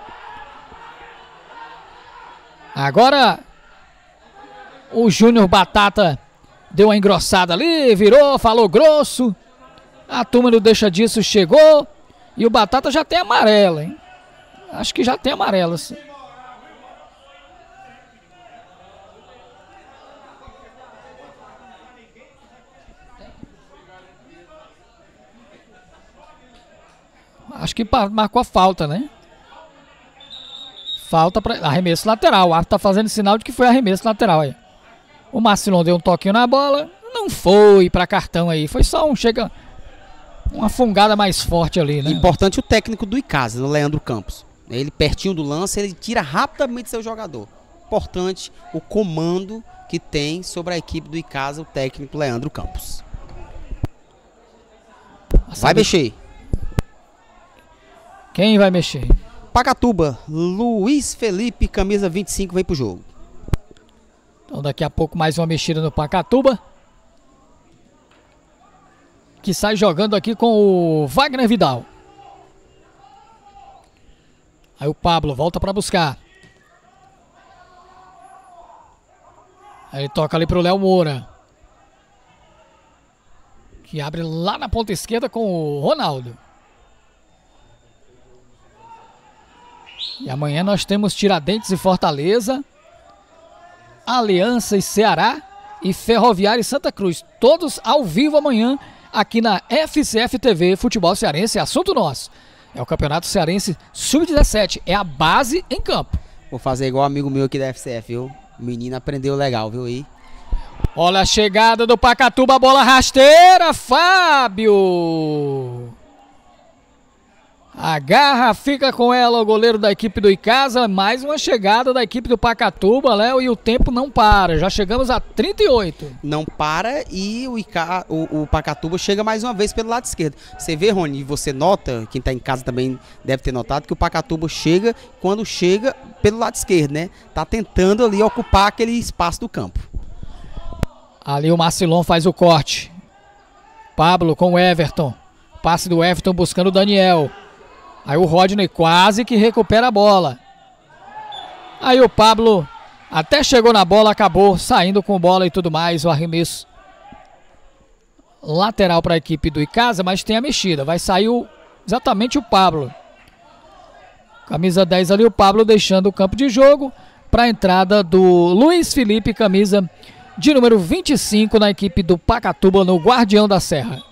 Agora o Júnior Batata deu uma engrossada ali, virou, falou grosso. A turma não deixa disso, chegou. E o Batata já tem amarelo, hein? Acho que já tem amarelo, sim. Acho que marcou a falta, né? Falta para arremesso lateral. O árbitro tá fazendo sinal de que foi arremesso lateral aí. O Marcilon deu um toquinho na bola. Não foi para cartão aí. Foi só uma fungada mais forte ali, né? Importante o técnico do Icasa, o Leandro Campos. Ele pertinho do lance, ele tira rapidamente seu jogador. Importante o comando que tem sobre a equipe do Icasa, o técnico Leandro Campos. Vai mexer. Quem vai mexer? Pacatuba, Luiz Felipe, camisa 25, vem pro jogo. Então daqui a pouco mais uma mexida no Pacatuba. Que sai jogando aqui com o Wagner Vidal. Aí o Pablo volta para buscar. Aí ele toca ali pro Léo Moura. Que abre lá na ponta esquerda com o Ronaldo. E amanhã nós temos Tiradentes e Fortaleza, Aliança e Ceará e Ferroviária e Santa Cruz. Todos ao vivo amanhã aqui na FCF TV Futebol Cearense. É assunto nosso. É o Campeonato Cearense Sub-17. É a base em campo. Vou fazer igual amigo meu aqui da FCF, viu? O menino aprendeu legal, viu aí? Olha a chegada do Pacatuba, a bola rasteira, Fábio. Agarra, fica com ela o goleiro da equipe do Icasa. Mais uma chegada da equipe do Pacatuba, Léo, e o tempo não para. Já chegamos a 38. Não para e o Pacatuba chega mais uma vez pelo lado esquerdo. Você vê, Rony, e você nota, quem tá em casa também deve ter notado, que o Pacatuba chega, quando chega pelo lado esquerdo, né? Tá tentando ali ocupar aquele espaço do campo. Ali o Marcilon faz o corte. Pablo com o Everton. Passe do Everton buscando o Daniel. Aí o Rodney quase que recupera a bola. Aí o Pablo até chegou na bola, acabou saindo com bola e tudo mais. O arremesso lateral para a equipe do Icasa, mas tem a mexida. Vai sair exatamente o Pablo. Camisa 10 ali, o Pablo deixando o campo de jogo para a entrada do Luiz Felipe, camisa de número 25 na equipe do Pacatuba, no Guardião da Serra.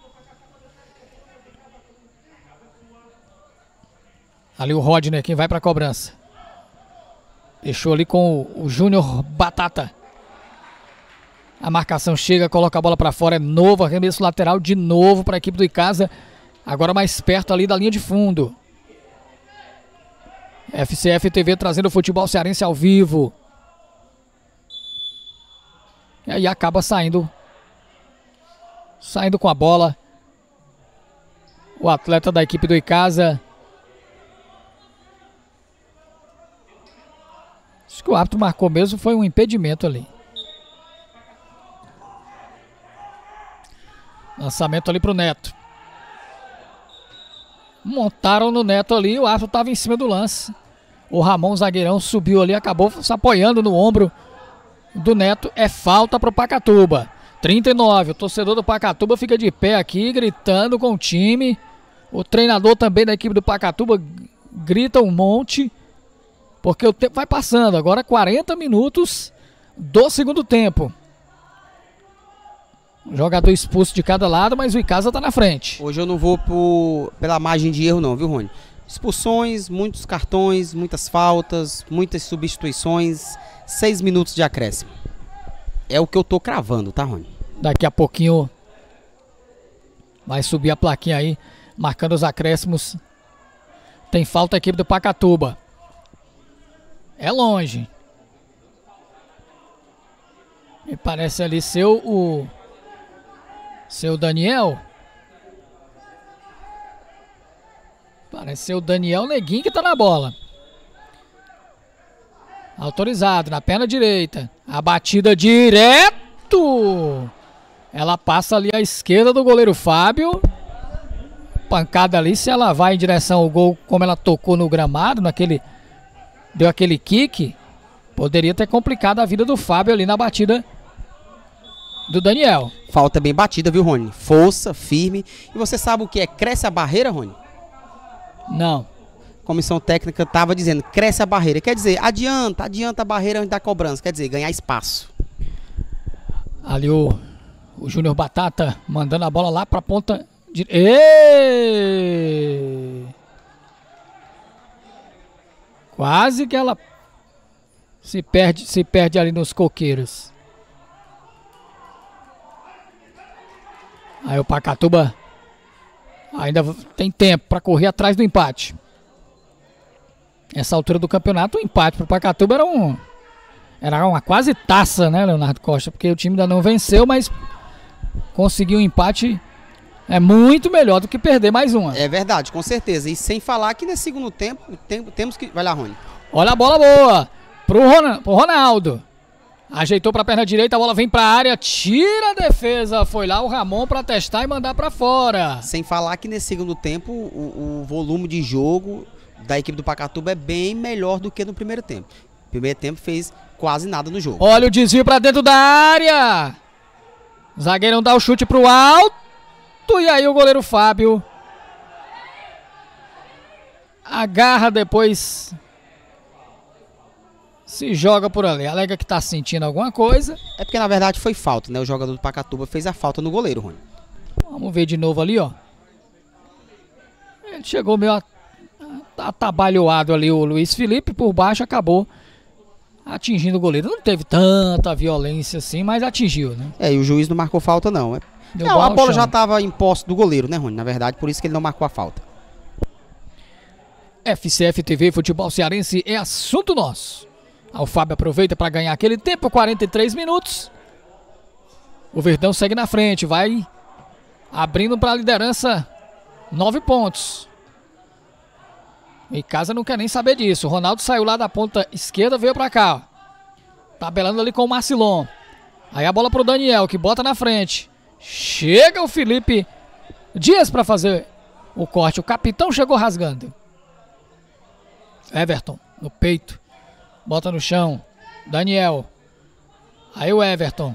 Ali o Rodney, quem vai para a cobrança. Deixou ali com o Júnior Batata. A marcação chega, coloca a bola para fora. É novo arremesso lateral de novo para a equipe do Icasa. Agora mais perto ali da linha de fundo. FCF TV trazendo o futebol cearense ao vivo. E aí acaba saindo com a bola o atleta da equipe do Icasa. Acho que o árbitro marcou mesmo, foi um impedimento ali. Lançamento ali pro Neto. Montaram no Neto ali, o árbitro estava em cima do lance. O Ramon, zagueirão, subiu ali, acabou se apoiando no ombro do Neto. É falta pro Pacatuba. 39, o torcedor do Pacatuba fica de pé aqui, gritando com o time. O treinador também da equipe do Pacatuba grita um monte. Porque o tempo vai passando. Agora 40 minutos do segundo tempo. Jogador expulso de cada lado, mas o Icasa tá na frente. Hoje eu não vou pela margem de erro não, viu, Rony? Expulsões, muitos cartões, muitas faltas, muitas substituições, 6 minutos de acréscimo. É o que eu tô cravando, tá, Rony? Daqui a pouquinho vai subir a plaquinha aí, marcando os acréscimos. Tem falta a equipe do Pacatuba. É longe. Me parece ali ser o Daniel. Parece ser o Daniel Neguinho que tá na bola. Autorizado, na perna direita. A batida direto. Ela passa ali à esquerda do goleiro Fábio. Pancada ali, se ela vai em direção ao gol, como ela tocou no gramado, deu aquele kick, poderia ter complicado a vida do Fábio ali na batida do Daniel. Falta bem batida, viu, Rony? Força, firme. E você sabe o que é cresce a barreira, Rony? Não. A comissão técnica estava dizendo cresce a barreira. Quer dizer, adianta a barreira antes da cobrança. Quer dizer, ganhar espaço. Ali o Júnior Batata mandando a bola lá para a ponta. Êêêê! Quase que ela se perde ali nos coqueiros. Aí o Pacatuba ainda tem tempo para correr atrás do empate. Essa altura do campeonato, o empate para o Pacatuba era uma quase taça, né, Leonardo Costa? Porque o time ainda não venceu, mas conseguiu um empate. É muito melhor do que perder mais uma. É verdade, com certeza. E sem falar que nesse segundo tempo temos que... Vai lá, Rony. Olha a bola boa pro Ronaldo. Ajeitou para a perna direita, a bola vem para a área, tira a defesa. Foi lá o Ramon para testar e mandar para fora. Sem falar que nesse segundo tempo o volume de jogo da equipe do Pacatuba é bem melhor do que no primeiro tempo. O primeiro tempo fez quase nada no jogo. Olha o desvio para dentro da área. O zagueirão dá o chute pro alto. E aí o goleiro Fábio agarra, depois se joga por ali. Alega que tá sentindo alguma coisa. É porque na verdade foi falta, né? O jogador do Pacatuba fez a falta no goleiro, Rony. Vamos ver de novo ali, ó. Ele chegou meio atabalhoado ali, o Luiz Felipe, por baixo, acabou atingindo o goleiro. Não teve tanta violência assim, mas atingiu, né? E o juiz não marcou falta não. Não, a bola já estava em posse do goleiro, né, Rony? Na verdade, por isso que ele não marcou a falta. FCF TV, futebol cearense é assunto nosso. O Fábio aproveita para ganhar aquele tempo, 43 minutos. O Verdão segue na frente, vai abrindo para a liderança 9 pontos. E Casa não quer nem saber disso. O Ronaldo saiu lá da ponta esquerda, veio para cá. Ó. Tabelando ali com o Marcilon. Aí a bola pro Daniel, que bota na frente. Chega o Felipe Dias para fazer o corte. O capitão chegou rasgando. Everton no peito. Bota no chão. Daniel. Aí o Everton.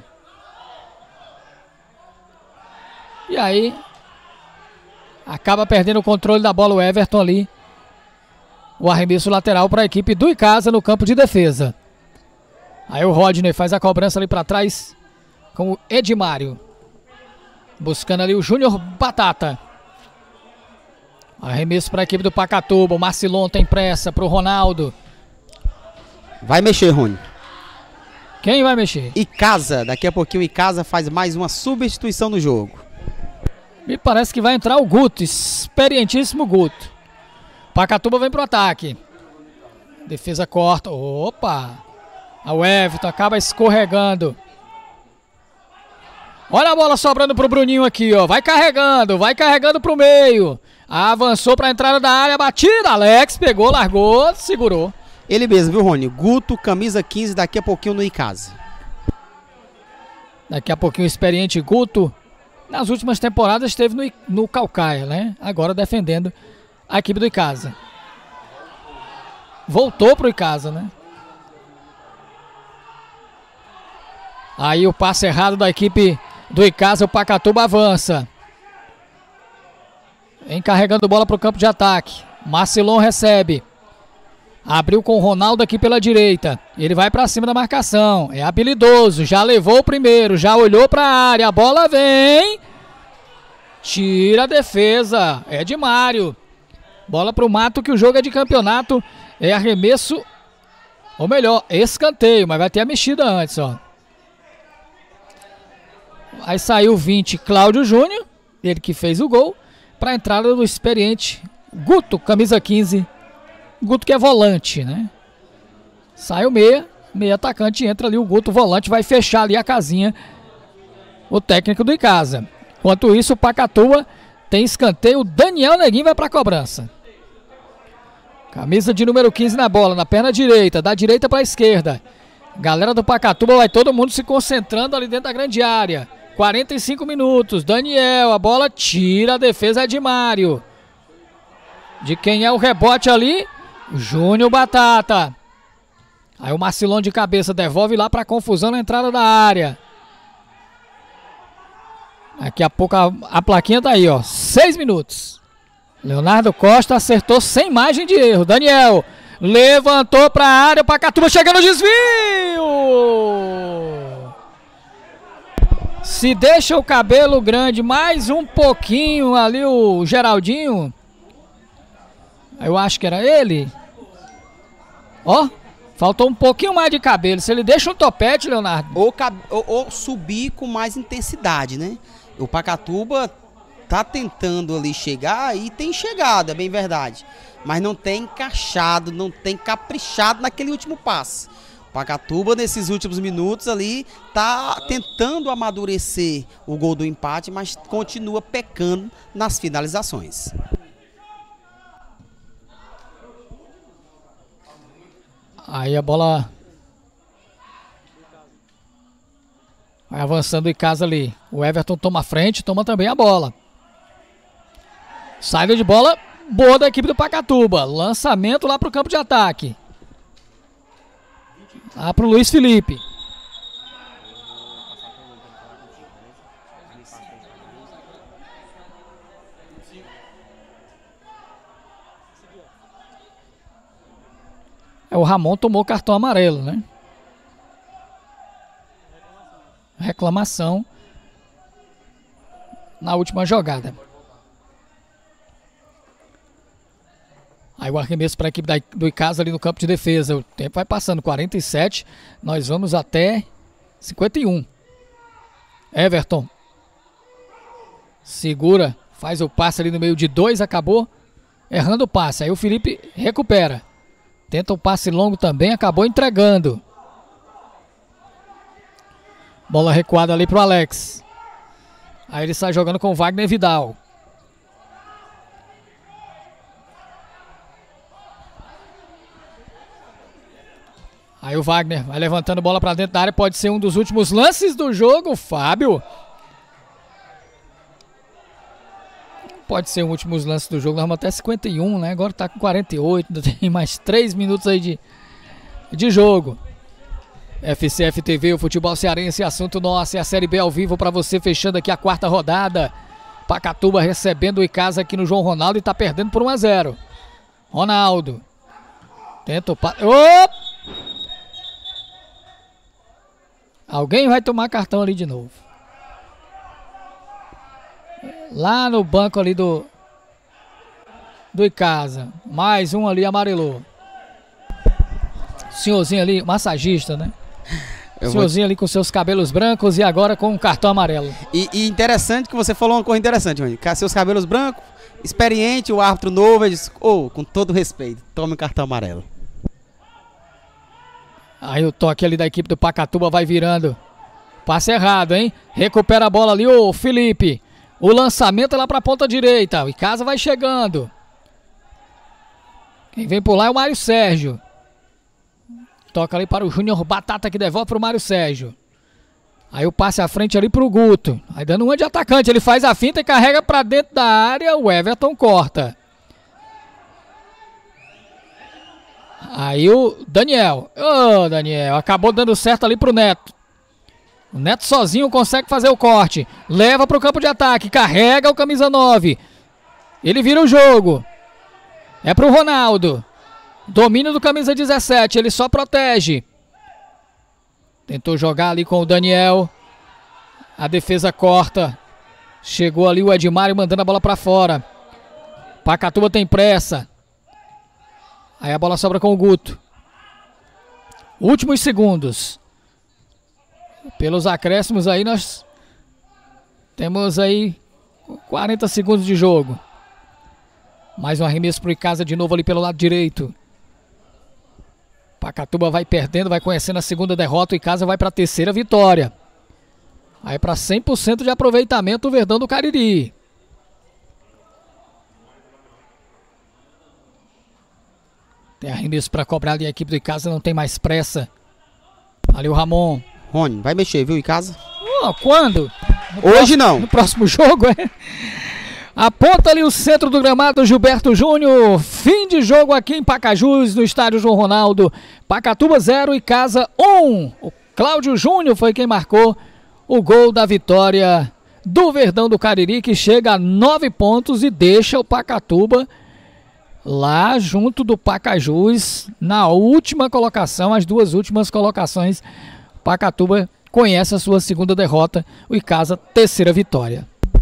E aí acaba perdendo o controle da bola o Everton ali. O arremesso lateral para a equipe do Icasa no campo de defesa. Aí o Rodney faz a cobrança ali para trás com o Edmário. Buscando ali o Júnior Batata. Arremesso para a equipe do Pacatuba. O Marcilon tem pressa para o Ronaldo. Vai mexer, Rony. Quem vai mexer? Icasa. Daqui a pouquinho o Icasa faz mais uma substituição no jogo. Me parece que vai entrar o Guto. Experientíssimo Guto. Pacatuba vem pro ataque. Defesa corta. Opa! O Everton acaba escorregando. Olha a bola sobrando pro Bruninho aqui, ó. Vai carregando pro meio. Avançou pra entrada da área, batida. Alex pegou, largou, segurou. Ele mesmo, viu, Rony? Guto, camisa 15, daqui a pouquinho no Icasa. Daqui a pouquinho o experiente Guto. Nas últimas temporadas esteve no Caucaia, né? Agora defendendo a equipe do Icasa. Voltou pro Icasa, né? Aí o passe errado da equipe do Icasa, o Pacatuba avança. Encarregando bola pro campo de ataque. Marcilon recebe. Abriu com o Ronaldo aqui pela direita. Ele vai pra cima da marcação. É habilidoso. Já levou o primeiro. Já olhou pra área. A bola vem. Tira a defesa. É de Mário. Bola pro Mato, que o jogo é de campeonato. É arremesso. Ou melhor, escanteio. Mas vai ter a mexida antes, ó. Aí saiu o 20, Cláudio Júnior. Ele que fez o gol. Pra entrada do experiente Guto, camisa 15. Guto que é volante, né? Sai o meia atacante, entra ali o Guto, volante, vai fechar ali a casinha o técnico do Icasa. Enquanto isso, o Pacatuba tem escanteio, o Daniel Neguinho vai pra cobrança. Camisa de número 15 na bola, na perna direita, da direita pra esquerda. Galera do Pacatuba, vai todo mundo se concentrando ali dentro da grande área. 45 minutos, Daniel, a bola tira, a defesa é de Mário. De quem é o rebote ali? Júnior Batata. Aí o Marcilon de cabeça devolve lá para confusão na entrada da área. Daqui a pouco a plaquinha tá aí, ó. 6 minutos. Leonardo Costa acertou sem margem de erro. Daniel levantou para a área. O Pacatuba chega no desvio. Se deixa o cabelo grande mais um pouquinho ali o Geraldinho. Eu acho que era ele. Ó, faltou um pouquinho mais de cabelo. Se ele deixa um topete, Leonardo. Ou subir com mais intensidade, né? O Pacatuba tá tentando ali chegar e tem chegado, é bem verdade. Mas não tem encaixado, não tem caprichado naquele último passe. O Pacatuba, nesses últimos minutos ali, tá tentando amadurecer o gol do empate, mas continua pecando nas finalizações. Aí a bola vai avançando em casa ali. O Everton toma a frente, toma também a bola. Saída de bola boa da equipe do Pacatuba. Lançamento lá pro campo de ataque. Lá pro Luiz Felipe. O Ramon tomou cartão amarelo, né? Reclamação na última jogada. Aí o arremesso para a equipe do Icasa ali no campo de defesa. O tempo vai passando, 47. Nós vamos até 51. Everton segura, faz o passe ali no meio de 2, acabou errando o passe. Aí o Felipe recupera. Tenta um passe longo também, acabou entregando. Bola recuada ali pro Alex. Aí ele sai jogando com o Wagner Vidal. Aí o Wagner vai levantando bola pra dentro da área. Pode ser um dos últimos lances do jogo, Fábio. Pode ser um últimos lances do jogo. Nós vamos até 51, né? Agora tá com 48. Ainda tem mais 3 minutos aí de jogo. FCF TV, o futebol cearense, assunto nosso. É a Série B ao vivo pra você, fechando aqui a 4ª rodada. Pacatuba recebendo o Icasa aqui no João Ronaldo e tá perdendo por 1-0. Ronaldo. Tenta o passe. Alguém vai tomar cartão ali de novo. Lá no banco ali do Icasa. Mais um ali amarelou. Senhorzinho ali, massagista, né? Senhorzinho ali com seus cabelos brancos e agora com um cartão amarelo. E interessante que você falou uma coisa interessante, mano. Seus cabelos brancos, experiente, o árbitro novo, ele disse, com todo respeito, tome o cartão amarelo. Aí o toque ali da equipe do Pacatuba vai virando. Passe errado, hein? Recupera a bola ali o Felipe. O lançamento é lá pra ponta direita. O Icasa vai chegando. Quem vem por lá é o Mário Sérgio. Toca ali para o Júnior Batata, que devolve pro Mário Sérgio. Aí o passe à frente ali pro Guto. Aí dando uma de atacante. Ele faz a finta e carrega pra dentro da área. O Everton corta. Aí o Daniel. Daniel. Acabou dando certo ali pro Neto. O Neto sozinho consegue fazer o corte. Leva pro campo de ataque. Carrega o camisa 9. Ele vira o jogo. É pro Ronaldo. Domínio do camisa 17. Ele só protege. Tentou jogar ali com o Daniel. A defesa corta. Chegou ali o Edmário mandando a bola pra fora. Pacatuba tem pressa. Aí a bola sobra com o Guto. Últimos segundos. Pelos acréscimos aí nós temos aí 40 segundos de jogo. Mais um arremesso pro Icasa de novo ali pelo lado direito. Pacatuba vai perdendo, vai conhecendo a segunda derrota. O Icasa vai para a 3ª vitória. Aí para 100% de aproveitamento o Verdão do Cariri. Tem arremesso para cobrar ali a equipe do Icasa, não tem mais pressa. Ali o Ramon. Rony, vai mexer, viu, Icasa? Quando? Hoje não. No próximo jogo, é? Aponta ali o centro do gramado, Gilberto Júnior. Fim de jogo aqui em Pacajus, no estádio João Ronaldo. Pacatuba 0, Icasa 1. O Cláudio Júnior foi quem marcou o gol da vitória do Verdão do Cariri, que chega a 9 pontos e deixa o Pacatuba lá junto do Pacajus na última colocação, as 2 últimas colocações. Pacatuba conhece a sua 2ª derrota, o Icasa 3ª vitória.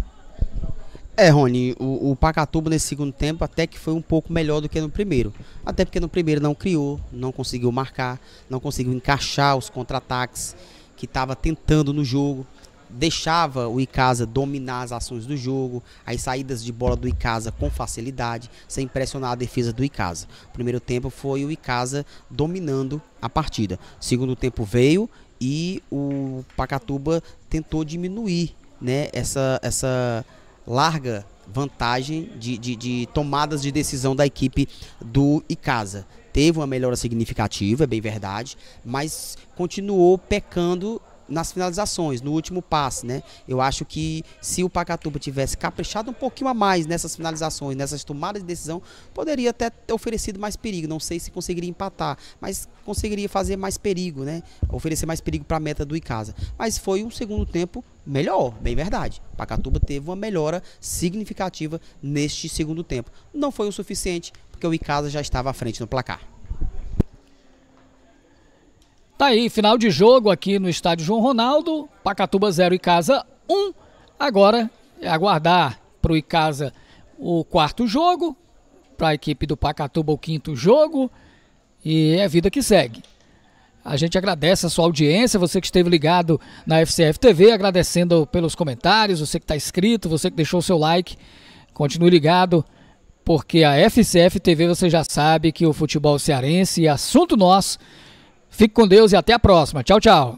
Rony, o Pacatuba nesse segundo tempo até que foi um pouco melhor do que no primeiro. Até porque no primeiro não criou, não conseguiu marcar, não conseguiu encaixar os contra-ataques que estava tentando no jogo. Deixava o Icasa dominar as ações do jogo, as saídas de bola do Icasa com facilidade, sem pressionar a defesa do Icasa. O primeiro tempo foi o Icasa dominando a partida. O segundo tempo veio e o Pacatuba tentou diminuir, né, essa larga vantagem de tomadas de decisão da equipe do Icasa. Teve uma melhora significativa, é bem verdade, mas continuou pecando nas finalizações, no último passe, né? Eu acho que se o Pacatuba tivesse caprichado um pouquinho a mais nessas finalizações, nessas tomadas de decisão, poderia até ter oferecido mais perigo. Não sei se conseguiria empatar, mas conseguiria fazer mais perigo, né? Oferecer mais perigo para a meta do Icasa. Mas foi um segundo tempo melhor, bem verdade. O Pacatuba teve uma melhora significativa neste segundo tempo. Não foi o suficiente, porque o Icasa já estava à frente no placar. Tá aí, final de jogo aqui no estádio João Ronaldo. Pacatuba 0, Icasa 1. Agora é aguardar para o Icasa o 4º jogo, para a equipe do Pacatuba o 5º jogo, e é a vida que segue. A gente agradece a sua audiência, você que esteve ligado na FCF TV, agradecendo pelos comentários, você que está inscrito, você que deixou o seu like. Continue ligado porque a FCF TV você já sabe que o futebol cearense é assunto nosso. Fique com Deus e até a próxima. Tchau, tchau.